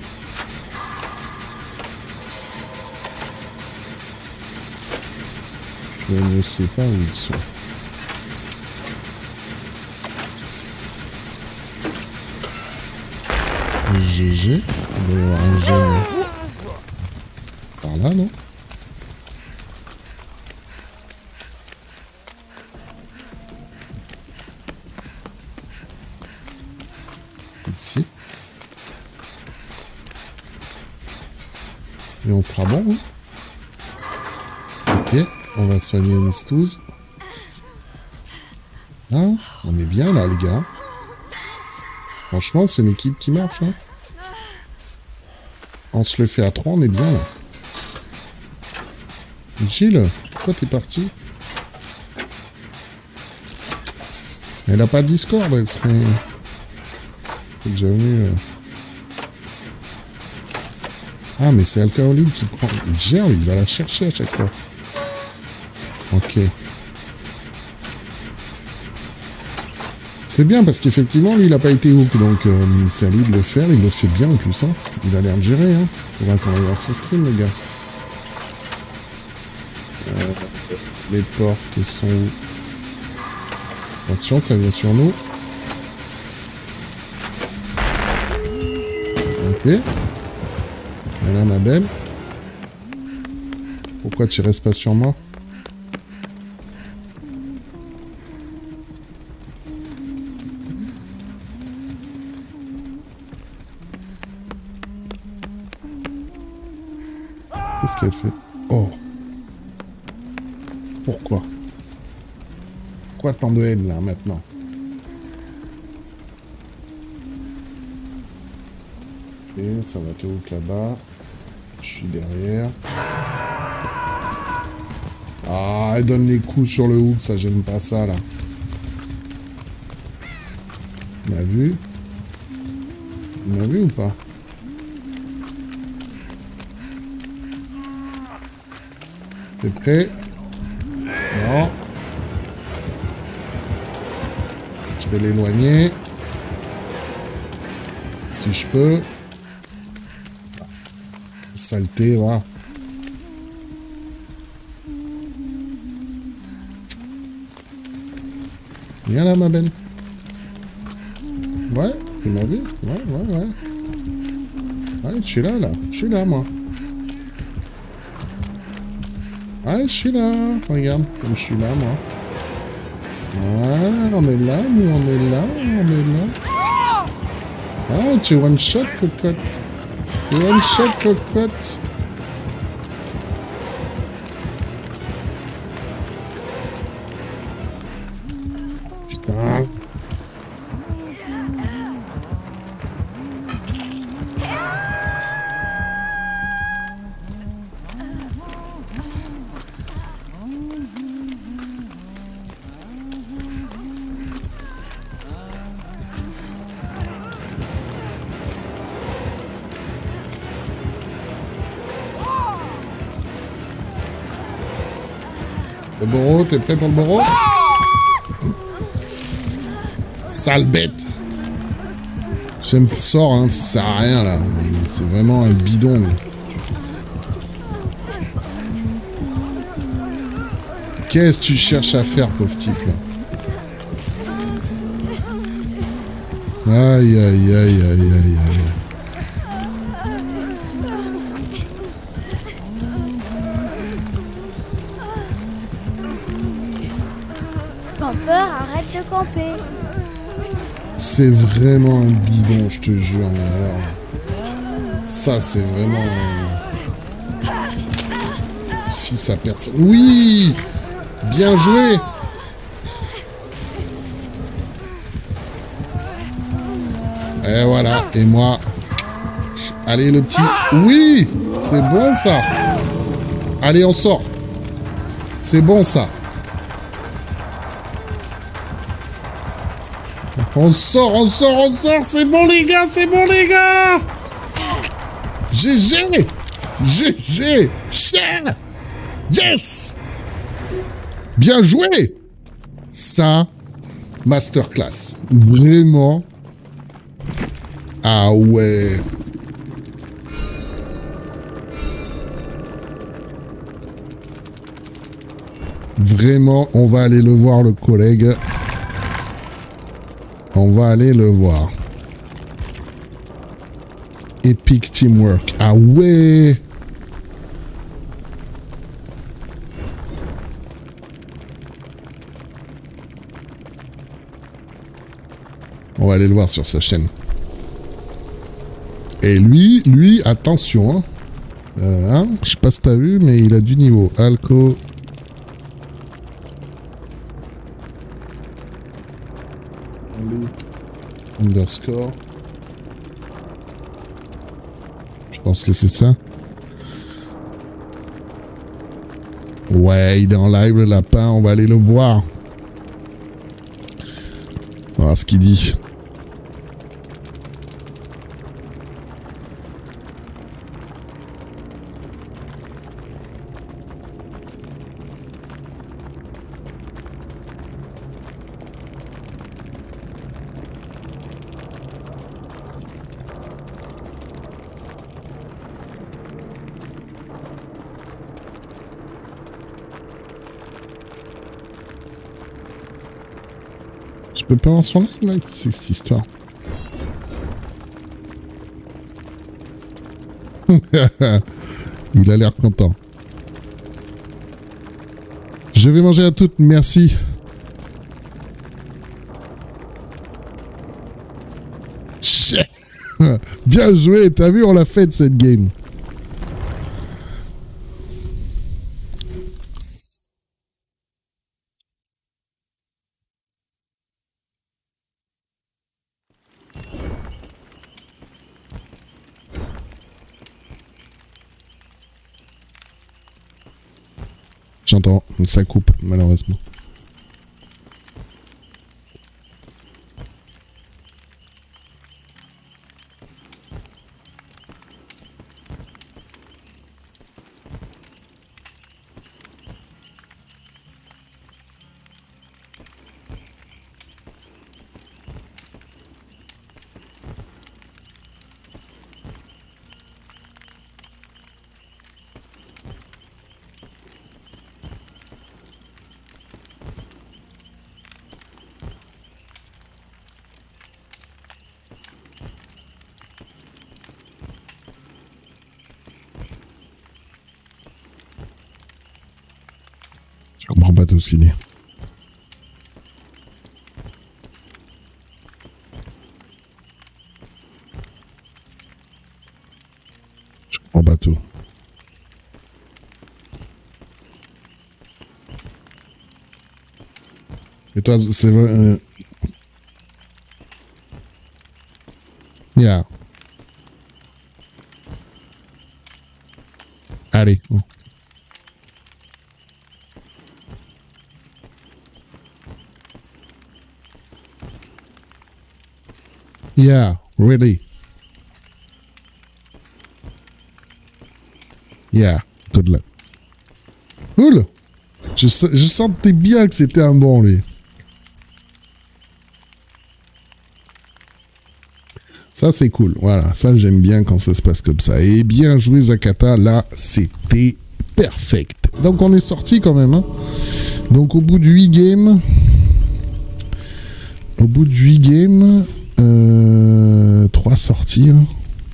Je ne sais pas où ils sont. G G. Il doit y avoir un gène. Par là, non? Ici. Et on sera bon, hein? Ok, on va soigner Miss Touze. Ah, on est bien là, les gars. Franchement, c'est une équipe qui marche, hein. On se le fait à trois, on est bien là. Gilles, pourquoi t'es parti? Elle a pas de Discord, elle serait... C'est déjà venu... Euh... Ah, mais c'est Alcoolique qui prend... Il gère, il va la chercher à chaque fois. Ok. C'est bien, parce qu'effectivement, lui, il n'a pas été hook, donc euh, c'est à lui de le faire, il le fait bien en plus, hein. Il a l'air de gérer, hein. Il va quand même voir son stream, le gars. Euh, les portes sont où? Attention, ça vient sur nous. Ok. Voilà ma belle. Pourquoi tu restes pas sur moi? Qu'est-ce qu'elle fait? Oh. Pourquoi? Pourquoi tant de haine là maintenant? Ok, ça va tout là-bas. Je suis derrière. Ah, elle donne les coups sur le hook, ça j'aime pas ça là. Tu m'as vu? Tu m'as vu ou pas? T'es prêt? Non. Je vais l'éloigner. Si je peux. Saleté, voilà. Viens là, ma belle. Ouais, tu m'as vu? Ouais, ouais, ouais. Ouais, je suis là, là. Je suis là, moi. Ouais, je suis là. Regarde, comme je suis là, moi. Ouais, on est là, nous, on est là, on est là. Ah, tu one-shot, cocotte. Tu one-shot, cocotte. Putain. Le Boro, t'es prêt pour le Boro? Sale bête. J'aime pas sort, hein, ça sert à rien là. C'est vraiment un bidon. Là. Qu'est-ce que tu cherches à faire, pauvre type là? Aïe aïe aïe aïe aïe aïe. Campeur, arrête de camper. C'est vraiment un bidon, je te jure. Mais alors, ça, c'est vraiment un fils à personne. Oui, bien joué. Et voilà. Et moi, allez le petit. Oui, c'est bon ça. Allez, on sort. C'est bon ça. On sort, on sort, on sort, c'est bon les gars, c'est bon les gars. G G. G G. Cher. Yes. Bien joué. Ça, masterclass. Vraiment. Ah ouais. Vraiment, on va aller le voir le collègue. On va aller le voir. Epic teamwork. Ah ouais. On va aller le voir sur sa chaîne. Et lui, lui, attention. Hein. Euh, hein, je sais pas si t'as vu, mais il a du niveau. Alco. Underscore. Je pense que c'est ça. Ouais, il est en live, le lapin. On va aller le voir. On va voir ce qu'il dit. peux pas avoir son live, là? C'est cette histoire. Il a l'air content. Je vais manger à toutes, merci. Bien joué, t'as vu, on l'a fait cette game. J'entends, ça coupe malheureusement. Je comprends pas tout ce qu'il dit. Je comprends pas tout. Et toi, c'est vrai... Euh... Yeah. Allez. Oh. Yeah, really. Yeah, good luck. Cool. Je, je sentais bien que c'était un bon, lui. Ça, c'est cool. Voilà, ça, j'aime bien quand ça se passe comme ça. Et bien joué, Zakata. Là, c'était perfect. Donc, on est sorti quand même. Hein. Donc, au bout de huit games... Au bout de huit games... Euh, trois sorties hein.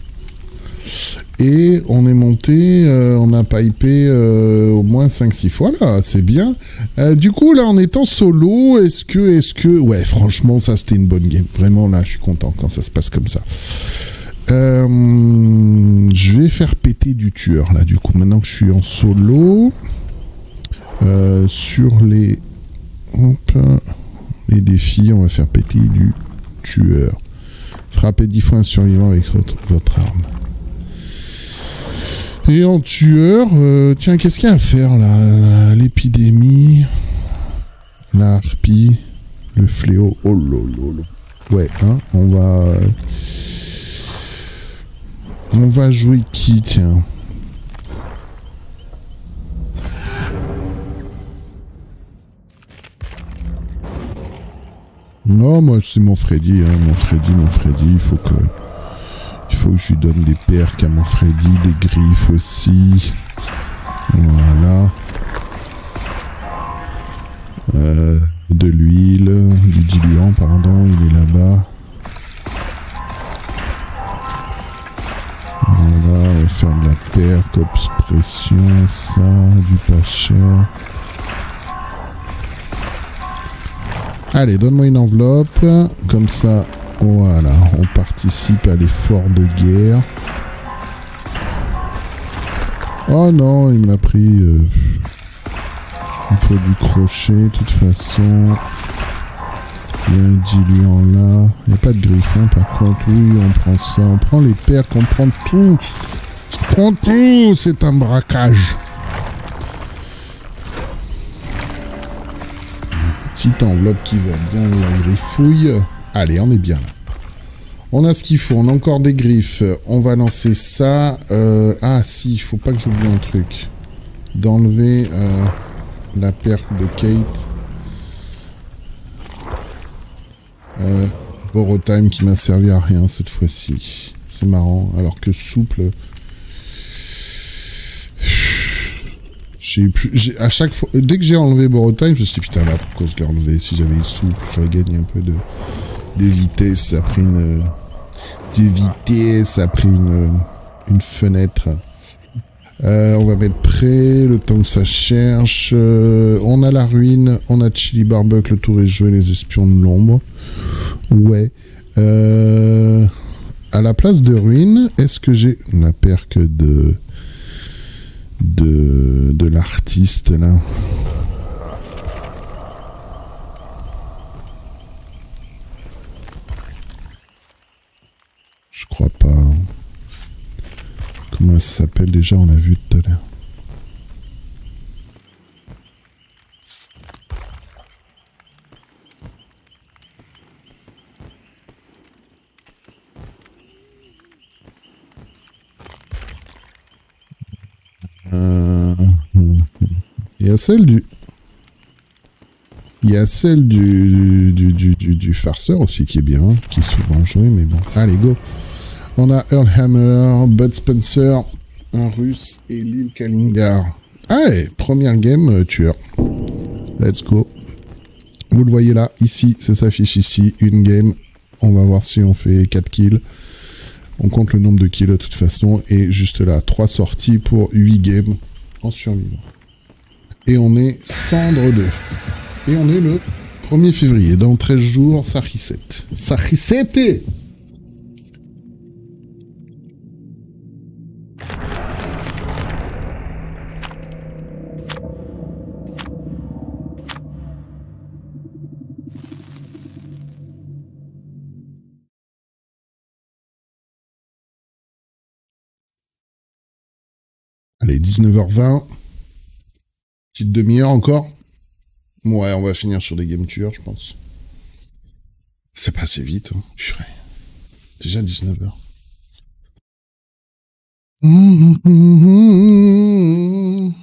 Et on est monté euh, on a pipé euh, au moins cinq six fois là, c'est bien. Euh, du coup là en étant solo, est-ce que est-ce que ouais franchement ça c'était une bonne game, vraiment là je suis content quand ça se passe comme ça. Euh, je vais faire péter du tueur là du coup maintenant que je suis en solo. Euh, sur les hop, les défis on va faire péter du tueur. Frappez dix fois un survivant avec votre, votre arme. Et en tueur, euh, tiens, qu'est-ce qu'il y a à faire là? L'épidémie, la harpie, le fléau. Oh lolo. Ouais, hein, on va... On va jouer qui, tiens? Non, moi c'est mon Freddy, hein, mon Freddy, mon Freddy, il faut que... Il faut que je lui donne des perks à mon Freddy, des griffes aussi. Voilà. Euh, de l'huile, du diluant, pardon, il est là-bas. Voilà, on va faire de la perk, obspression, ça, du pas cher. Allez, donne-moi une enveloppe, comme ça, voilà, on participe à l'effort de guerre. Oh non, il m'a pris... Euh, il faut du crochet, de toute façon. Il y a un diluant là. Il n'y a pas de griffon, par contre. Oui, on prend ça. On prend les percs, on prend tout. On prend tout, c'est un braquage. Petite enveloppe qui va bien, la griffouille. Allez, on est bien là. On a ce qu'il faut, on a encore des griffes. On va lancer ça. Euh, ah si, il faut pas que j'oublie un truc. D'enlever euh, la perque de Kate. Euh, Borotime qui m'a servi à rien cette fois-ci. C'est marrant, alors que souple... J'ai plus, j'ai, à chaque fois, dès que j'ai enlevé Borrow Time, je me suis dit, putain, là, pourquoi je l'ai enlevé? Si j'avais eu souple, j'aurais gagné un peu de, de vitesse. Ça a pris une, de vitesse, ça a pris une, une fenêtre. Euh, on va mettre prêt, le temps que ça cherche. Euh, on a la ruine, on a Chili Barbuck, le tour est joué, les espions de l'ombre. Ouais. Euh, à la place de ruine, est-ce que j'ai la perque de de, de l'artiste là? Je crois pas. Comment ça s'appelle déjà? On l'a vu tout à l'heure. Euh... Il y a celle du... Il y a celle du, du, du, du, du farceur aussi qui est bien, qui est souvent joué, mais bon. Allez, go. On a Earl Hammer, Bud Spencer, un russe et Lil Kalingar. Allez, première game, euh, tueur. Let's go. Vous le voyez là, ici, ça s'affiche ici, une game. On va voir si on fait quatre kills. On compte le nombre de kills de toute façon. Et juste là, trois sorties pour huit games en survivant. Et on est Cendre deux. Et on est le premier février. Dans treize jours, ça reset. Ça reset. Allez, dix-neuf heures vingt. Petite demi-heure encore. Ouais, on va finir sur des game tueurs, je pense. C'est passé vite, hein. Purée. Déjà dix-neuf heures. Mmh, mmh, mmh.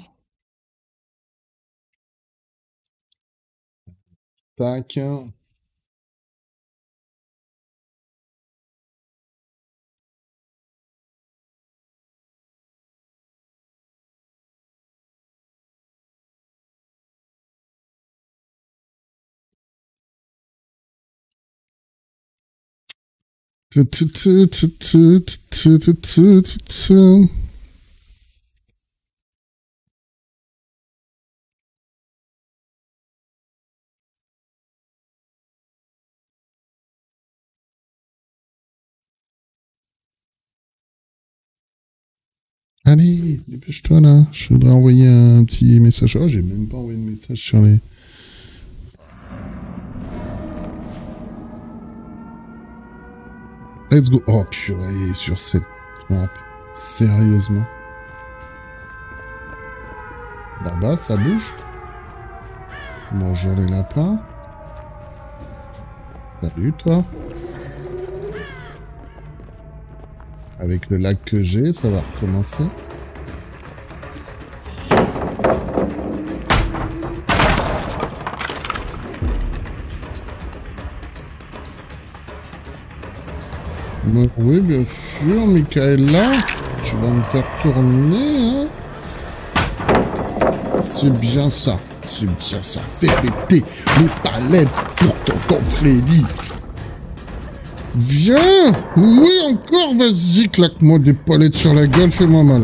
Tac. Allez, dépêche-toi là. Je voudrais envoyer un petit message. Oh, j'ai même pas envoyé de message sur les... Let's go. Oh purée, sur cette map. Sérieusement. Là-bas, ça bouge. Bonjour les lapins. Salut toi. Avec le lag que j'ai, ça va recommencer. Oui, bien sûr, Michaela. Tu vas me faire tourner, hein. C'est bien ça. C'est bien ça. Fais péter les palettes pour tonton Freddy. Viens. Oui, encore, vas-y, claque-moi des palettes sur la gueule, fais-moi mal.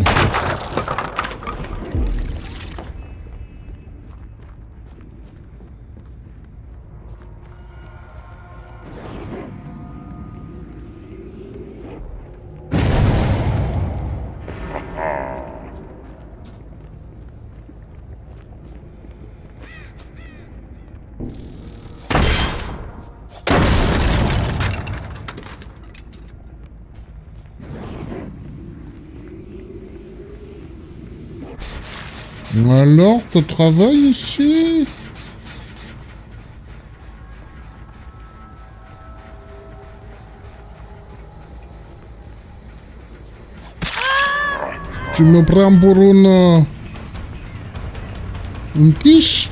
Alors, ça travaille ici? Tu me prends pour une... une quiche?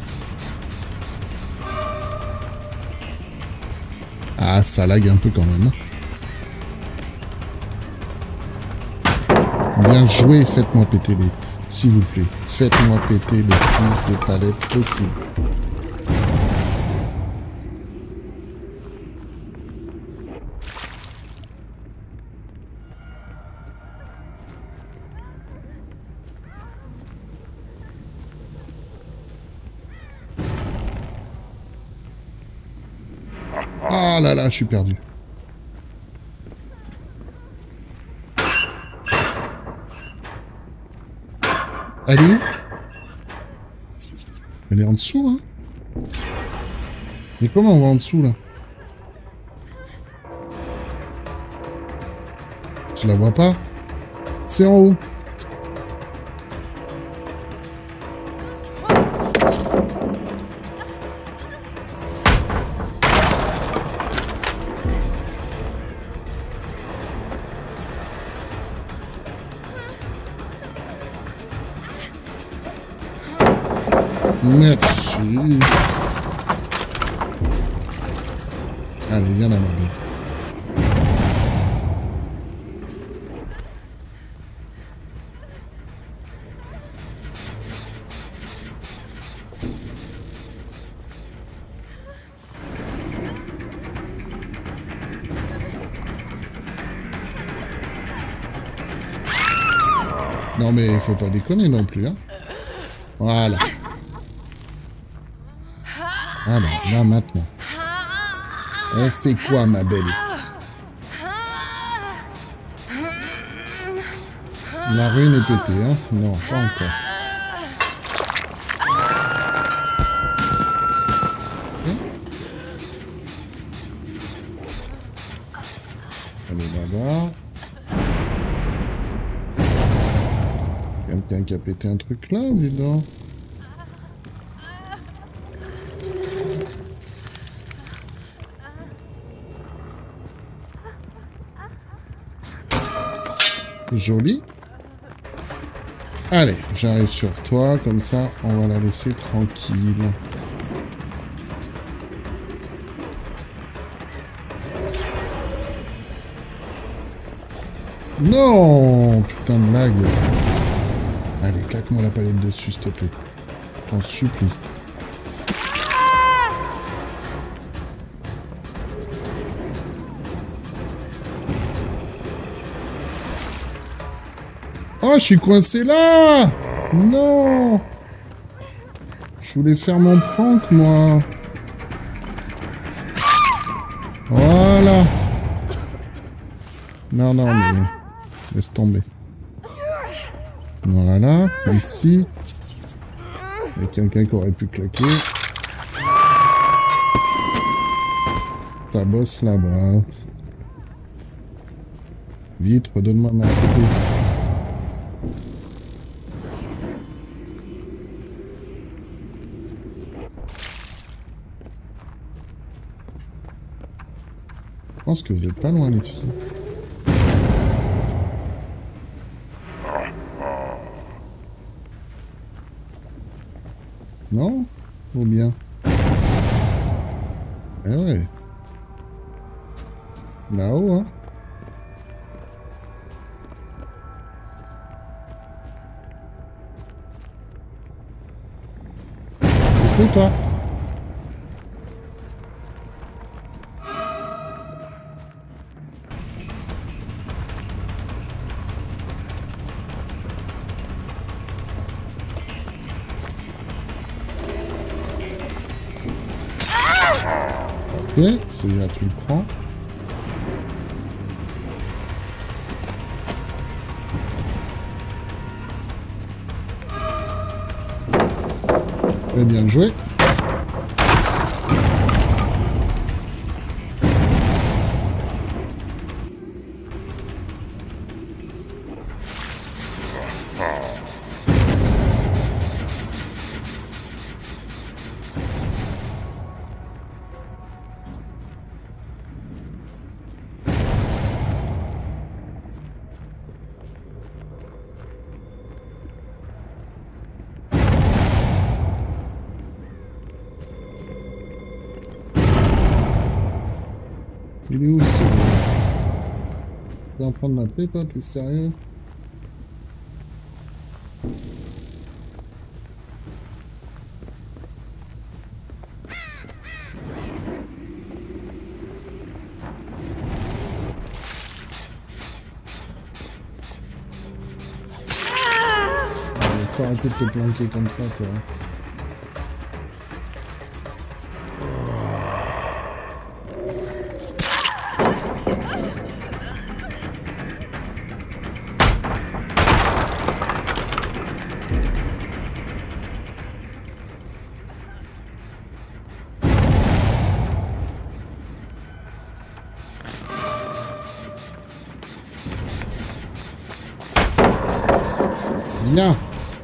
Ah, ça lag un peu quand même. Bien joué, faites-moi péter les... S'il vous plaît, faites-moi péter le plus de palettes possible. Ah là là, je suis perdu. Elle est où? Elle est en dessous, hein? Mais comment on va en dessous, là? Je la vois pas. C'est en haut. Merci. Allez, viens là, ma belle. Non mais faut pas déconner non plus, hein. Voilà. Alors, là, maintenant. On fait quoi, ma belle? La ruine est pétée, hein? Non, pas encore. Okay. Allez, là-bas. Quelqu'un qui a pété un truc là, dis donc. Joli. Allez, j'arrive sur toi, comme ça, on va la laisser tranquille. Non, putain de blague. Allez, claque-moi la palette dessus, s'il te plaît. T'en supplie. Oh, je suis coincé là! Non! Je voulais faire mon prank, moi. Voilà. Non, non, mais... Laisse tomber. Voilà, ici. Il y a quelqu'un qui aurait pu claquer. Ça bosse là-bas. Vite, redonne-moi ma T P. Je pense que vous êtes pas loin, les filles. Non? Ou bien? Eh ouais. Là-haut, hein? Écoute, toi. Ok, celui-là tu le prends. Très bien joué. Il est où ce... Tu es en train de m'appeler, toi? T'es sérieux? Faut arrêter de te planquer comme ça, toi. Viens.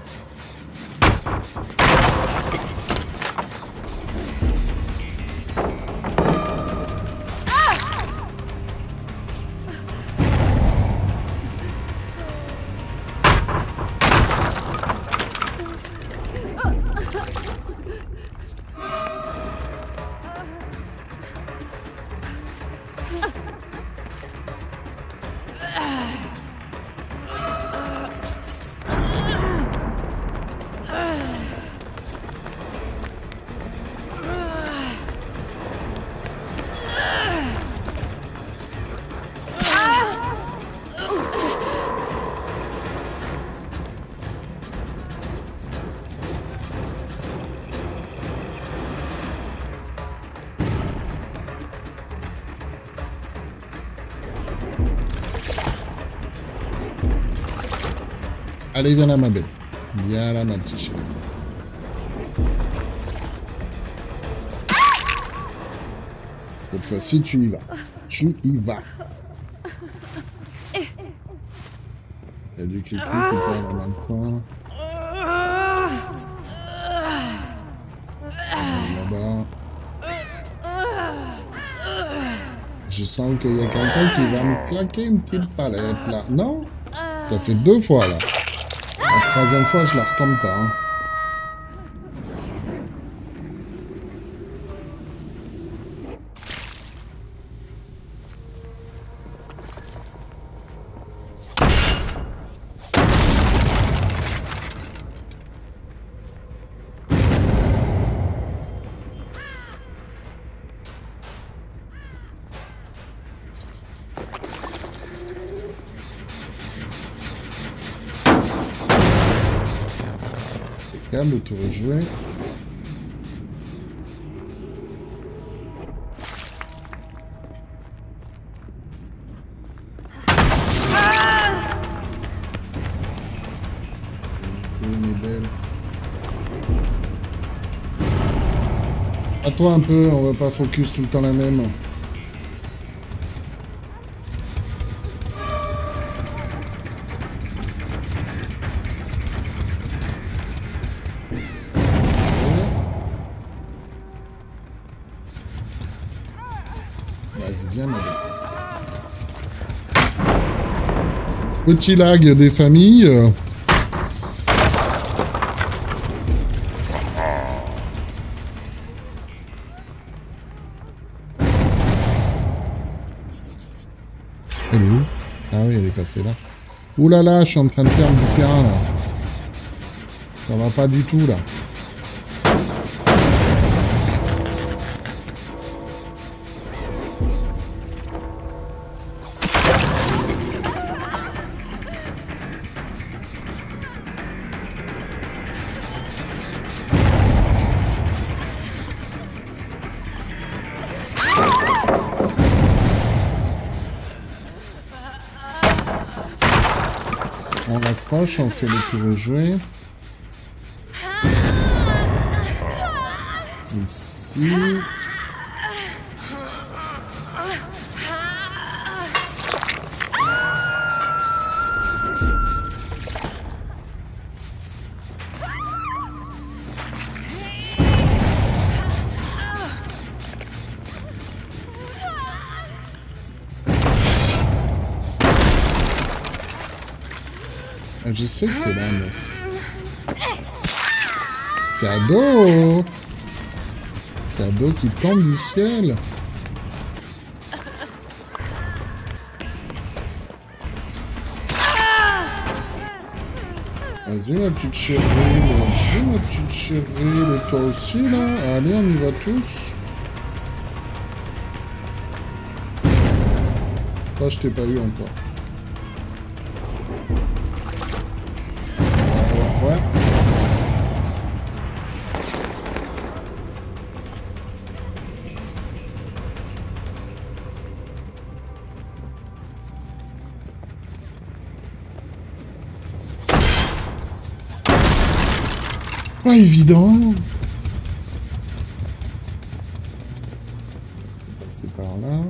Allez, viens là, ma belle. Viens là, ma petite chérie. Cette fois-ci, tu y vas. Tu y vas. Il y a du clic qui parle dans le coin. Là-bas. Je sens qu'il y a quelqu'un qui va me claquer une petite palette, là. Non? Ça fait deux fois, là. La troisième fois, je la retombe pas. Hein. Le tour est joué. À toi un peu, on va pas focus tout le temps la même. Petit lag des familles. Elle est où? Ah oui, elle est passée là. Ouh là là, je suis en train de perdre du terrain là. Ça va pas du tout là. On approche, on fait le tour jouer. Ici. Je sais que t'es là, meuf. Cadeau! Cadeau qui tombe du ciel. Vas-y, Vas-y ma petite chérie, vas-y ma petite chérie, mais toi aussi là. Allez, on y va tous. Là, je t'ai pas eu encore. Ouais. Pas évident. C'est par là.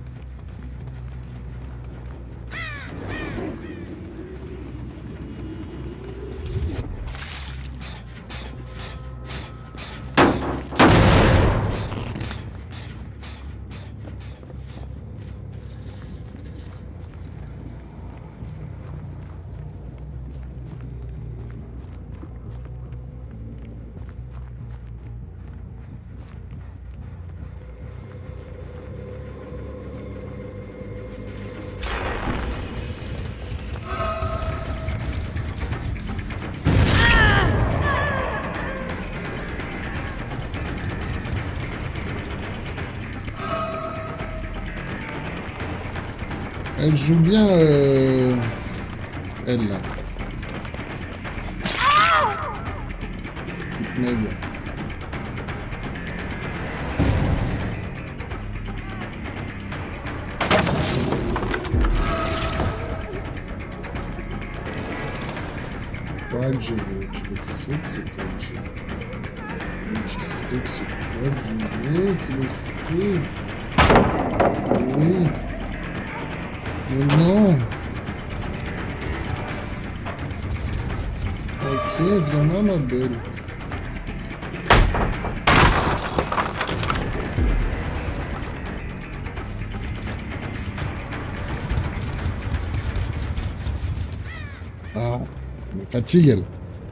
Elle joue bien, euh... elle là. Petite Meg. Toi que je veux, tu le sais que c'est toi que je veux. Tu sais que c'est toi que je veux, tu le sais. Oui. Mais non. Ok, viens là, ma belle. Ah, elle me fatigue, elle.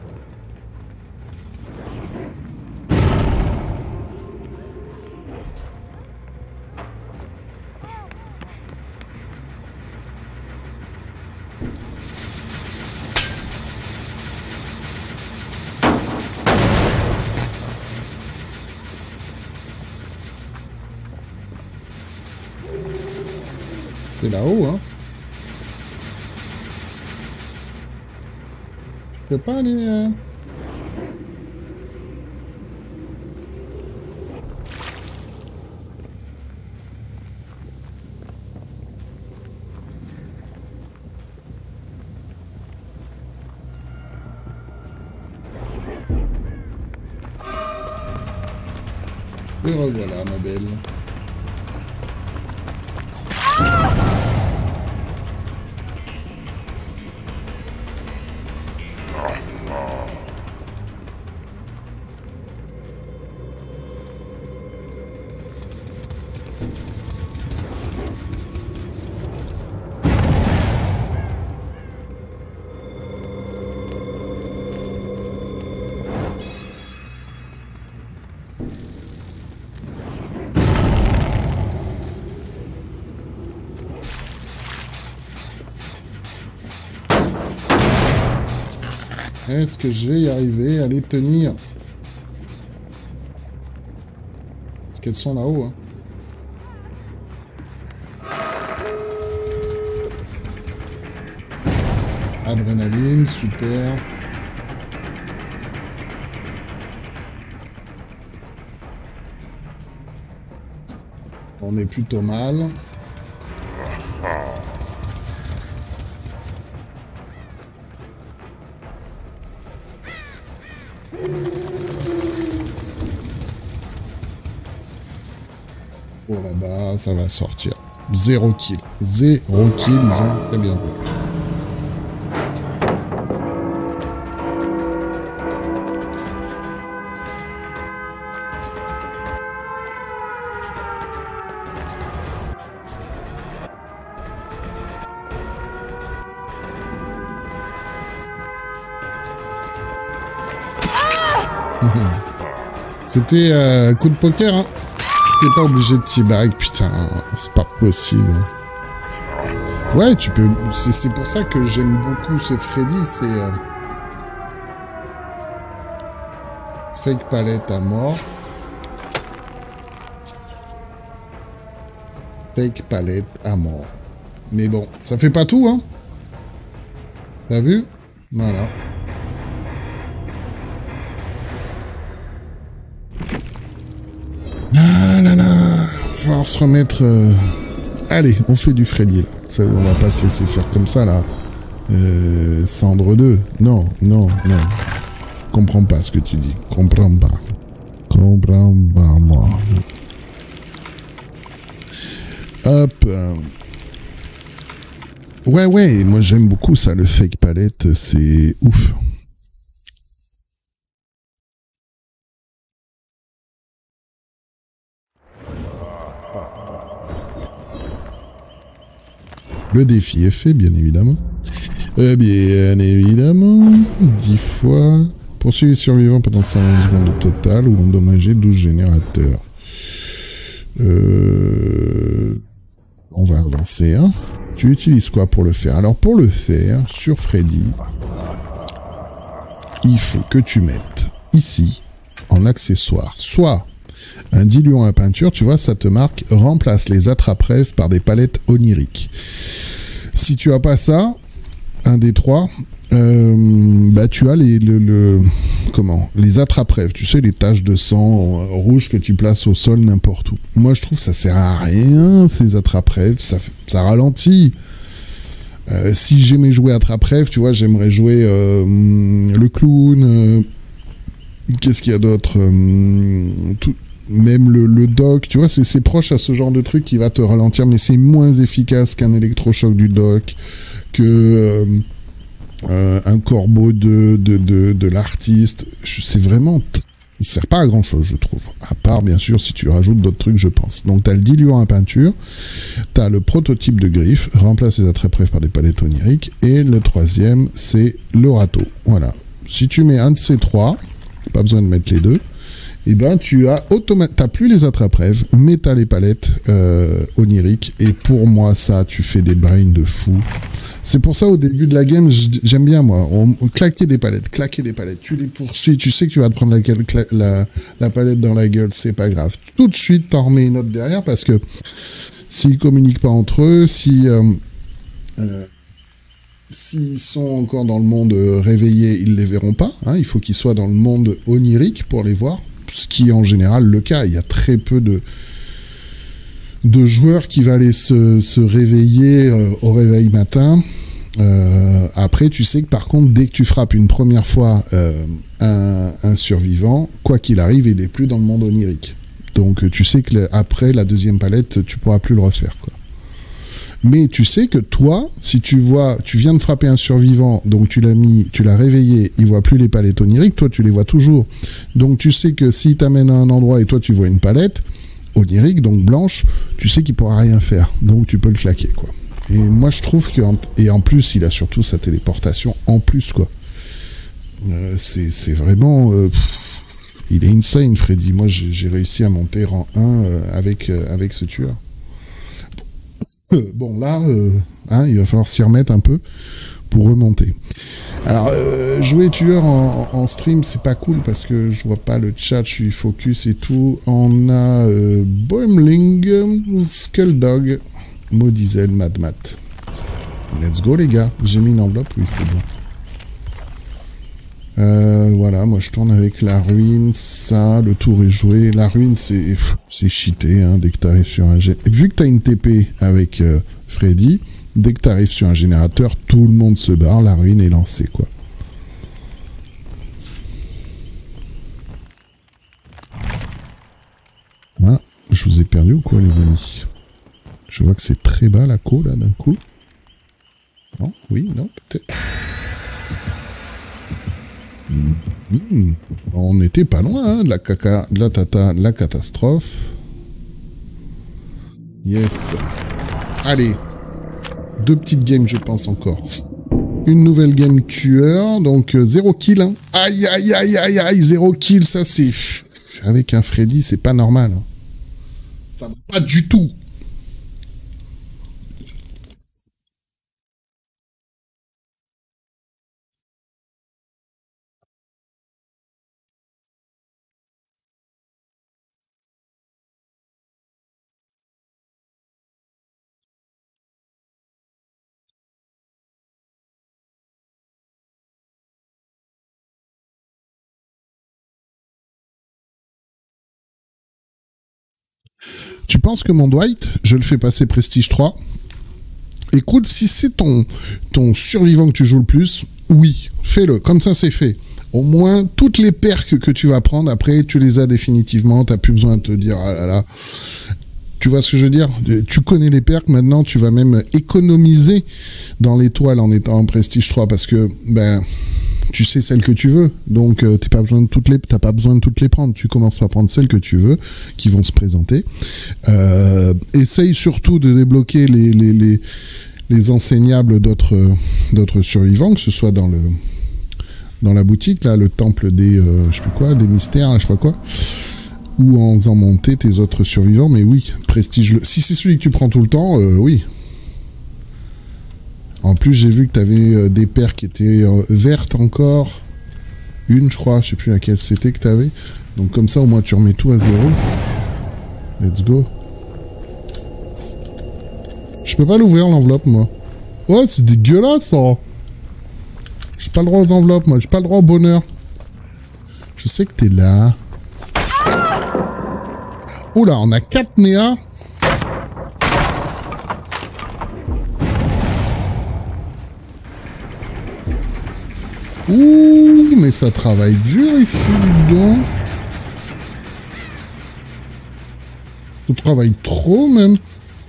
C'est là-haut, hein. Je peux pas aller... Euh... Et revoilà, ma belle. Est-ce que je vais y arriver à les tenir? Parce qu'elles sont là-haut, hein. Adrénaline, super. On est plutôt mal. Bon, là-bas, ça va sortir. Zéro kill. Zéro kill, ils ont très bien joué. C'était euh, coup de poker, hein. T'es pas obligé de teabag, putain, c'est pas possible. Ouais, tu peux... C'est pour ça que j'aime beaucoup ce Freddy, c'est... Euh, Fake palette à mort. Fake palette à mort. Mais bon, ça fait pas tout, hein. T'as vu? Voilà. Ah là là. Il va falloir se remettre... Euh... Allez, on fait du Freddy, là. Ça, on va pas se laisser faire comme ça, là. Euh, Cendre deux. Non, non, non. Comprends pas ce que tu dis. Comprends pas. Comprends pas, moi. Hop. Ouais, ouais, moi j'aime beaucoup ça, le fake palette, c'est ouf. Le défi est fait, bien évidemment. Euh, bien évidemment, dix fois. Poursuivre les survivants pendant cent vingt secondes au total ou endommager douze générateurs. Euh... On va avancer, hein. Tu utilises quoi pour le faire? Alors, pour le faire, sur Freddy, il faut que tu mettes ici, en accessoire, soit un diluant à peinture, tu vois, ça te marque « Remplace les attrape-rêves par des palettes oniriques ». Si tu as pas ça, un des trois, euh, bah tu as les, le, le, comment, les attrape-rêves, tu sais, les taches de sang euh, rouges que tu places au sol n'importe où. Moi, je trouve que ça sert à rien, ces attrape-rêves, ça, ça ralentit. Euh, si j'aimais jouer attrape-rêve, tu vois, j'aimerais jouer euh, le clown, euh, qu'est-ce qu'il y a d'autre, euh, tout, même le, le doc, tu vois, c'est proche à ce genre de truc qui va te ralentir, mais c'est moins efficace qu'un électrochoc du doc, que... Euh, Euh, un corbeau de, de, de, de l'artiste. C'est vraiment... Il sert pas à grand chose, je trouve. À part, bien sûr, si tu rajoutes d'autres trucs, je pense. Donc, tu as le diluant à peinture, tu as le prototype de griffe, remplace les attrape-rêves par des palettes oniriques, et le troisième, c'est le râteau. Voilà. Si tu mets un de ces trois, pas besoin de mettre les deux, et eh ben tu as automatiquement, t'as plus les attrape-rêves, mais t'as les palettes euh, oniriques, et pour moi, ça, tu fais des brains de fou. C'est pour ça, au début de la game, j'aime bien, moi. On, on, claquer des palettes, claquer des palettes. Tu les poursuis, tu sais que tu vas te prendre la, la, la palette dans la gueule, c'est pas grave. Tout de suite, t'en remets une autre derrière, parce que s'ils communiquent pas entre eux, si... Euh, euh, s'ils sont encore dans le monde euh, réveillé, ils les verront pas. Hein, il faut qu'ils soient dans le monde onirique pour les voir. Ce qui est en général le cas. Il y a très peu de... de joueurs qui va aller se, se réveiller euh, au réveil matin. Euh, après, tu sais que par contre, dès que tu frappes une première fois euh, un, un survivant, quoi qu'il arrive, il n'est plus dans le monde onirique. Donc, tu sais que le, après la deuxième palette, tu pourras plus le refaire, quoi. Mais tu sais que toi, si tu vois, tu viens de frapper un survivant, donc tu l'as mis, tu l'as réveillé, il voit plus les palettes oniriques, toi tu les vois toujours. Donc tu sais que s'il t'amène à un endroit et toi tu vois une palette onirique, donc blanche, tu sais qu'il pourra rien faire. Donc tu peux le claquer, quoi. Et moi je trouve que, et en plus il a surtout sa téléportation en plus, quoi. Euh, c'est vraiment, euh, pff, il est insane, Freddy. Moi j'ai réussi à monter rang un euh, avec euh, avec ce tueur. Euh, bon là, euh, hein, il va falloir s'y remettre un peu pour remonter. Alors, euh, jouer tueur en, en stream, c'est pas cool parce que je vois pas le chat, je suis focus et tout. On a euh, Boemling, Skulldog, Modizel, Madmat. Let's go les gars, j'ai mis une enveloppe, oui c'est bon. Euh, voilà, moi je tourne avec la ruine, ça, le tour est joué. La ruine, c'est c'est cheaté, hein, dès que tu arrives sur un... Vu que tu as une T P avec euh, Freddy, dès que tu arrives sur un générateur, tout le monde se barre, la ruine est lancée, quoi. Ah, je vous ai perdu ou quoi, les amis? Je vois que c'est très bas, la co, là, d'un coup. Non, oui, non, peut-être. Mmh. On n'était pas loin, hein, de la caca, de la tata, de la catastrophe. Yes. Allez. Deux petites games, je pense, encore. Une nouvelle game tueur, donc euh, zéro kill. Hein. Aïe, aïe, aïe, aïe, aïe, zéro kill, ça c'est... Avec un Freddy, c'est pas normal. Hein. Ça va pas du tout. Tu penses que mon Dwight, je le fais passer Prestige trois? Écoute, si c'est ton, ton survivant que tu joues le plus, oui, fais-le. Comme ça, c'est fait. Au moins, toutes les perks que tu vas prendre, après, tu les as définitivement. Tu n'as plus besoin de te dire, ah là là. Tu vois ce que je veux dire? Tu connais les perks, maintenant, tu vas même économiser dans l'étoile en étant en Prestige trois parce que, ben, tu sais celles que tu veux. Donc, euh, t'as pas besoin de toutes les, t'as pas besoin de toutes les prendre. Tu commences par prendre celles que tu veux, qui vont se présenter. Euh, essaye surtout de débloquer les, les, les, les enseignables d'autres, d'autres survivants, que ce soit dans le, dans la boutique, là, le temple des, euh, je sais plus quoi, des mystères, là, je sais pas quoi. Ou en faisant monter tes autres survivants, mais oui, prestige le. Si c'est celui que tu prends tout le temps, euh, oui. En plus, j'ai vu que tu avais euh, des paires qui étaient euh, vertes encore. Une, je crois, je sais plus laquelle c'était que tu avais. Donc comme ça, au moins, tu remets tout à zéro. Let's go. Je peux pas l'ouvrir, l'enveloppe, moi. Oh, c'est dégueulasse, ça. J'ai pas le droit aux enveloppes, moi. J'ai pas le droit au bonheur. Je sais que t'es là. Oula, on a quatre Néa. Ouh, mais ça travaille dur ici, dis donc. Ça travaille trop, même.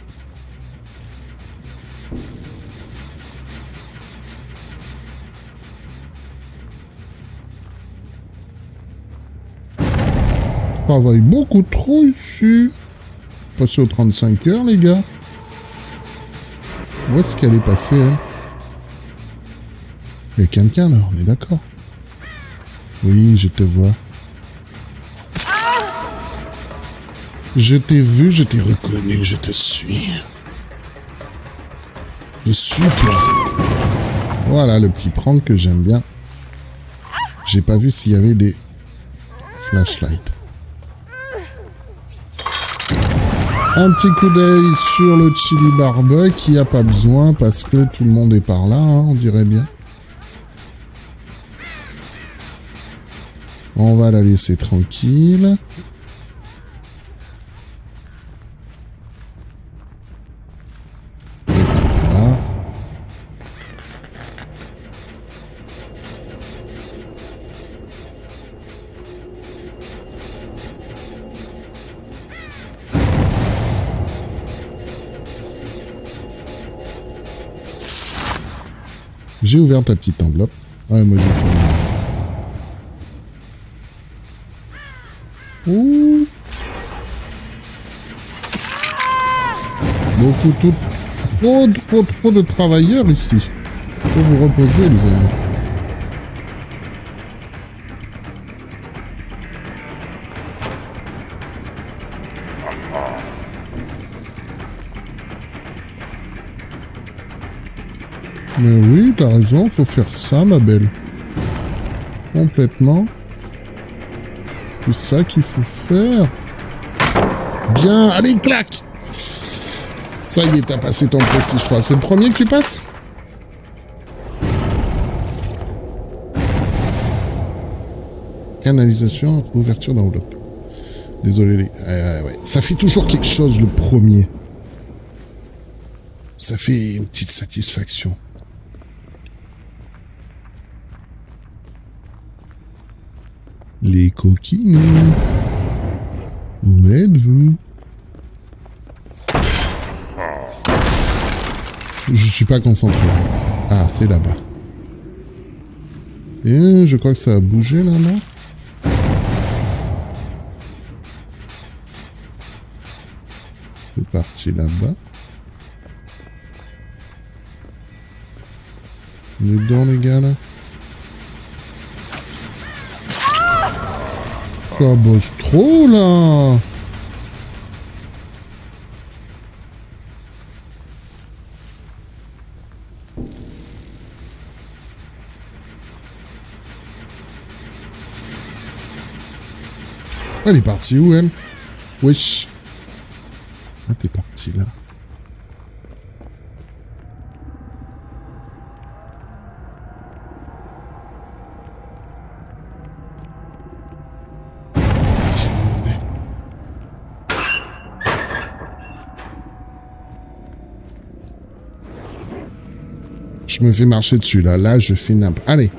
Ça travaille beaucoup trop ici. Passer aux trente-cinq heures, les gars. Où est-ce qu'elle est passée, elle? Il y a quelqu'un, là, on est d'accord. Oui, je te vois. Je t'ai vu, je t'ai reconnu, je te suis. Je suis toi. Voilà, le petit prank que j'aime bien. J'ai pas vu s'il y avait des flashlights. Un petit coup d'œil sur le chili barbe qui a pas besoin parce que tout le monde est par là, hein, on dirait bien. On va la laisser tranquille. Et voilà. J'ai ouvert ta petite enveloppe. Ouais, moi je fais. Ouh. Beaucoup, tout, trop, trop, trop de travailleurs ici. Faut vous reposer, les amis. Mais oui, t'as raison, faut faire ça, ma belle. Complètement. C'est ça qu'il faut faire. Bien, allez, clac. Ça y est, t'as passé ton prestige trois. C'est le premier que tu passes? Canalisation, ouverture d'enveloppe. Désolé, les... Euh, ouais. Ça fait toujours quelque chose, le premier. Ça fait une petite satisfaction. Les coquinous. Où êtes-vous? Je suis pas concentré. Ah, c'est là-bas. Et je crois que ça a bougé là, non? C'est parti là-bas. On est dedans, les gars, là. Ça bosse trop, là. Elle est partie où, elle? Wesh. Ah, t'es partie, là. Je me fais marcher dessus, là. Là, je fais n'importe... Allez.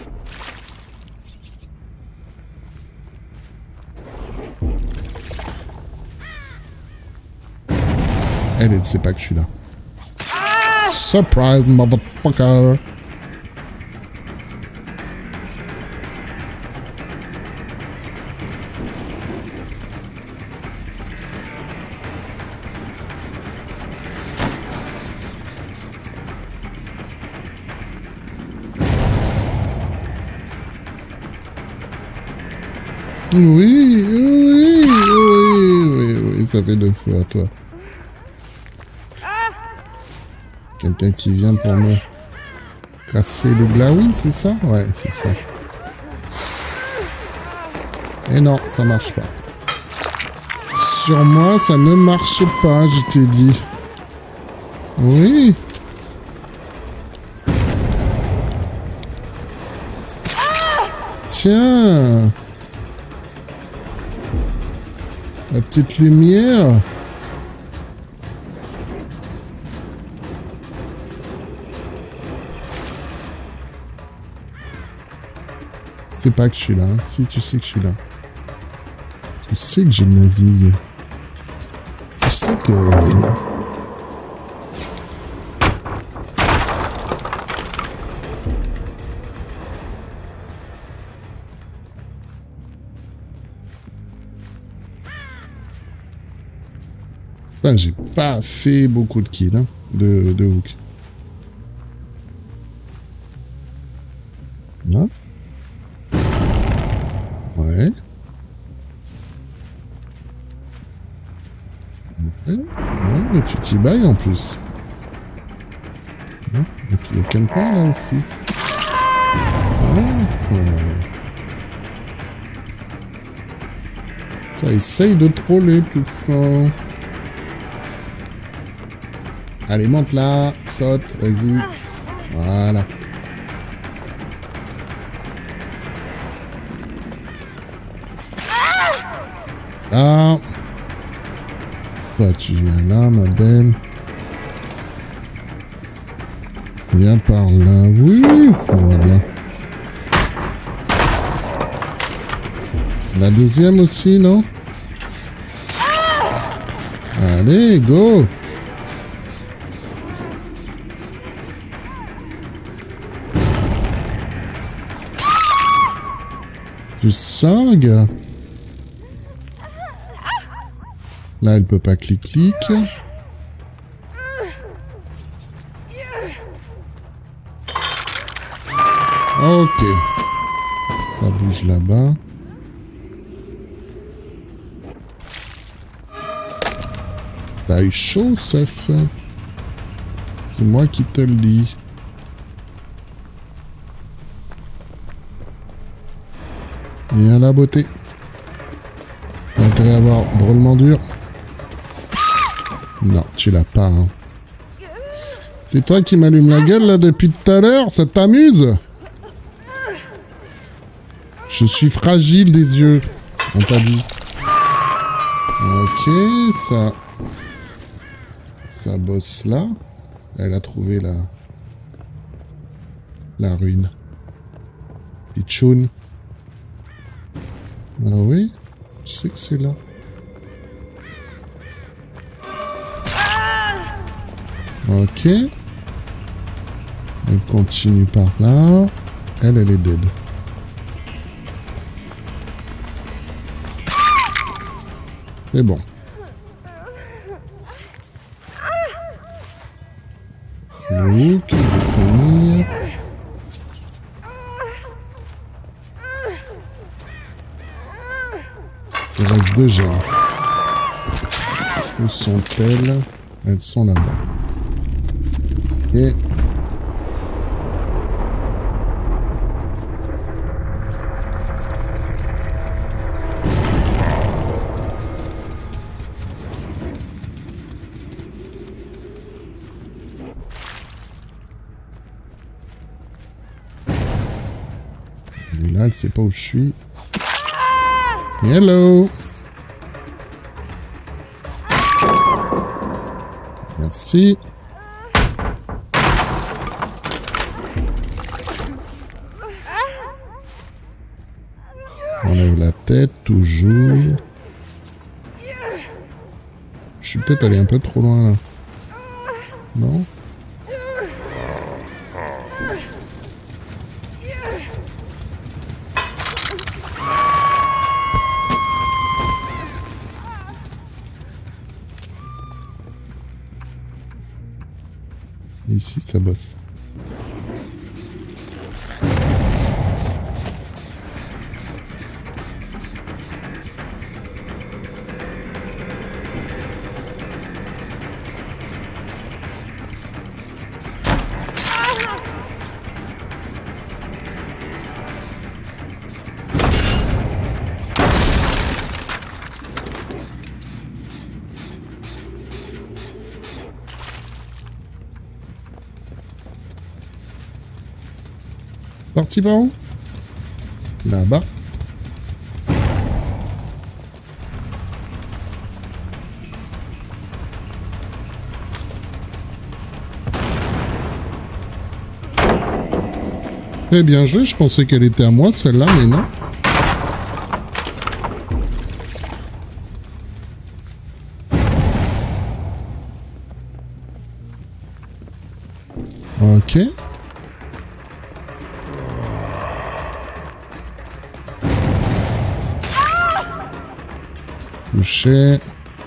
Elle, elle sait pas que je suis là. Surprise, motherfucker. Oui, oui, oui, oui, oui, ça fait deux fois, toi. Quelqu'un qui vient pour me casser le glaoui, c'est ça? Ouais, c'est ça. Et non, ça marche pas. Sur moi, ça ne marche pas, je t'ai dit. Oui. Tiens. La petite lumière. C'est pas que je suis là. Hein. Si, tu sais que je suis là. Tu sais que je navigue. Tu sais que... Putain, j'ai pas fait beaucoup de kills hein, de, de hook. Là. Ouais. Ouais, mais tu t'y bailles en plus. Ouais, et puis il y a quelqu'un là aussi. Ouais. Ça essaye de troller tout fort. Allez, monte là, saute, vas-y. Voilà. Là. Toi, tu viens là, ma belle. Viens par là. Oui. Voilà. La deuxième aussi, non? Allez, go. Je sens, gars. Là, elle peut pas clic-clic. Ok. Ça bouge là-bas. T'as eu chaud, Seth. C'est moi qui te le dis. Viens la beauté. T'as intérêt à avoir drôlement dur. Non, tu l'as pas. Hein. C'est toi qui m'allume la gueule là depuis tout à l'heure. Ça t'amuse? Je suis fragile des yeux. On t'a dit. Ok, ça... Ça bosse là. Elle a trouvé la... La ruine. Pichoun. Ah oui? Je sais que c'est là. Ok. Elle continue par là. Elle, elle est dead. C'est bon. Hook, il va finir. Il reste deux gemmes. Où sont-elles? Elles sont là-bas. Ok. Et là, elle sait pas où je suis. Hello. Merci. On enlève la tête, toujours. Je suis peut-être allé un peu trop loin là. Non? Ici, ça bosse. Parti par où? Là-bas. Très bien joué, je pensais qu'elle était à moi celle-là, mais non. Ok. Touché.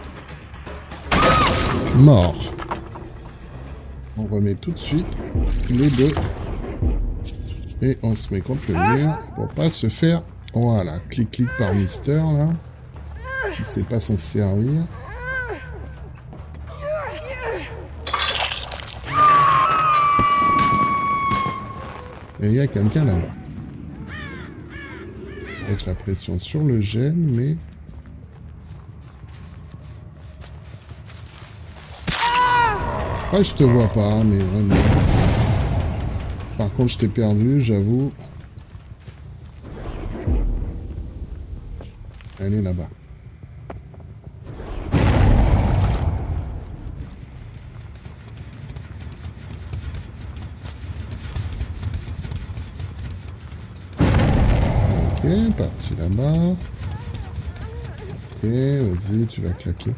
Mort. On remet tout de suite les deux. Et on se met contre le mur pour pas se faire... Voilà, clic-clic par Mister, là. Qui sait pas s'en servir. Et il y a quelqu'un là-bas. Avec la pression sur le gel, mais... Ah, je te vois pas, mais vraiment. Par contre, je t'ai perdu, j'avoue. Elle est là-bas. Ok, parti là-bas. Ok, vas-y, tu vas claquer.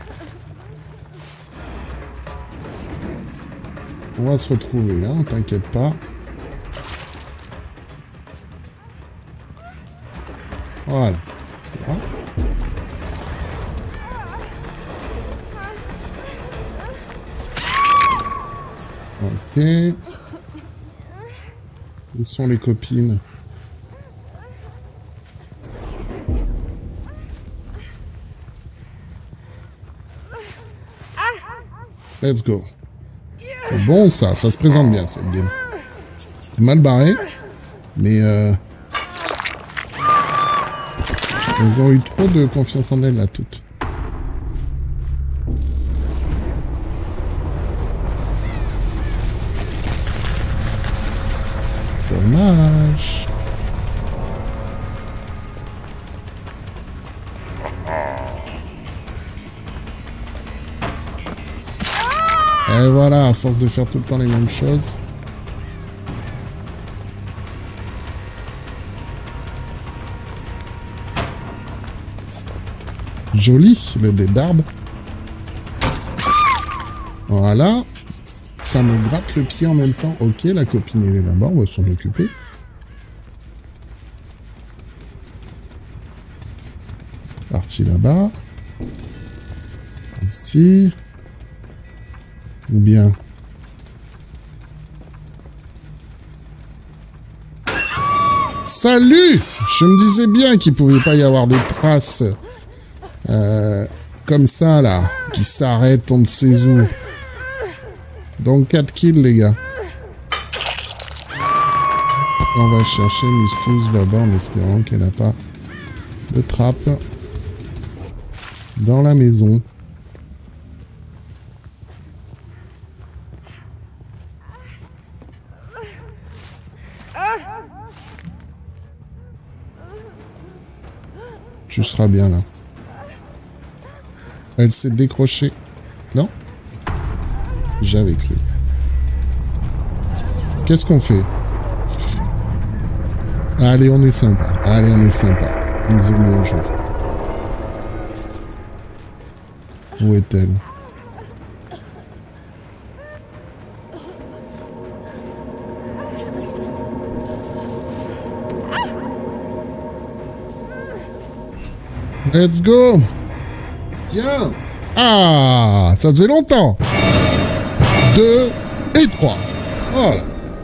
On va se retrouver, hein, t'inquiète pas. Voilà. Voilà. Ok. Où sont les copines? Let's go. Bon, ça, ça se présente bien, cette game. C'est mal barré, mais euh, elles ont eu trop de confiance en elles, là, toutes. Dommage. Et voilà, à force de faire tout le temps les mêmes choses. Joli, le dé d'arbre. Voilà. Ça me gratte le pied en même temps. Ok, la copine, elle est là-bas, on va s'en occuper. Parti là-bas. Ici. Ou bien... Salut! Je me disais bien qu'il pouvait pas y avoir des traces euh, comme ça, là, qui s'arrêtent on ne sait où. Donc quatre kills, les gars. On va chercher Mistouz là-bas en espérant qu'elle n'a pas de trappe dans la maison. Tu seras bien là. Elle s'est décrochée. Non? J'avais cru. Qu'est-ce qu'on fait? Allez, on est sympa. Allez, on est sympa. Ils ont bien joué. Où est-elle? Let's go! Viens! Ah! Ça faisait longtemps! Deux et trois. Voilà.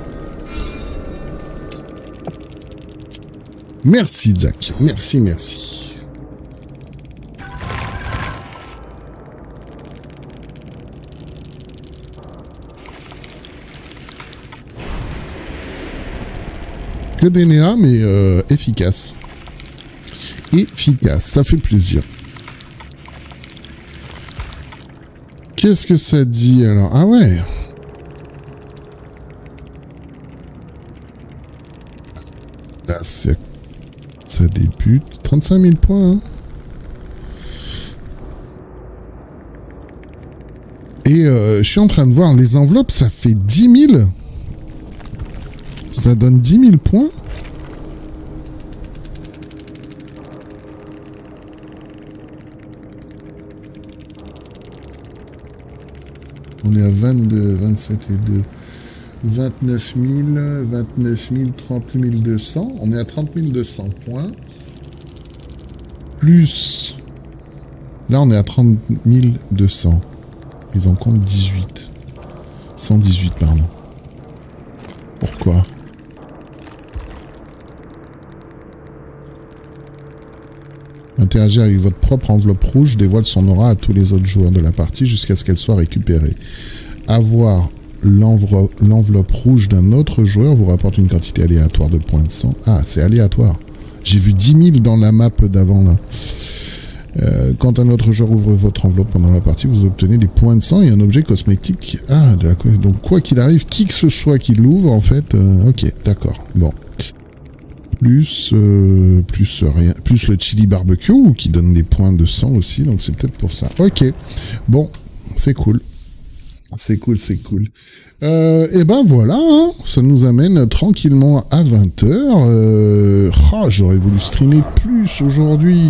Merci, Zach. Merci, merci. Que des néas, mais euh, efficace. Efficace, ça fait plaisir. Qu'est-ce que ça dit alors? Ah ouais. Là, c'est... ça débute. trente-cinq mille points. Hein. Et euh, je suis en train de voir les enveloppes, ça fait dix mille. Ça donne dix mille points. On est à vingt-deux, vingt-sept et deux. vingt-neuf mille, vingt-neuf mille, trente mille deux cents. On est à trente mille deux cents points. Plus... Là, on est à trente mille deux cents. Ils en comptent dix-huit. cent dix-huit, pardon. Pourquoi? Interagir avec votre propre enveloppe rouge dévoile son aura à tous les autres joueurs de la partie jusqu'à ce qu'elle soit récupérée. Avoir l'enveloppe rouge d'un autre joueur vous rapporte une quantité aléatoire de points de sang. Ah, c'est aléatoire. J'ai vu dix mille dans la map d'avant là. Euh, quand un autre joueur ouvre votre enveloppe pendant la partie, vous obtenez des points de sang et un objet cosmétique. Ah, de la... donc quoi qu'il arrive, qui que ce soit qui l'ouvre, en fait... Euh, ok, d'accord. Bon. Plus, euh, plus rien, plus le chili barbecue qui donne des points de sang aussi, donc c'est peut-être pour ça. Ok, bon, c'est cool, c'est cool, c'est cool. Euh, et ben voilà, hein, ça nous amène tranquillement à vingt heures. Euh, oh, j'aurais voulu streamer plus aujourd'hui.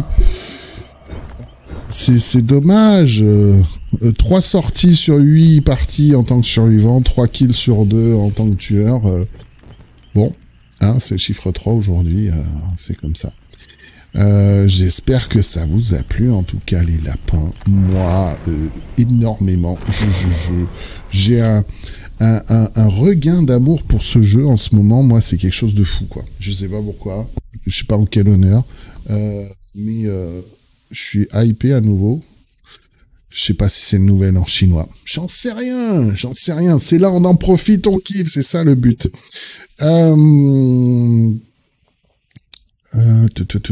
C'est dommage. Euh, trois sorties sur huit parties en tant que survivant, trois kills sur deux en tant que tueur. Euh, bon. Hein, c'est le chiffre trois aujourd'hui, euh, c'est comme ça. Euh, J'espère que ça vous a plu, en tout cas les lapins. Moi, euh, énormément. Je, je, je, j'ai un, un, un, un regain d'amour pour ce jeu en ce moment. Moi, c'est quelque chose de fou, quoi. Je sais pas pourquoi. Je sais pas en quel honneur. Euh, mais euh, je suis hypé à nouveau. Je sais pas si c'est une nouvelle en chinois. J'en sais rien, j'en sais rien. C'est là, on en profite, on kiffe, c'est ça le but. Euh... Euh...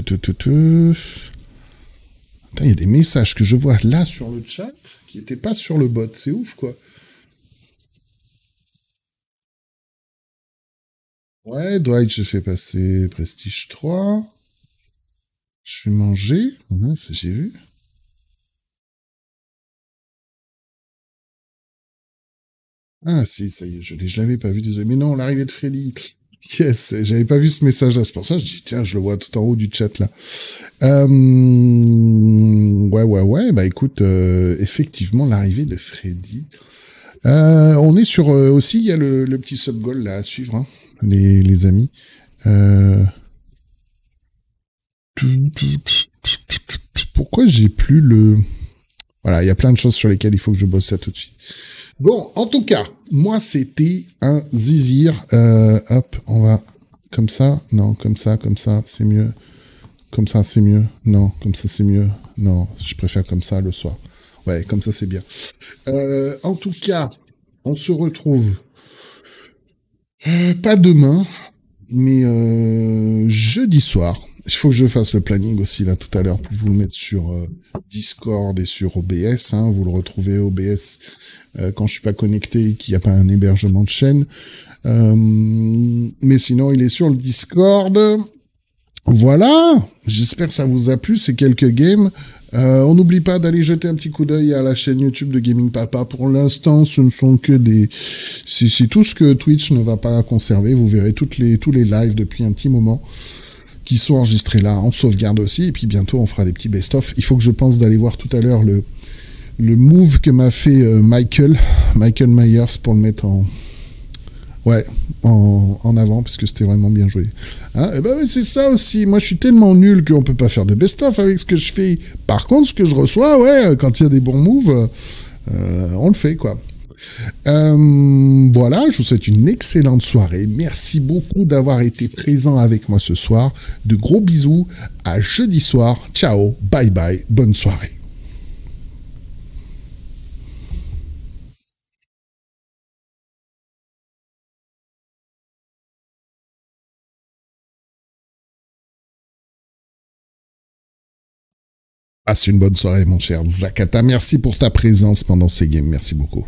Il y a des messages que je vois là sur le chat qui n'étaient pas sur le bot. C'est ouf, quoi. Ouais, Dwight, je fais passer Prestige trois. Je fais manger. Ouais, ça j'ai vu. Ah si, ça y est, je, je l'avais pas vu, désolé. Mais non, l'arrivée de Freddy. Yes, j'avais pas vu ce message-là, c'est pour ça que je dis, tiens, je le vois tout en haut du chat, là. Euh, ouais, ouais, ouais, bah écoute, euh, effectivement, l'arrivée de Freddy. Euh, on est sur, euh, aussi, il y a le, le petit sub-goal, là, à suivre, hein, les, les amis. Euh... Pourquoi j'ai plus le... Voilà, il y a plein de choses sur lesquelles il faut que je bosse ça tout de suite. Bon, en tout cas, moi, c'était un zizir. Euh, hop, on va... Comme ça. Non, comme ça, comme ça, c'est mieux. Comme ça, c'est mieux. Non, comme ça, c'est mieux. Non, je préfère comme ça le soir. Ouais, comme ça, c'est bien. Euh, en tout cas, on se retrouve... Euh, pas demain, mais euh, jeudi soir. Il faut que je fasse le planning aussi, là, tout à l'heure, pour vous le mettre sur euh, Discord et sur O B S. Hein. Vous le retrouvez O B S euh, quand je suis pas connecté et qu'il n'y a pas un hébergement de chaîne. Euh, mais sinon, il est sur le Discord. Voilà. J'espère que ça vous a plu, ces quelques games. Euh, on n'oublie pas d'aller jeter un petit coup d'œil à la chaîne YouTube de Gaming Papa. Pour l'instant, ce ne sont que des... C'est tout ce que Twitch ne va pas conserver. Vous verrez toutes les, tous les lives depuis un petit moment. qui sont enregistrés là. On sauvegarde aussi, et puis bientôt on fera des petits best-of. Il faut que je pense d'aller voir tout à l'heure le, le move que m'a fait euh, Michael, Michael Myers, pour le mettre en... Ouais, en, en avant, parce que c'était vraiment bien joué. Hein, et ben, c'est ça aussi. Moi, je suis tellement nul qu'on peut pas faire de best-of avec ce que je fais. Par contre, ce que je reçois, ouais, quand il y a des bons moves, euh, on le fait, quoi. Euh, voilà, je vous souhaite une excellente soirée. Merci beaucoup d'avoir été présent avec moi ce soir. De gros bisous. À jeudi soir. Ciao, bye bye, bonne soirée. Passe une bonne soirée, mon cher Zakata. Merci pour ta présence pendant ces games. Merci beaucoup.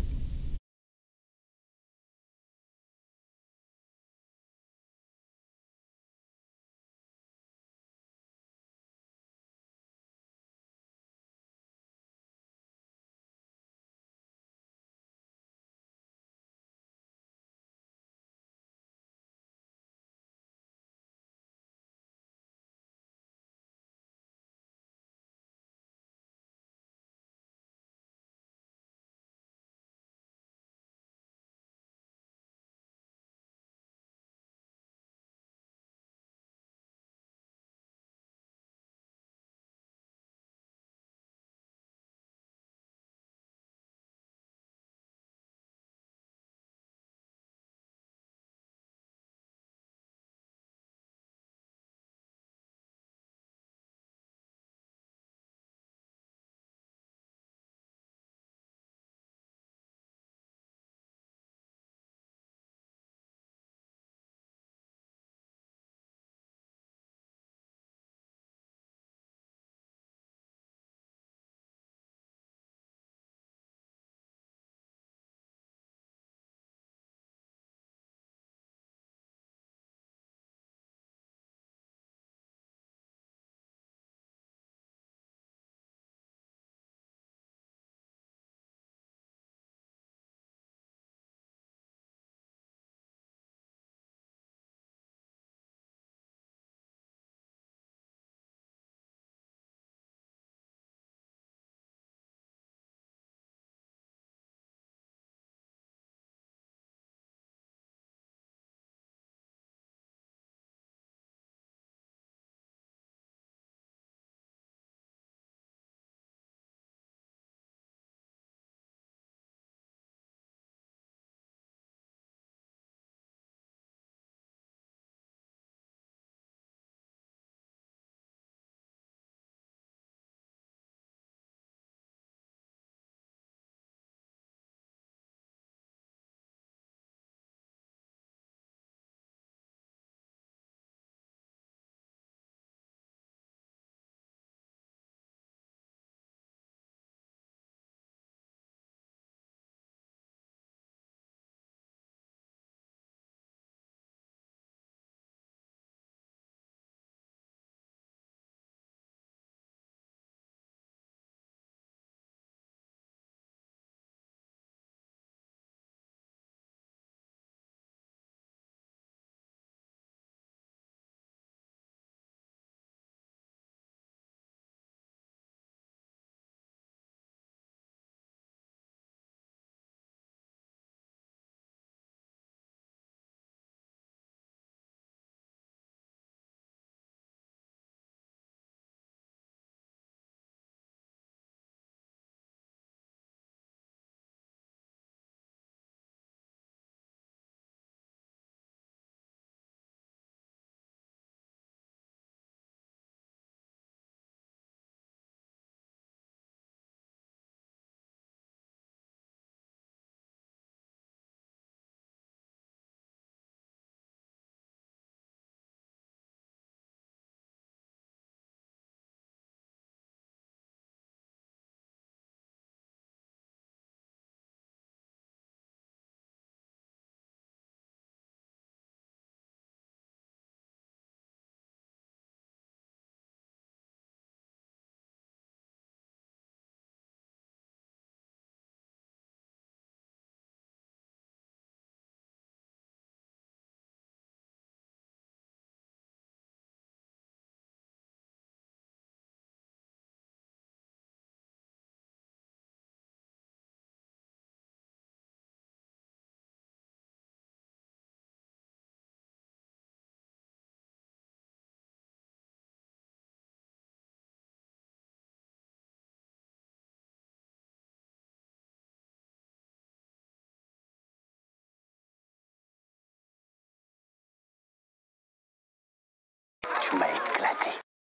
tu m'as éclaté.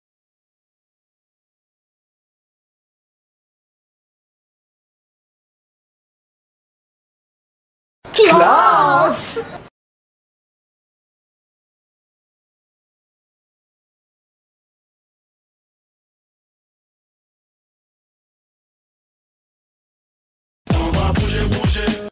Classe! On va bouger, bouger.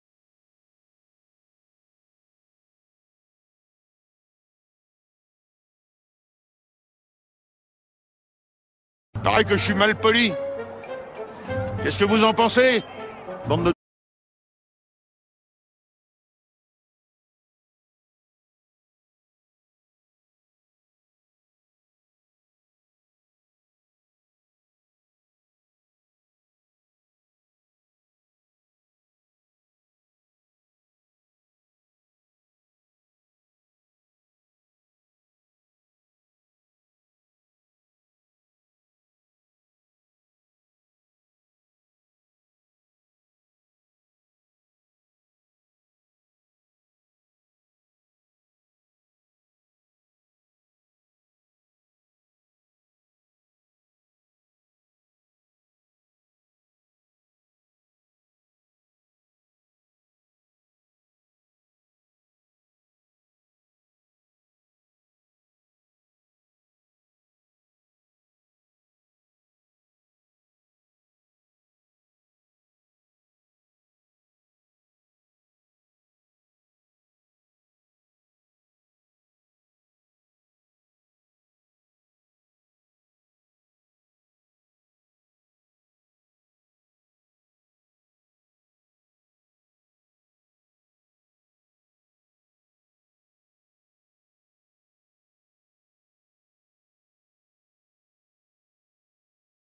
Paraît que je suis mal poli. Qu'est-ce que vous en pensez, bande de...